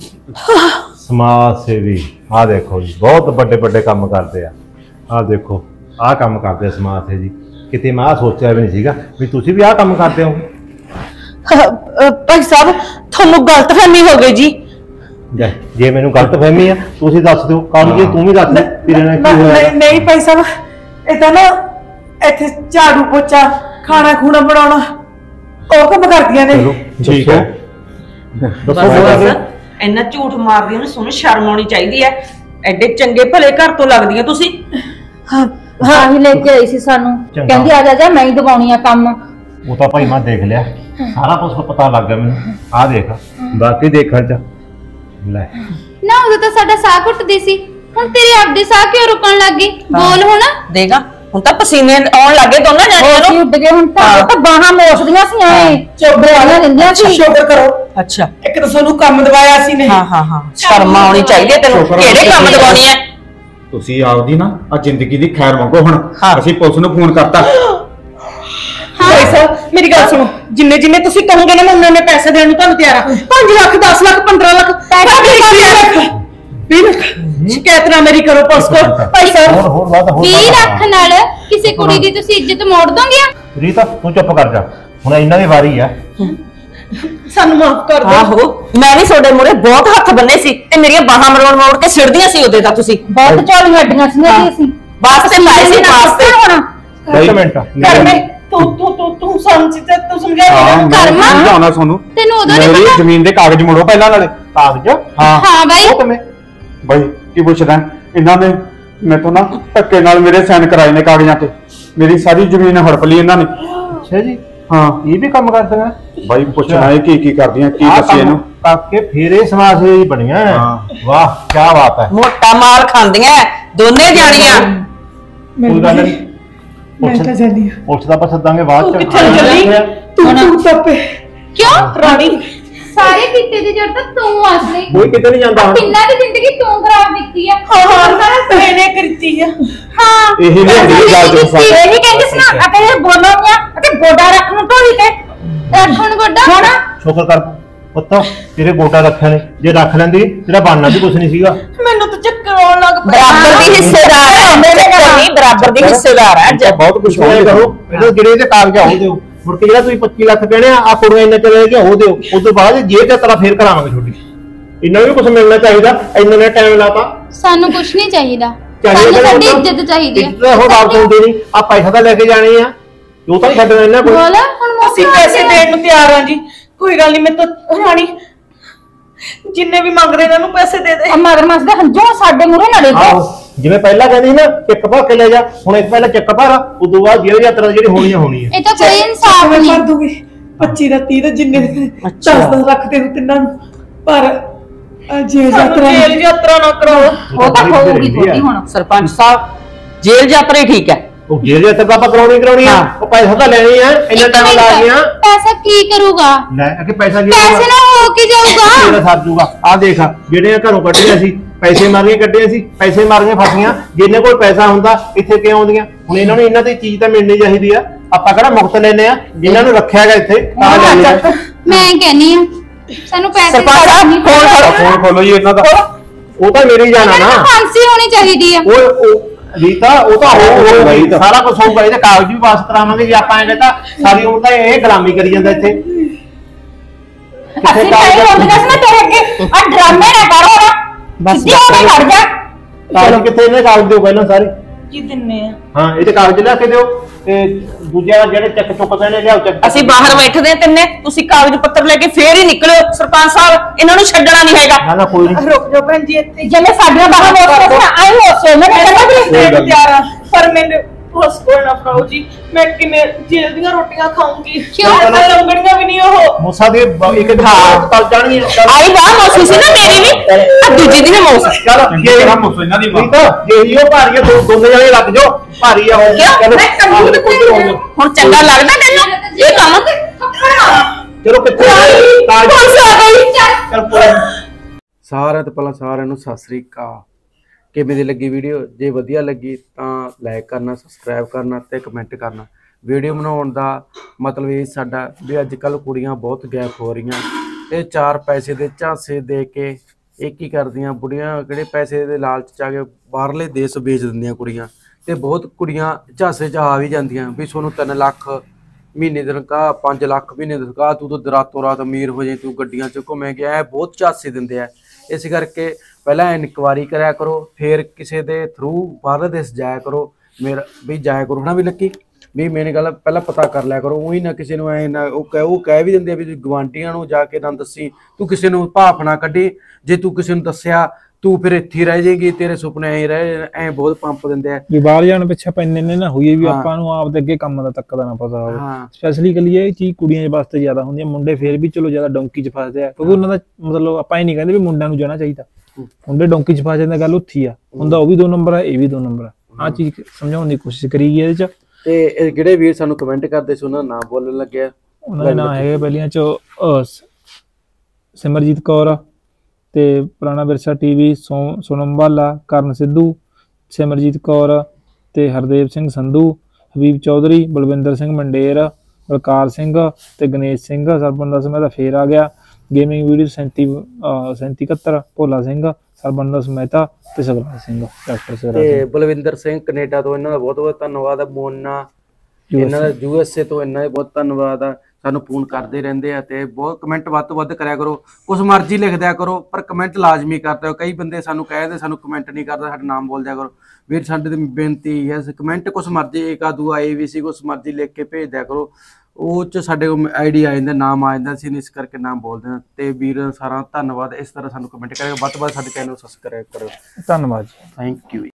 ਸਮਾਜ ਸੇਵੀ ਆ ਦੇਖੋ ਜੀ, ਬਹੁਤ ਵੱਡੇ ਵੱਡੇ ਕੰਮ ਕਰਦੇ ਆ। ਆ ਦੇਖੋ ਆਹ ਕੰਮ ਕਰਦੇ ਆ ਸਮਾਜ ਸੇਵੀ, ਕਿਤੇ ਮੈਂ ਆਹ ਸੋਚਿਆ ਵੀ ਨਹੀਂ ਸੀਗਾ ਵੀ ਤੁਸੀਂ ਵੀ ਆਹ ਕੰਮ ਕਰਦੇ ਹੋ। ਭਾਈ ਸਾਹਿਬ ਤੁਹਾਨੂੰ ਗਲਤਫਹਿਮੀ ਹੋ ਗਈ ਜੀ। ਲੈ, ਜੇ ਮੈਨੂੰ ਗਲਤਫਹਿਮੀ ਆ ਤੁਸੀਂ ਦੱਸ ਦਿਓ, ਕੰਮ ਜੀ ਤੂੰ ਵੀ ਦੱਸ ਦੇ ਤੇਰੇ ਨਾਲ ਕੀ ਹੋਇਆ। ਨਹੀਂ ਨਹੀਂ ਭਾਈ ਸਾਹਿਬ, ਇਹ ਤਾਂ ਨਾ ਇੱਥੇ ਝਾੜੂ ਪੋਚਾ ਖਾਣਾ ਖੂਣਾ ਬਣਾਉਣਾ ਉਹ ਕੰਮ ਕਰਦੀਆਂ ਨੇ। ਚਲੋ ਠੀਕ ਹੈ, ਦੱਸੋ ਬਸ ਇੰਨਾ ਝੂਠ ਮਾਰਦੀ ਉਹਨੂੰ, ਸੁਣ ਸ਼ਰਮ ਆਉਣੀ ਚਾਹੀਦੀ ਐ। ਐਡੇ ਚੰਗੇ ਭਲੇ ਘਰ ਤੋਂ ਲੱਗਦੀਆਂ ਤੁਸੀਂ। ਹਾਂ ਹੀ ਲੈ ਕੇ ਆਈ ਸੀ ਸਾਨੂੰ, ਚੰਗਾ। ਕਹਿੰਦੀ ਆ ਜਾ ਜਾ ਮੈਂ ਹੀ ਦਵਾਉਣੀ ਆ ਕੰਮ। ਉਹ ਤਾਂ ਭਾਈ ਮੈਂ ਦੇਖ ਲਿਆ, ਸਾਰਾ ਕੁਝ ਪਤਾ ਲੱਗ ਗਿਆ ਮੈਨੂੰ। ਆਹ ਦੇਖ ਬਾਕੀ ਦੇਖਣ ਚ ਲੈ ਨਾ ਉਦੋਂ ਤਾਂ ਸਾਡਾ ਸਾਹ ਘੁੱਟਦੀ ਸੀ, ਹੁਣ ਤੇਰੀ ਆਪਦੀ ਸਾਹ ਕਿਉਂ ਰੁਕਣ ਲੱਗ ਗਈ? ਬੋਲ ਹੁਣ। ਦੇਗਾ ਹੁਣ ਤਾਂ ਪਸੀਨੇ ਆਉਣ ਲੱਗੇ ਦੋਨਾਂ ਜਾਣੀਆਂ ਅਸੀਂ ਨੂੰ। ਉੱਡ ਗਏ ਹੁਣ ਤਾਂ, ਉਹ ਤਾਂ ਬਾਹਾਂ ਮੋਸਦੀਆਂ ਸੀ ਐ ਚੋਬੜੀਆਂ ਦਿੰਦੀਆਂ ਸੀ। ਸ਼ੁਕਰ ਕਰੋ ਅੱਛਾ ਇੱਕ ਤਾਂ ਸਾਨੂੰ ਕੰਮ ਦਵਾਇਆ ਸੀ ਨੇ। ਹਾਂ ਹਾਂ ਹਾਂ ਸ਼ਰਮ ਆਉਣੀ ਚਾਹੀਦੀ ਹੈ ਤੈਨੂੰ, ਕਿਹੜੇ ਕੰਮ ਦਵਾਉਣੀ ਐ। ਤੁਸੀਂ ਆਪਦੀ ਨਾ ਆ ਜ਼ਿੰਦਗੀ ਦੀ ਖੈਰ ਮੰਗੋ ਹੁਣ। ਹਾਂ। ਅਸੀਂ ਪੁਲਿਸ ਨੂੰ ਫੋਨ ਕਰਤਾ। ਭਾਈ ਸਾਹਿਬ ਮੇਰੀ ਗੱਲ ਸੁਣੋ, ਜਿੰਨੇ ਜਿੰਨੇ ਤੁਸੀਂ ਕਹੋਗੇ ਨਾ ਮੈਂ ਉਹਨਾਂ ਨੇ ਪੈਸੇ ਦੇਣ ਨੂੰ ਤੁਹਾਨੂੰ ਤਿਆਰ ਆ। ਪੰਜ ਲੱਖ ਦਸ ਲੱਖ ਪੰਦਰਾਂ ਲੱਖ ਵੀਹ ਲੱਖ ਸ਼ਿਕਾਇਤ ਨਾ ਮੇਰੀ ਕਰੋ ਪੁਲਿਸ ਕੋਲ। ਭਾਈ ਸਾਹਿਬ ਹੋਰ ਹੋਰ ਬਾਤ ਹੋਰ ਵੀਹ ਲੱਖ ਨਾਲ ਕਿਸੇ ਕੁੜੀ ਦੀ ਤੁਸੀਂ ਇੱਜ਼ਤ ਮੋੜ ਦੋਗੇ? ਰੀਤਾ ਤੂੰ ਚੁੱਪ ਕਰ ਜਾ, ਹੁਣ ਇਹਨਾਂ ਦੀ ਵਾਰੀ ਆ। ਸਾਨੂੰ ਮਾਫ ਕਰ ਦਿਓ। ਆਹੋ ਮੈਂ ਵੀ ਤੁਹਾਡੇ ਮੂਹਰੇ ਬਹੁਤ ਹੱਥ ਬੰਨੇ ਸੀ ਤੇ ਮੇਰੀਆਂ ਬਾਹਾਂ ਮਰੋੜ ਮਰੋੜ ਕੇ ਸਿੜਦੀਆਂ ਸੀ ਉਹਦੇ ਤਾਂ ਤੁਸੀਂ। ਬਹੁਤ ਝੋਲੀਆਂ ਅੱਡੀਆਂ ਸੀ ਜੀ ਅਸੀਂ। ਵਾਸਤੇ ਪਾਏ ਸੀ ਵਾਸਤੇ। ਇੱਕ ਮਿੰਟ ਕਰਮੇ ਤੂੰ ਤੂੰ ਤੂੰ ਤੂੰ ਸਮਝ ਤੇ ਤੂੰ ਸਮਝਾ ਹਾਂ ਮੈਨੂੰ। ਮੈਂ ਕਰਮਾ। ਸਮਝਾਉਣਾ ਤੁਹਾਨੂੰ। ਤੈਨੂੰ ਉਦੋਂ ਨਹੀਂ ਮੇਰੀ ਪਤਾ? ਜ਼ਮੀਨ ਦੇ ਕਾਗਜ਼ ਮੋੜੋ ਪਹਿਲਾਂ ਨਾਲੇ। ਕਾਗਜ਼ ਹਾਂ ਹਾਂ ਬਾਈ ਉਹ ਕਿਵੇਂ? ਬਾਈ ਕੀ ਪੁੱਛਦਾ ਇਹਨਾਂ ਨੇ ਮੈਥੋਂ ਨਾ ਧੱਕੇ ਨਾਲ ਮੇਰੇ ਸਾਈਨ ਕਰਾਏ ਨੇ ਕਾਗਜ਼ਾਂ ਤੇ। ਮੇਰੀ ਸਾਰੀ ਜ਼ਮੀਨ ਹੜਪ ਲਈ ਇਹਨਾਂ ਨੇ। ਅੱਛਾ ਜੀ, ਹਾਂ ਇਹ ਵੀ ਕੰਮ ਕਰਦੇ ਆ। ਬਾਈ ਪੁੱਛਣਾ ਇਹ ਕੀ ਕੀ ਕਰਦੀਆਂ, ਕੀ ਆਹ ਦੱਸੀ ਕੰਮ ਇਹਨੂੰ। ਕਰਕੇ ਫਿਰ ਇਹ ਸਮਾਜ ਸੇਵੀ ਬਣੀਆਂ। ਹਾਂ। ਵਾਹ ਕੀ ਬਾਤ ਹੈ। ਮੋਟਾ ਮਾਲ ਖਾਂਦੀਆਂ ਦੋਨੇ ਜਾਣੀਆਂ। ਕੋਈ ਗੱਲ ਨਹੀਂ, ਮੈਂ ਤਾਂ ਜਾਨੀ ਆ। ਪੁਲਿਸ ਦਾ ਆਪਾਂ ਸੱਦਾਂਗੇ ਬਾਅਦ ਤੂੰ ਚ। ਕਿੱਥੇ ਚੱਲੀ? ਤੂੰ ਤੂੰ ਤੱਪੇ ਕਿਉਂ? ਰਾਣੀ ਸਾਰੇ ਕਿੱਤੇ ਦੀ ਜੜ ਤਾਂ ਤੂੰ ਅਸਲੀ। ਕੋਈ ਕਿਤੇ ਨਹੀਂ ਜਾਂਦਾ ਹੁਣ। ਕਿੰਨਾ ਦੀ ਜ਼ਿੰਦਗੀ ਤੂੰ ਖਰਾਬ ਕੀਤੀ ਆ। ਹਾਂ ਹਾਂ ਸਾਰਾ ਸਵੇਨੇ ਕਰਤੀ ਆ। ਹਾਂ ਇਹੀ ਲਿਆਂਦੀ ਹੈ ਗੱਲ ਚ ਫਸਾ। ਇਹ ਵੀ ਕਹਿੰਦੀ ਸੀ ਨਾ ਅਕੇ ਬੋਲੋਂਗੀਆਂ ਅਤੇ ਗੋਡਾ ਰੱਖ ਨੂੰ ਢੋਲੀ ਤੇ ਰੱਖਣ ਗੋਡਾ ਹੋਣਾ। ਸ਼ੁਕਰ ਕਰ ਪੁੱਤ ਤੇਰੇ ਗੋਟਾ ਰੱਖਿਆ ਨੇ, ਜੇ ਰੱਖ ਲੈਂਦੀ ਤੇਰਾ ਬਣਨਾ ਵੀ ਕੁਝ ਨਹੀਂ ਸੀਗਾ। ਮੈਨੂੰ ਤਾਂ ਚੱਕਰ ਆਉਣ ਲੱਗ ਪਿਆ। ਬਰਾਬਰ ਦੀ ਹਿੱਸੇਦਾਰ ਹੈ ਮੇਰੇ ਕੋਲ, ਬਰਾਬਰ ਦੀ ਹਿੱਸੇਦਾਰ ਹੈ। ਤਾਂ ਬਹੁਤ ਕੁਝ ਹੋਇਆ ਕਰੋ। ਇਹਦਾ ਜਿਹੜੇ ਇਹਦੇ ਕਾਗਜ਼ ਆ ਉਹ ਦਿਓ, ਮੁੜ ਕੇ ਜਿਹੜਾ ਤੁਸੀਂ ਪੱਚੀ ਲੱਖ ਕਹਿਣੇ ਆ ਆ ਕੁੜੀਆਂ ਇੰਨੇ ਚਲੇ ਗਿਆ ਉਹ ਦਿਓ। ਉਸ ਤੋਂ ਬਾਅਦ ਜੇ ਤੇ ਤਰਾ ਫੇਰ ਕਰਾਵਾਂਗੇ ਛੋਟੀ। ਇੰਨਾ ਵੀ ਕੁਝ ਮਿਲਣਾ ਚਾਹੀਦਾ, ਇੰਨੇ ਨੇ ਟਾਈਮ ਲਾਤਾ। ਸਾਨੂੰ ਕੁਝ ਨਹੀਂ ਚਾਹੀਦਾ, ਚਾਹੀਦਾ ਸਾਨੂੰ ਕਿਹੜਾ ਸਾਡੀ ਹੁੰਦਾ? ਇੱਜ਼ਤ ਚਾਹੀਦੀ ਆ। ਇੱਜ਼ਤ ਤਾਂ ਉਹ ਬਾਤ ਹੁੰਦੀ ਨਹੀਂ, ਆ ਪੈਸਾ ਤਾਂ ਲੈ ਕੇ ਜਾਣੇ ਆ, ਉਹ ਤਾਂ ਨਹੀਂ ਛੱਡਣਾ ਇਹਨਾਂ ਕੋਲ। ਬੋਲ ਹੁਣ ਮੁੱਕ ਅਸੀਂ ਪੈਸੇ ਦੇਣ ਨੂੰ ਤਿਆਰ ਹਾਂ ਜੀ। ਕੋਈ ਗੱਲ ਨਹੀਂ, ਮੈਂ ਤਾਂ ਰਾਣੀ ਜਿੰਨੇ ਵੀ ਮੰਗ ਰਹੇ ਇਹਨਾਂ ਨੂੰ ਪੈਸੇ ਦੇ ਦੇ। ਮਗਰ ਮਸ ਦੇ ਹੰਝੂ ਸਾਡੇ ਮੂਹਰੇ ਲੜੇ ਆਹੋ ਜਿਵੇਂ ਪਹਿਲਾਂ ਕਹਿੰਦੀ ਸੀ ਨਾ ਚੱਕ ਭਰ ਕੇ ਲੈ ਜਾ, ਹੁਣ ਇੱਕ ਪਹਿਲਾਂ ਚੱਕ ਭਰ, ਉਦੋਂ ਬਾਅਦ ਜੇਲ੍ਹ ਯਾਤਰਾ ਜਿਹੜੀ ਹੋਣੀ ਆ ਹੋਣੀ ਆ। ਇਹ ਤਾਂ ਕੋਈ ਇਨਸਾਫ ਮੈਂ ਨਹੀਂ। ਕਰ ਦੂੰਗੀ ਪੱਚੀ ਦਾ ਤੀਹ ਦਾ ਜਿੰਨੇ ਦਸ ਦਸ ਰੱਖਦੇ ਹੋ ਤਿੰਨਾਂ ਨੂੰ। ਪਰ ਜੇ ਯਾਤਰਾ ਜੇਲ੍ਹ ਯਾਤਰਾ ਨਾ ਕਰਾਓ। ਉਹ ਤਾਂ ਹੋਊਗੀ ਥੋੜੀ ਹੁਣ। ਸਰਪੰਚ ਸਾਹਿਬ ਜੇਲ੍ਹ ਯਾਤਰਾ ਹੀ ਠੀਕ ਹੈ। ਉਹ ਜੇਲ੍ਹ ਯਾਤਰਾ ਤਾਂ ਆਪਾਂ ਕਰਾਉਣੀ ਕਰਾਉਣੀ ਆ, ਉਹ ਪੈਸਾ ਤਾਂ ਲੈਣੀ ਆ, ਇੰਨਾ ਇੱਕ ਟਾਈਮ ਮਿੰਟ, ਲਾ ਗਈਆਂ। ਪੈਸਾ ਕੀ ਕਰੂਗਾ? ਲੈ ਕਿ ਪੈਸਾ ਕੀ ਪੈਸੇ ਨਾ ਹੋ ਕੇ ਜਾਊਗਾ। ਤੇਰਾ ਸਰ ਜੂਗਾ। ਆ ਦੇਖ ਜਿਹੜੀਆਂ ਘਰੋਂ ਕੱਢੀਆਂ ਸੀ, ਪੈਸੇ ਮਾਰੀਆਂ ਕੱਢੀਆਂ ਸੀ, ਪੈਸੇ ਮਾਰੀਆਂ ਫਸੀਆਂ। ਜਿੰਨੇ ਕੋਲ ਪੈਸਾ ਹੁੰਦਾ ਇੱਥੇ ਕਿਉਂ ਆਉਂਦੀਆਂ? ਹੁਣ ਇਹਨਾਂ ਨੂੰ ਇਹਨਾਂ ਦੀ ਚੀਜ਼ ਤਾਂ ਮਿਲਣੀ ਚਾਹੀਦੀ ਆ। ਆਪਾਂ ਕਿਹੜਾ ਮੁਕਤ ਲੈਨੇ ਆ, ਜਿਨ੍ਹਾਂ ਨੂੰ ਰੱਖਿਆ ਗਿਆ ਇੱਥੇ ਤਾਂ ਲੈਣੇ ਆ। ਮੈਂ ਕਹਿੰਨੀ ਆ ਸਾਨੂੰ ਪੈਸੇ ਸਰਪੰਚ ਸਾਹਿਬ ਨਹੀਂ ਫੋਨ ਕਰੋ। ਫੋਨ ਖੋਲੋ ਜੀ ਇਹਨਾਂ ਦਾ। ਉਹ ਤਾਂ ਮੇਰੀ ਜਾਣਾ ਇਹਨਾਂ ਨਾ। ਨੂੰ ਫਾਂਸੀ ਹੋਣੀ ਚਾਹੀਦੀ ਆ। ਉਹ ਉਹ ਰੀਤਾ ਉਹ ਤਾਂ ਹੋ ਗਈ, ਸਾਰਾ ਕੁਝ ਹੋਊਗਾ। ਇਹਦੇ ਕਾਗਜ਼ ਵੀ ਪਾਸ ਕਰਾਵਾਂਗੇ ਜੇ ਆਪਾਂ ਐਂ ਕਹਿੰਦਾ ਸਾਰੀ ਉਮਰ ਤਾਂ ਇਹ ਗੁਲਾਮੀ ਕਰੀ ਜਾਂਦਾ ਇੱਥੇ। ਅਸੀਂ ਨਹੀਂ ਹੁੰਦੀਆਂ ਸੀ ਨਾ ਤੇਰੇ ਅੱਗੇ ਆ ਡਰਾਮੇ ਨਾ ਕਰੋ ਨਾ। ਬਸ ਸਿੱਧੀ ਹੋ ਕੇ ਖੜ ਜਾ। ਕਾਗਜ਼ ਕਿੱਥੇ? ਇਹਨੇ ਕਾਗਜ਼ ਦਿਓ ਪਹਿਲਾਂ ਸਾਰੇ। ਕੀ ਦਿੰਨੇ ਆ? ਹਾਂ ਇਹਦੇ ਕਾਗਜ਼ ਲਿਆ ਕੇ ਦਿਓ, ਤੇ ਦੂਜਾ ਜਿਹੜੇ ਚੱਕ ਚੁੱਕ ਕਹਿੰਦੇ ਲਿਆਓ ਚੱਕ। ਅਸੀਂ ਬਾਹਰ ਬੈਠਦੇ ਤਿੰਨੇ, ਤੁਸੀਂ ਕਾਗਜ਼ ਪੱਤਰ ਲੈ ਕੇ ਫੇਰ ਹੀ ਨਿਕਲਿਓ। ਸਰਪੰਚ ਸਾਹਿਬ ਇਹਨਾਂ ਨੂੰ ਛੱਡਣਾ ਨਹੀਂ ਹੈਗਾ। ਨਾ ਨਾ ਕੋਈ ਨਹੀਂ। ਰੁਕ ਜਾਓ ਭੈਣ ਜੀ ਇੱਥੇ। ਜਿਵੇਂ ਸਾਡੀਆਂ ਬਾਹਾਂ ਮੋਸਦੀਆਂ ਸੀ ਆਈ ਮੋਸੇ ਮੈਂ ਕਹਿੰਦਾ ਵੀ ਮੈਂ ਤਿਆਰ ਆ, ਪਰ ਮੈਨੂੰ ਬਸ ਕੋਈ ਨਾ ਫਰਾਓ ਜੀ, ਮੈਂ ਕਿੰਨੇ ਜੇਲ੍ਹ ਦੀਆਂ ਰੋਟੀਆਂ ਖਾਊਂਗੀ। ਕਿਉਂ? ਮੈਂ ਲੰਗੜੀਆਂ ਵੀ ਨਹੀਂ ਉਹ। ਮੂਸਾ ਦੇ ਇੱਕ ਹਾਂ ਤਲ ਜਾਣਗੇ। ਆਈ ਬਾਹ ਮੌਸੀ ਸੀ ਨਾ ਮੇਰੀ ਵੀ, ਆ ਦੂਜੀ ਦੀ ਨਾ ਮੌਸੀ। ਚਲ ਇਹ ਨਾ ਮੂਸਾ ਇਹਨਾਂ ਦੀ ਮਾਂ ਜੇ ਇਹੋ ਭਾਰੀ ਆ, ਦੋ ਦੋਨੇ ਜਣੇ ਲੱਗ ਜਾਓ, ਭਾਰੀ ਆ ਹੋ। ਕਿਉਂ ਹੁਣ ਚੰਗਾ ਲੱਗਦਾ ਤੈਨੂੰ ਇਹ ਕੰਮ? ਚਲੋ ਕਿੱਥੇ ਤਾਜ ਚੱਲ ਪੂਰਾ। ਸਾਰਿਆਂ ਤੋਂ ਪਹਿਲਾਂ ਸਾਰਿਆਂ ਨੂੰ ਸਤਿ ਸ੍ਰੀ ਅਕਾਲ। ਕਿਵੇਂ ਦੀ ਲੱਗੀ ਵੀਡੀਓ? ਜੇ ਵਧੀਆ ਲੱਗੀ ਤਾਂ ਲਾਈਕ ਕਰਨਾ, ਸਬਸਕ੍ਰਾਈਬ ਕਰਨਾ ਤੇ ਕਮੈਂਟ ਕਰਨਾ। ਵੀਡੀਓ ਬਣਾਉਣ ਦਾ ਮਤਲਬ ਇਹ ਸਾਡਾ ਵੀ ਅੱਜ ਕੱਲ੍ਹ ਕੁੜੀਆਂ ਬਹੁਤ ਗੈਪ ਹੋ ਰਹੀਆਂ। ਇਹ ਚਾਰ ਪੈਸੇ ਦੇ ਝਾਂਸੇ ਦੇ ਕੇ ਇਹ ਕੀ ਕਰਦੀਆਂ ਬੁੜੀਆਂ, ਕਿਹੜੇ ਪੈਸੇ ਦੇ ਲਾਲਚ 'ਚ ਆ ਕੇ ਬਾਹਰਲੇ ਦੇਸ਼ ਵੇਚ ਦਿੰਦੀਆਂ ਕੁੜੀਆਂ। ਤੇ ਬਹੁਤ ਕੁੜੀਆਂ ਝਾਂਸੇ 'ਚ ਆ ਵੀ ਜਾਂਦੀਆਂ ਵੀ ਤੁਹਾਨੂੰ ਤਿੰਨ ਲੱਖ ਮਹੀਨੇ ਦੀ ਤਨਖਾਹ, ਪੰਜ ਲੱਖ ਮਹੀਨੇ ਦੀ ਤਨਖਾਹ, ਤੂੰ ਤਾਂ ਰਾਤੋਂ ਰਾਤ ਅਮੀਰ ਹੋ ਜਾਏ, ਤੂੰ ਗੱਡੀਆਂ 'ਚ ਘੁੰਮੇ ਗਿਆ। ਇਹ ਬਹੁਤ ਝਾਂਸੇ ਦਿੰਦੇ ਆ। ਇਸ ਕਰਕੇ ਪਹਿਲਾਂ ਇਨਕੁਆਰੀ ਕਰਿਆ ਕਰੋ, ਫਿਰ ਕਿਸੇ ਦੇ ਥਰੂ ਬਾਹਰਲੇ ਦੇਸ਼ ਜਾਇਆ ਕਰੋ। ਮੇਰਾ ਵੀ ਜਾਇਆ ਕਰੋ ਹਨਾ ਵੀ ਲੱਕੀ ਵੀ ਮੇਰੀ ਗੱਲ ਪਹਿਲਾਂ ਪਤਾ ਕਰ ਲਿਆ ਕਰੋ। ਉਹੀ ਨਾ ਕਿਸੇ ਨੂੰ ਐ ਨਾ ਉਹ ਕਹਿ ਉਹ ਕਹਿ ਵੀ ਦਿੰਦੇ ਆ ਵੀ ਗਵਾਂਢੀਆਂ ਨੂੰ ਜਾ ਕੇ ਨਾ ਦੱਸੀ, ਤੂੰ ਕਿਸੇ ਨੂੰ ਭਾਫ ਨਾ ਕੱਢੀ। ਜੇ ਤੂੰ ਕਿਸੇ ਨੂੰ ਦੱਸਿਆ ਤੂੰ ਫਿਰ ਇੱਥੇ ਰਹਿ ਜਾਏਗੀ, ਤੇਰੇ ਸੁਪਨੇ ਐ ਰਹਿ ਐ ਬਹੁਤ ਪੰਪ ਦਿੰਦੇ ਆ ਵੀ ਬਾਹਰ ਜਾਣ ਪਿੱਛੇ ਪੈਨੇ ਨੇ ਨਾ ਹੋਈਏ ਵੀ ਆਪਾਂ ਨੂੰ ਆਪ ਦੇ ਅੱਗੇ ਕੰਮ ਦਾ ਤੱਕ ਦਾ ਨਾ ਪਤਾ ਹੋਵੇ। ਸਪੈਸ਼ਲੀ ਗੱਲ ਇਹ ਚੀਜ਼ ਕੁੜੀਆਂ ਦੇ ਵਾਸਤੇ ਜ਼ਿਆਦਾ ਹੁੰਦੀ ਹੈ। ਮੁੰਡੇ ਫੇਰ ਵੀ ਚਲੋ ਜ਼ਿਆਦਾ ਡੋਂਕੀ 'ਚ ਫਸਦੇ ਆ ਕਿਉਂਕਿ ਉਹਨਾਂ ਦਾ ਮਤਲਬ ਆਪਾਂ ਇਹ ਨਹੀਂ ਕਹਿੰਦੇ ਵੀ ਮੁੰਡਿਆਂ ਨੂੰ ਜਾਣਾ ਚਾਹੀਦਾ, ਮੁੰਡੇ ਡੋਂਕੀ 'ਚ ਫਸ ਜਾਂਦੇ। ਗੱਲ ਉੱਥੀ ਆ, ਹੁੰਦਾ ਉਹ ਵੀ ਦੋ ਨੰਬਰ ਆ, ਇਹ ਵੀ ਦੋ ਨੰਬਰ ਆ। ਆਹ ਚੀਜ਼ ਸਮਝਾਉਣ ਦੀ ਕੋਸ਼ਿਸ਼ ਕਰੀ ਗਈ ਇਹਦੇ 'ਚ। ਤੇ ਜਿਹੜੇ ਵੀਰ ਸਾਨੂੰ ਕਮੈਂਟ ਕਰਦੇ ਸੀ ਉਹਨਾਂ ਦਾ ਨਾਮ ਬੋਲਣ ਲੱਗਿਆ। ਉਹਨਾਂ ਦੇ ਨਾਂ ਹੈਗੇ ਪਹਿਲੀਆਂ 'ਚ ਸਿਮਰਜੀਤ ਕੌਰ ਤੇ ਪੁਰਾਣਾ ਵਿਰਸਾ ਟੀਵੀ, ਸੋ ਸੋਨਮ ਬਾਲਾ, ਕਰਨ ਸਿੱਧੂ, ਸਿਮਰਜੀਤ ਕੌਰ ਤੇ ਹਰਦੇਵ ਸਿੰਘ ਸੰਧੂ, ਹਬੀਬ ਚੌਧਰੀ, ਬਲਵਿੰਦਰ ਸਿੰਘ ਮੰਡੇਰ, ਬਲਕਾਰ ਸਿੰਘ ਤੇ ਗਣੇਸ਼ ਸਿੰਘ। ਸਰਬਨ ਦਾ ਸਮੇਂ ਦਾ ਫੇਰ ਆ ਗਿਆ। ਗੇਮਿੰਗ ਵੀਡੀਓ ਸੈਂਤੀ ਸੈਂਤੀ ਇਕਹੱਤਰ, ਭੋਲਾ ਸਿੰਘ, ਸਰਬਨ ਦਾ ਸਮੇਤਾ ਤੇ ਸਗਰਾਜ ਸਿੰਘ, ਡਾਕਟਰ ਸਗਰਾਜ ਤੇ ਬਲਵਿੰਦਰ ਸਿੰਘ ਕੈਨੇਡਾ ਤੋਂ, ਇਹਨਾਂ ਦਾ ਬਹੁਤ ਬਹੁਤ ਧੰਨਵਾਦ ਆ। ਮੋਨਾ ਇਹਨਾਂ ਦਾ ਯੂ ਐਸ ਏ ਤੋਂ, ਇਹਨਾਂ ਦਾ ਬਹੁਤ ਧੰਨਵਾਦ ਆ। ਸਾਨੂੰ ਫੋਨ ਕਰਦੇ ਰਹਿੰਦੇ ਆ ਤੇ ਬਹੁਤ ਕਮੈਂਟ ਵੱਧ ਤੋਂ ਵੱਧ ਕਰਿਆ ਕਰੋ। ਕੁਛ ਮਰਜ਼ੀ ਲਿਖ ਦਿਆ ਕਰੋ ਪਰ ਕਮੈਂਟ ਲਾਜ਼ਮੀ ਕਰ ਦਿਓ। ਕਈ ਬੰਦੇ ਸਾਨੂੰ ਕਹਿੰਦੇ ਸਾਨੂੰ ਕਮੈਂਟ ਨਹੀਂ ਕਰਦਾ, ਸਾਡਾ ਨਾਮ ਬੋਲ ਦਿਆ ਕਰੋ। ਵੀਰ ਸਾਡੇ ਦੀ ਬੇਨਤੀ ਹੈ ਕਮੈਂਟ ਕੁਛ ਮਰਜ਼ੀ ਇੱਕ ਆਦੂ ਆਏ ਵੀ ਸੀ, ਕੁਛ ਮਰਜ਼ੀ ਲਿਖ ਕੇ ਭੇਜ ਦਿਆ ਕਰੋ। ਉਹ 'ਚ ਸਾਡੇ ਕੋਲ ਆਈ ਡੀ ਆ ਜਾਂਦਾ, ਨਾਮ ਆ ਜਾਂਦਾ, ਅਸੀਂ ਇਸ ਕਰਕੇ ਨਾਮ ਬੋਲਦੇ ਹਾਂ। ਤੇ ਵੀਰ ਸਾਰਾ ਧੰਨਵਾਦ। ਇਸ ਤਰ੍ਹਾਂ ਸਾਨੂੰ ਕਮੈਂਟ ਕਰਿਆ, ਵੱਧ ਤੋਂ ਵੱਧ ਸਾਡੇ ਚੈਨਲ ਨੂੰ ਸਬਸਕ੍ਰਾਈਬ ਕਰੋ। ਧੰਨਵਾਦ ਜੀ, ਥੈਂਕ ਯੂ।